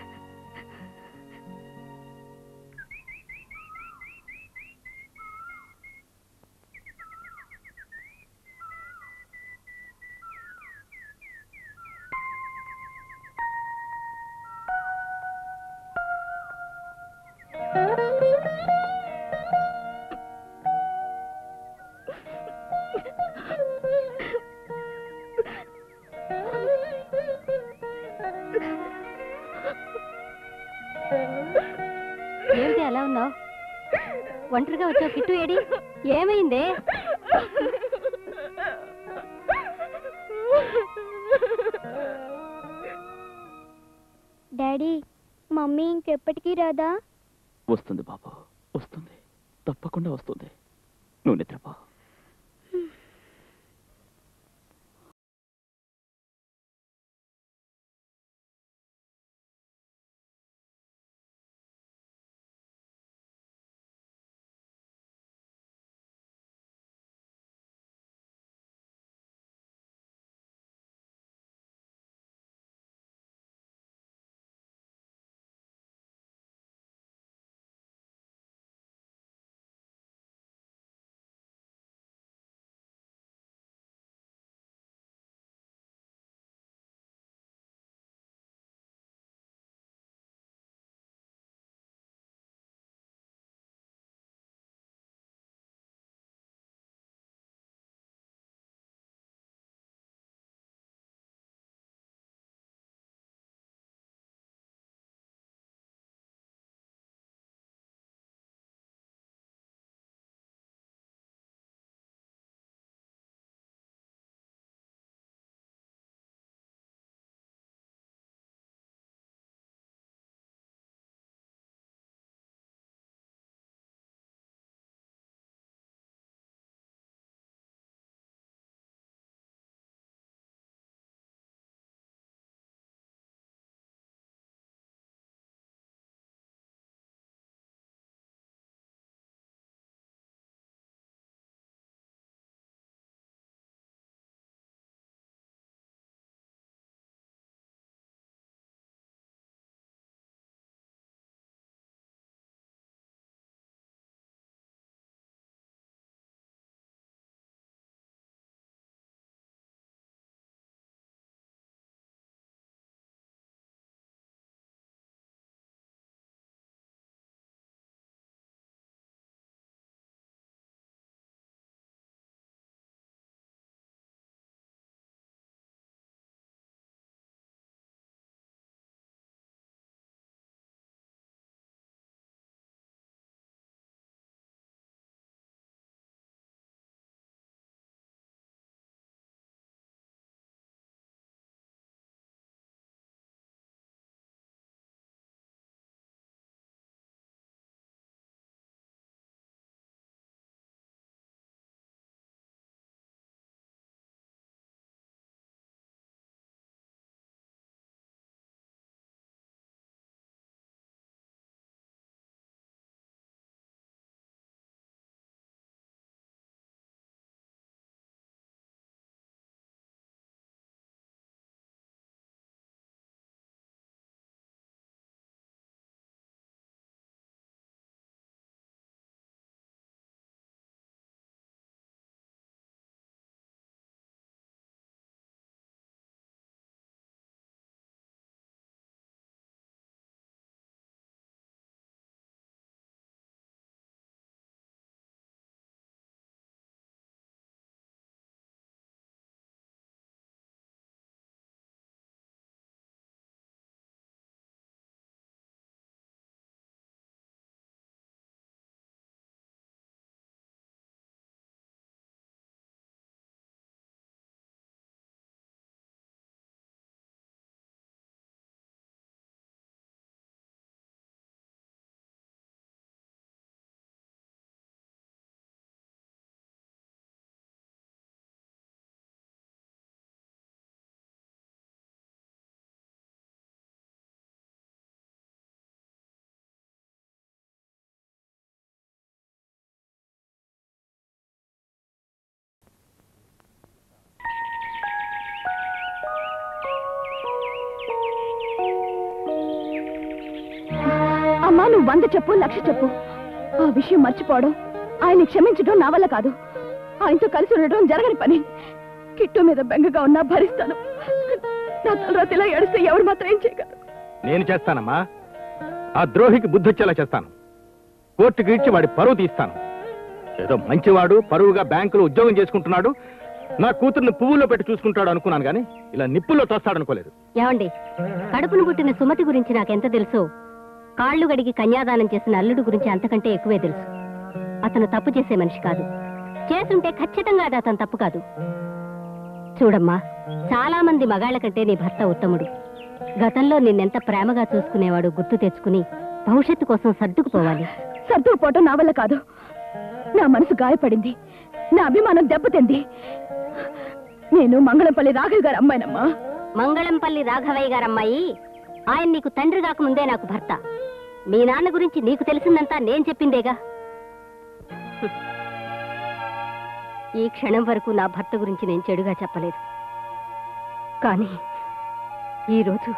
Speaker 8: ఏమిటి అలా ఉన్నావు? ఒంటరిగా వచ్చావు. కిట్టు ఏడి? ఏమైందే?
Speaker 7: డాడీ, మమ్మీ ఇంకెప్పటికీ రాదా?
Speaker 1: వస్తుంది బాబు, వస్తుంది, తప్పకుండా వస్తుంది. నువ్వు నిద్రపో.
Speaker 6: అమ్మా నువ్వు 100 చెప్పు 1,00,000 చెప్పు, ఆ విషయం మర్చిపోవడం, ఆయన్ని క్షమించడం నా వల్ల కాదు. ఆయనతో కలిసి ఉండడం జరగని పని. కిట్టు మీద బెంగగా ఉన్నా భరిస్తాను. నా తలరాత ఇలా ఏడిస్తే ఎవరు మాత్రం ఏం చేయగలరు?
Speaker 5: నేను చేస్తానమ్మా. ఆ ద్రోహికి బుద్ధొచ్చేలా చేస్తాను. కోర్టుకి ఇచ్చి వాడి పరువు తీస్తాను. ఏదో మంచివాడు పరువుగా బ్యాంకులో ఉద్యోగం చేసుకుంటున్నాడు, నా కూతుర్ని పువ్వుల్లో పెట్టి చూసుకుంటాడు అనుకున్నాను, కానీ ఇలా నిప్పుల్లో తోస్తాడనుకోలేదు.
Speaker 8: ఏమండి, కడుపును పుట్టిన సుమతి గురించి నాకెంత తెలుసో కాళ్ళు గడిగి కన్యాదానం చేసిన అల్లుడు గురించి అంతకంటే ఎక్కువే తెలుసు. అతను తప్పు చేసే మనిషి కాదు. చేసుంటే ఖచ్చితంగా అది అతను తప్పు కాదు. చూడమ్మా, చాలా మంది మగాళ్ల కంటే నీ భర్త ఉత్తముడు. గతంలో నిన్నెంత ప్రేమగా చూసుకునేవాడు గుర్తు తెచ్చుకుని భవిష్యత్తు కోసం సర్దుకుపోవాలి.
Speaker 6: సర్దుకుపోవటం నా వల్ల కాదు. నా మనసు గాయపడింది, నా అభిమానం దెబ్బతింది. నేను మంగళంపల్లి రాఘవ్ గారి అమ్మాయినమ్మా.
Speaker 8: మంగళంపల్లి రాఘవయ్య గారమ్మాయి. ఆయన నీకు తండ్రి కాకముందే నాకు భర్త. మీ నాన్న గురించి నీకు తెలిసిందంతా నేను చెప్పిందేగా. ఈ క్షణం వరకు నా భర్త గురించి నేను చెడుగా చెప్పలేదు, కానీ ఈరోజు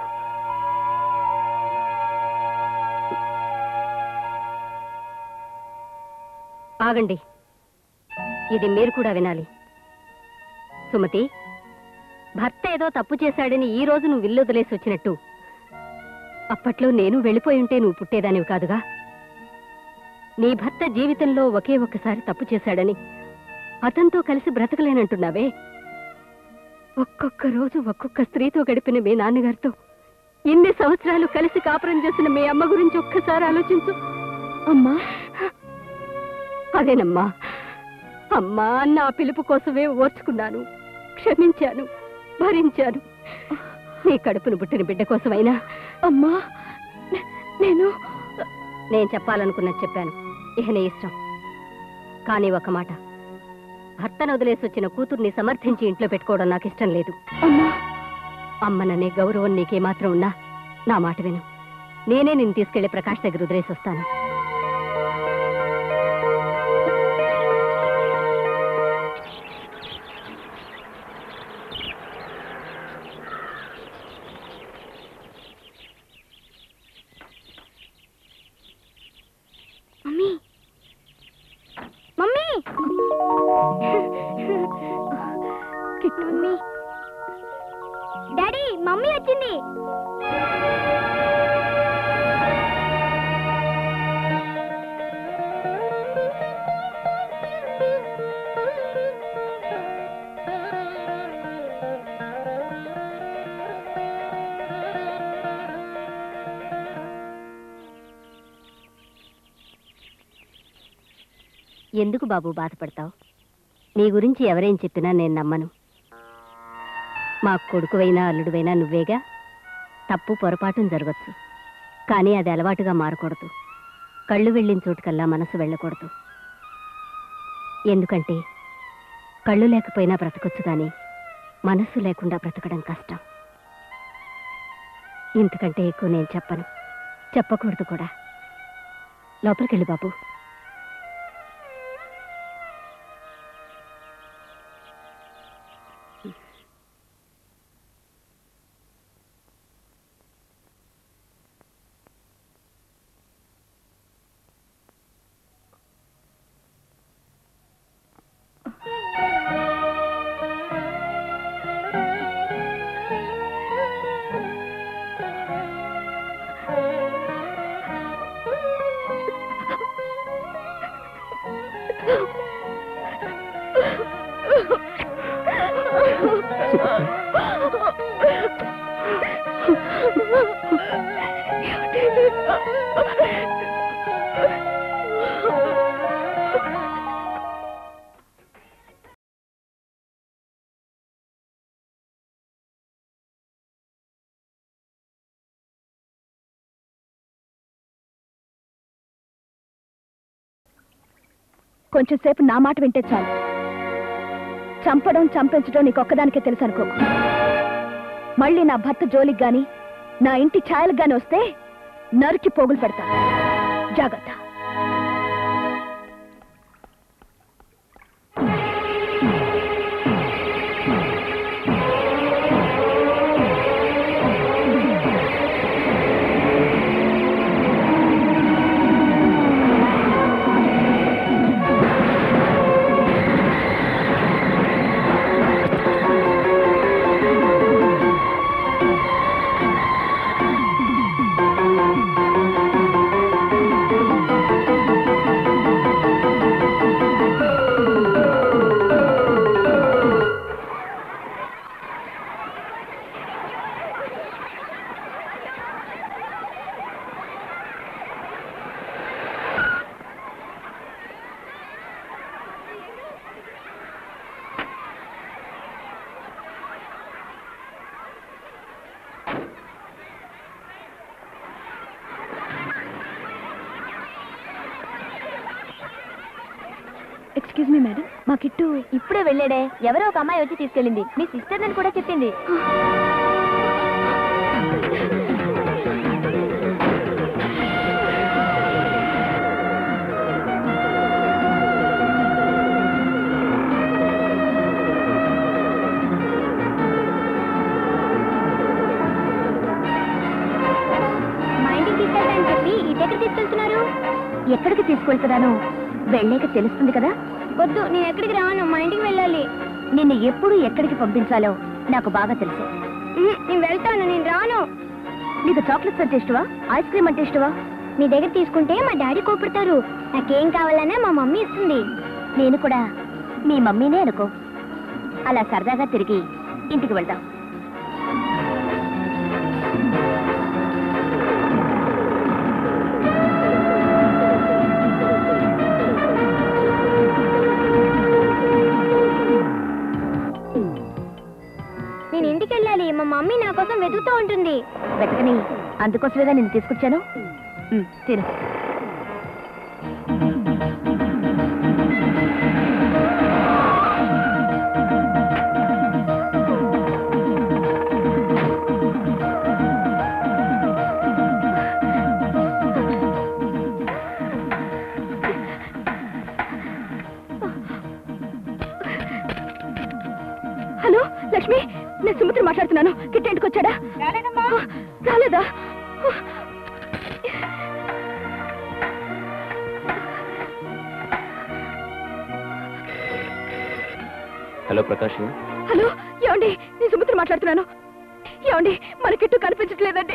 Speaker 8: ఆగండి, ఇది మీరు కూడా వినాలి. సుమతి, భర్త ఏదో తప్పు చేశాడని ఈ రోజు నువ్వు ఇల్లు వదిలేసి వచ్చినట్టు అప్పట్లో నేను వెళ్ళిపోయి ఉంటే నువ్వు పుట్టేదానివి కాదుగా. నీ భర్త జీవితంలో ఒకే ఒక్కసారి తప్పు చేశాడని అతనితో కలిసి బ్రతకలేనంటున్నావే. ఒక్కొక్క రోజు ఒక్కొక్క స్త్రీతో గడిపిన మీ నాన్నగారితో ఇన్ని సంవత్సరాలు కలిసి కాపురం చేసిన మీ అమ్మ గురించి ఒక్కసారి ఆలోచించు.
Speaker 6: అమ్మా,
Speaker 8: అదేనమ్మా, అమ్మా అన్న ఆ పిలుపు కోసమే ఓర్చుకున్నాను, క్షమించాను, భరించాను. నీ కడుపును పుట్టిన బిడ్డ కోసమైనా.
Speaker 6: అమ్మా,
Speaker 8: నేను చెప్పాలనుకున్నది చెప్పాను, ఇహ నీ ఇష్టం. కానీ ఒక మాట, భర్తను వదిలేసి వచ్చిన కూతుర్ని సమర్థించి ఇంట్లో పెట్టుకోవడం నాకు ఇష్టం లేదు. అమ్మననే గౌరవం నీకేమాత్రం ఉన్నా నా మాట విను. నేనే నిన్ను తీసుకెళ్లి ప్రకాష్ దగ్గర వదిలేసి వస్తాను.
Speaker 2: మమ్మీ, డాడీ, మమ్మీ వచ్చింది.
Speaker 8: ఎందుకు బాబు బాధపడతావు? నీ గురించి ఎవరేం చెప్పినా నేను నమ్మను. మా కొడుకువైనా అల్లుడువైనా నువ్వేగా. తప్పు పొరపాటును జరగచ్చు, కానీ అది అలవాటుగా మారకూడదు. కళ్ళు వెళ్ళిన చోటుకల్లా మనసు వెళ్ళకూడదు. ఎందుకంటే కళ్ళు లేకపోయినా బ్రతకొచ్చు, కానీ మనస్సు లేకుండా బ్రతకడం కష్టం. ఇంతకంటే ఎక్కువ నేను చెప్పను, చెప్పకూడదు కూడా. లోపలికెళ్ళి బాబు.
Speaker 6: కొంచెం సేపు నా మాట వింటే చాలు. చంపడం చంపించడం నీకొక్కదానికే తెలుసు అనుకో. మళ్ళీ నా భర్త జోలికి గాని నా ఇంటి ఛాయలకు గాని వస్తే నరికి పోగులు పెడతా. జాగ్రత్త.
Speaker 2: ఎక్స్క్యూజ్ మీ మేడం, మా కిట్టు
Speaker 7: ఇప్పుడే వెళ్ళాడే. ఎవరో ఒక అమ్మాయి వచ్చి తీసుకెళ్ళింది. మీ సిస్టర్ అని కూడా చెప్పింది. మా ఇంటికి తీసుకెళ్ళాలని చెప్పి ఇదెక్కడ తీసుకెళ్తున్నారు? ఎక్కడికి తీసుకెళ్తున్నాను వెళ్ళాక తెలుస్తుంది కదా. వద్దు, నేను ఎక్కడికి రాను. మా ఇంటికి వెళ్ళాలి. నిన్ను ఎప్పుడు ఎక్కడికి పంపించాలో నాకు బాగా తెలుసు. నేను వెళ్తాను, నేను రాను. నీకు చాక్లెట్స్ అంటే ఇష్టవా, ఐస్ క్రీమ్ అంటే ఇష్టవా? నీ దగ్గర తీసుకుంటే మా డాడీ కోపడతారు. నాకేం కావాలన్నా మా మమ్మీ ఇస్తుంది. నేను కూడా మీ మమ్మీనే అనుకో. అలా సరదాగా తిరిగి ఇంటికి వెళ్దాం. నేను ఇంటికి వెళ్ళాలి. మా మమ్మీ నా కోసం వెతుకుతూ ఉంటుంది. వెతకని, అందుకోసమేగా నేను తీసుకొచ్చాను. తిను.
Speaker 2: హలో లక్ష్మి, నేను సుమిత్ర మాట్లాడుతున్నాను. కిట్టు ఇంటికి వచ్చాడా? రాలేదా?
Speaker 1: హలో ప్రకాష్.
Speaker 2: హలో, ఏమండి? నేను సుమిత్ర మాట్లాడుతున్నాను. ఏమండి, మన కిట్టు కనిపించట్లేదండి.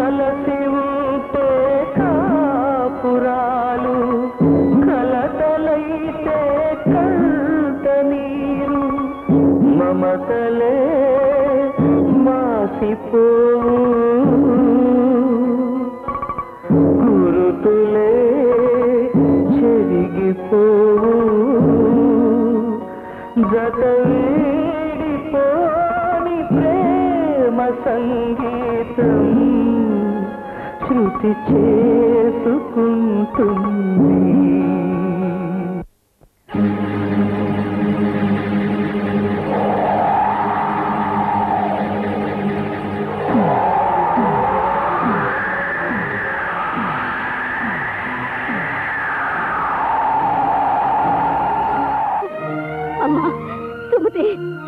Speaker 9: కలసి ఉంటే కాపురాలు కలతలైతే కంట నీరు మమతలే మాసిపోవు గురుతులే చెరిగిపోవు జత వీడిపోని ప్రేమ సంగీతం శృతి చేసుకుంటుంది.
Speaker 8: అమ్మా సుమతి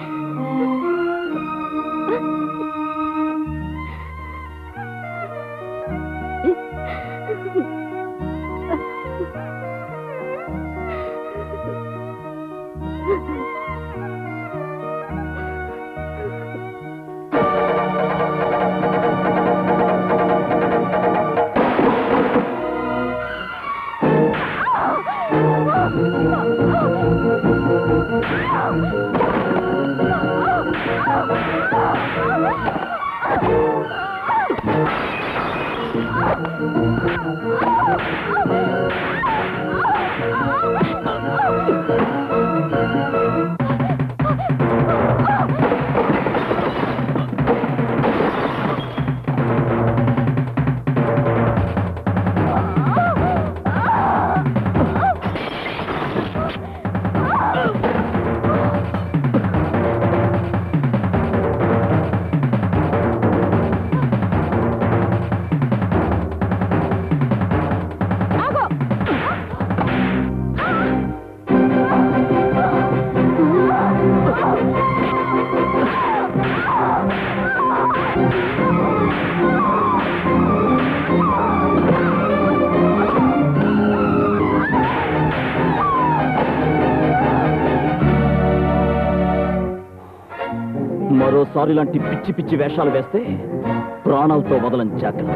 Speaker 1: మరోసారి ఇలాంటి పిచ్చి పిచ్చి వేషాలు వేస్తే ప్రాణాలతో వదలని జాగ్రత్త.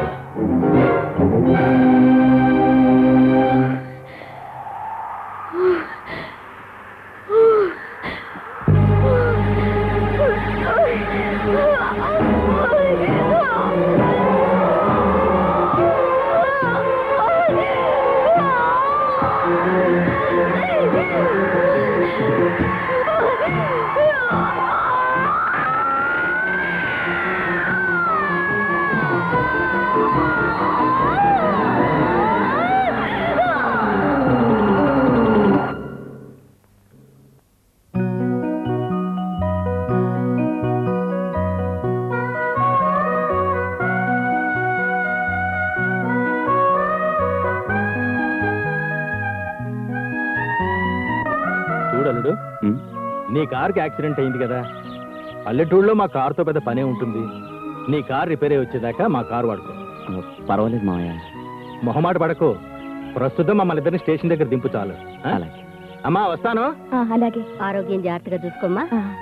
Speaker 5: చూడలుడు, నీ కారుకి యాక్సిడెంట్ అయింది కదా, పల్లెటూళ్ళలో మా కారుతో పెద్ద పనే ఉంటుంది. నీ కారు రిపేర్ అయ్యి వచ్చేదాకా మా కారు వాడుకో.
Speaker 1: పర్వాలేదు మావయ్య.
Speaker 5: మొహమాట పడకు. ప్రస్తుతం మమ్మల్ని ఇద్దరిని స్టేషన్ దగ్గర దింపు చాలు.
Speaker 1: అలాగే
Speaker 5: అమ్మా, వస్తాను.
Speaker 2: అలాగే.
Speaker 8: ఆరోగ్యం జాగ్రత్తగా చూసుకోమ్మా.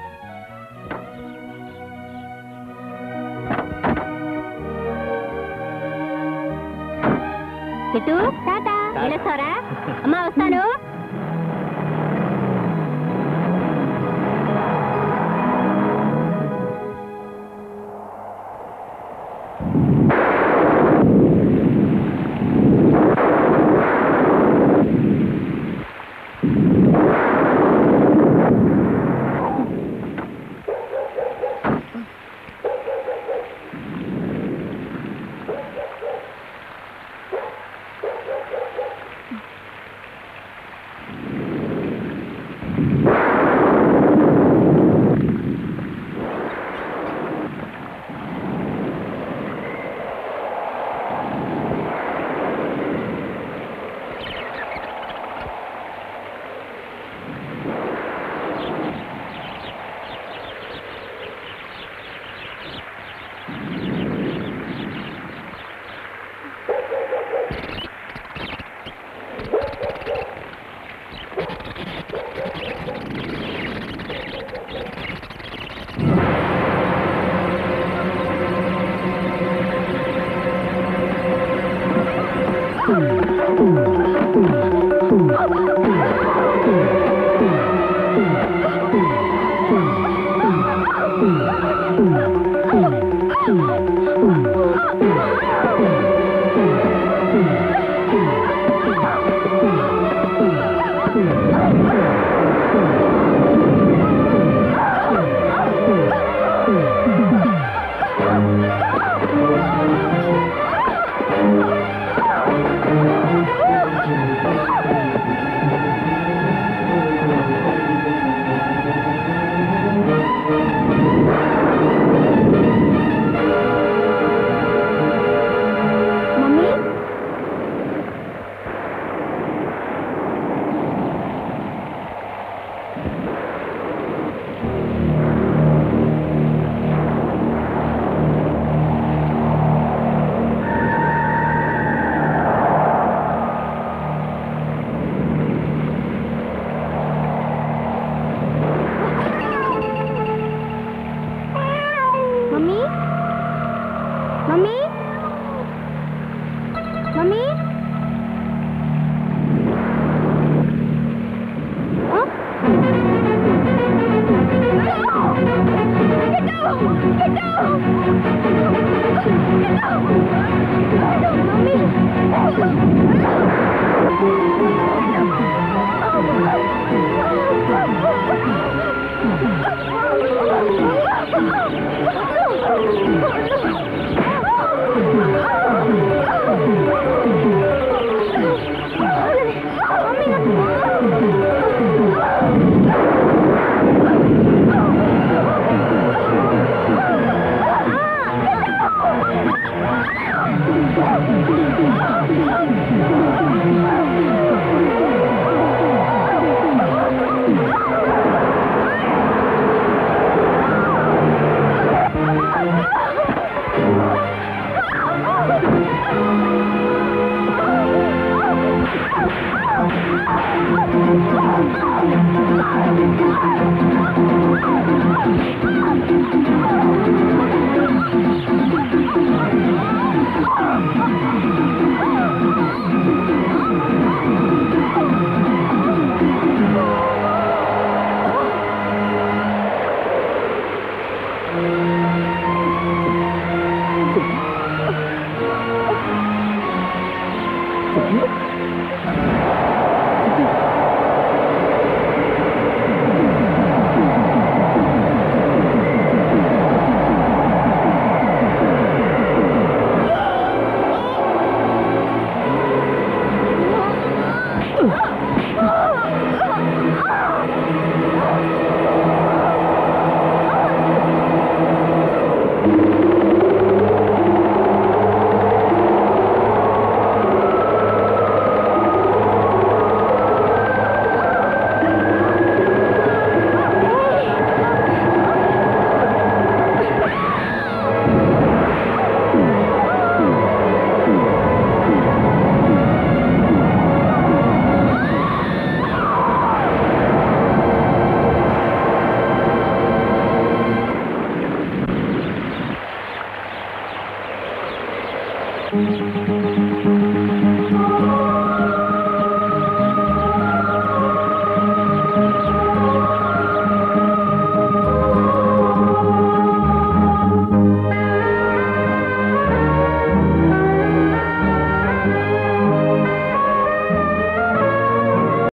Speaker 8: ఇటు వెళ్ళొస్తారా? అమ్మా వస్తాను.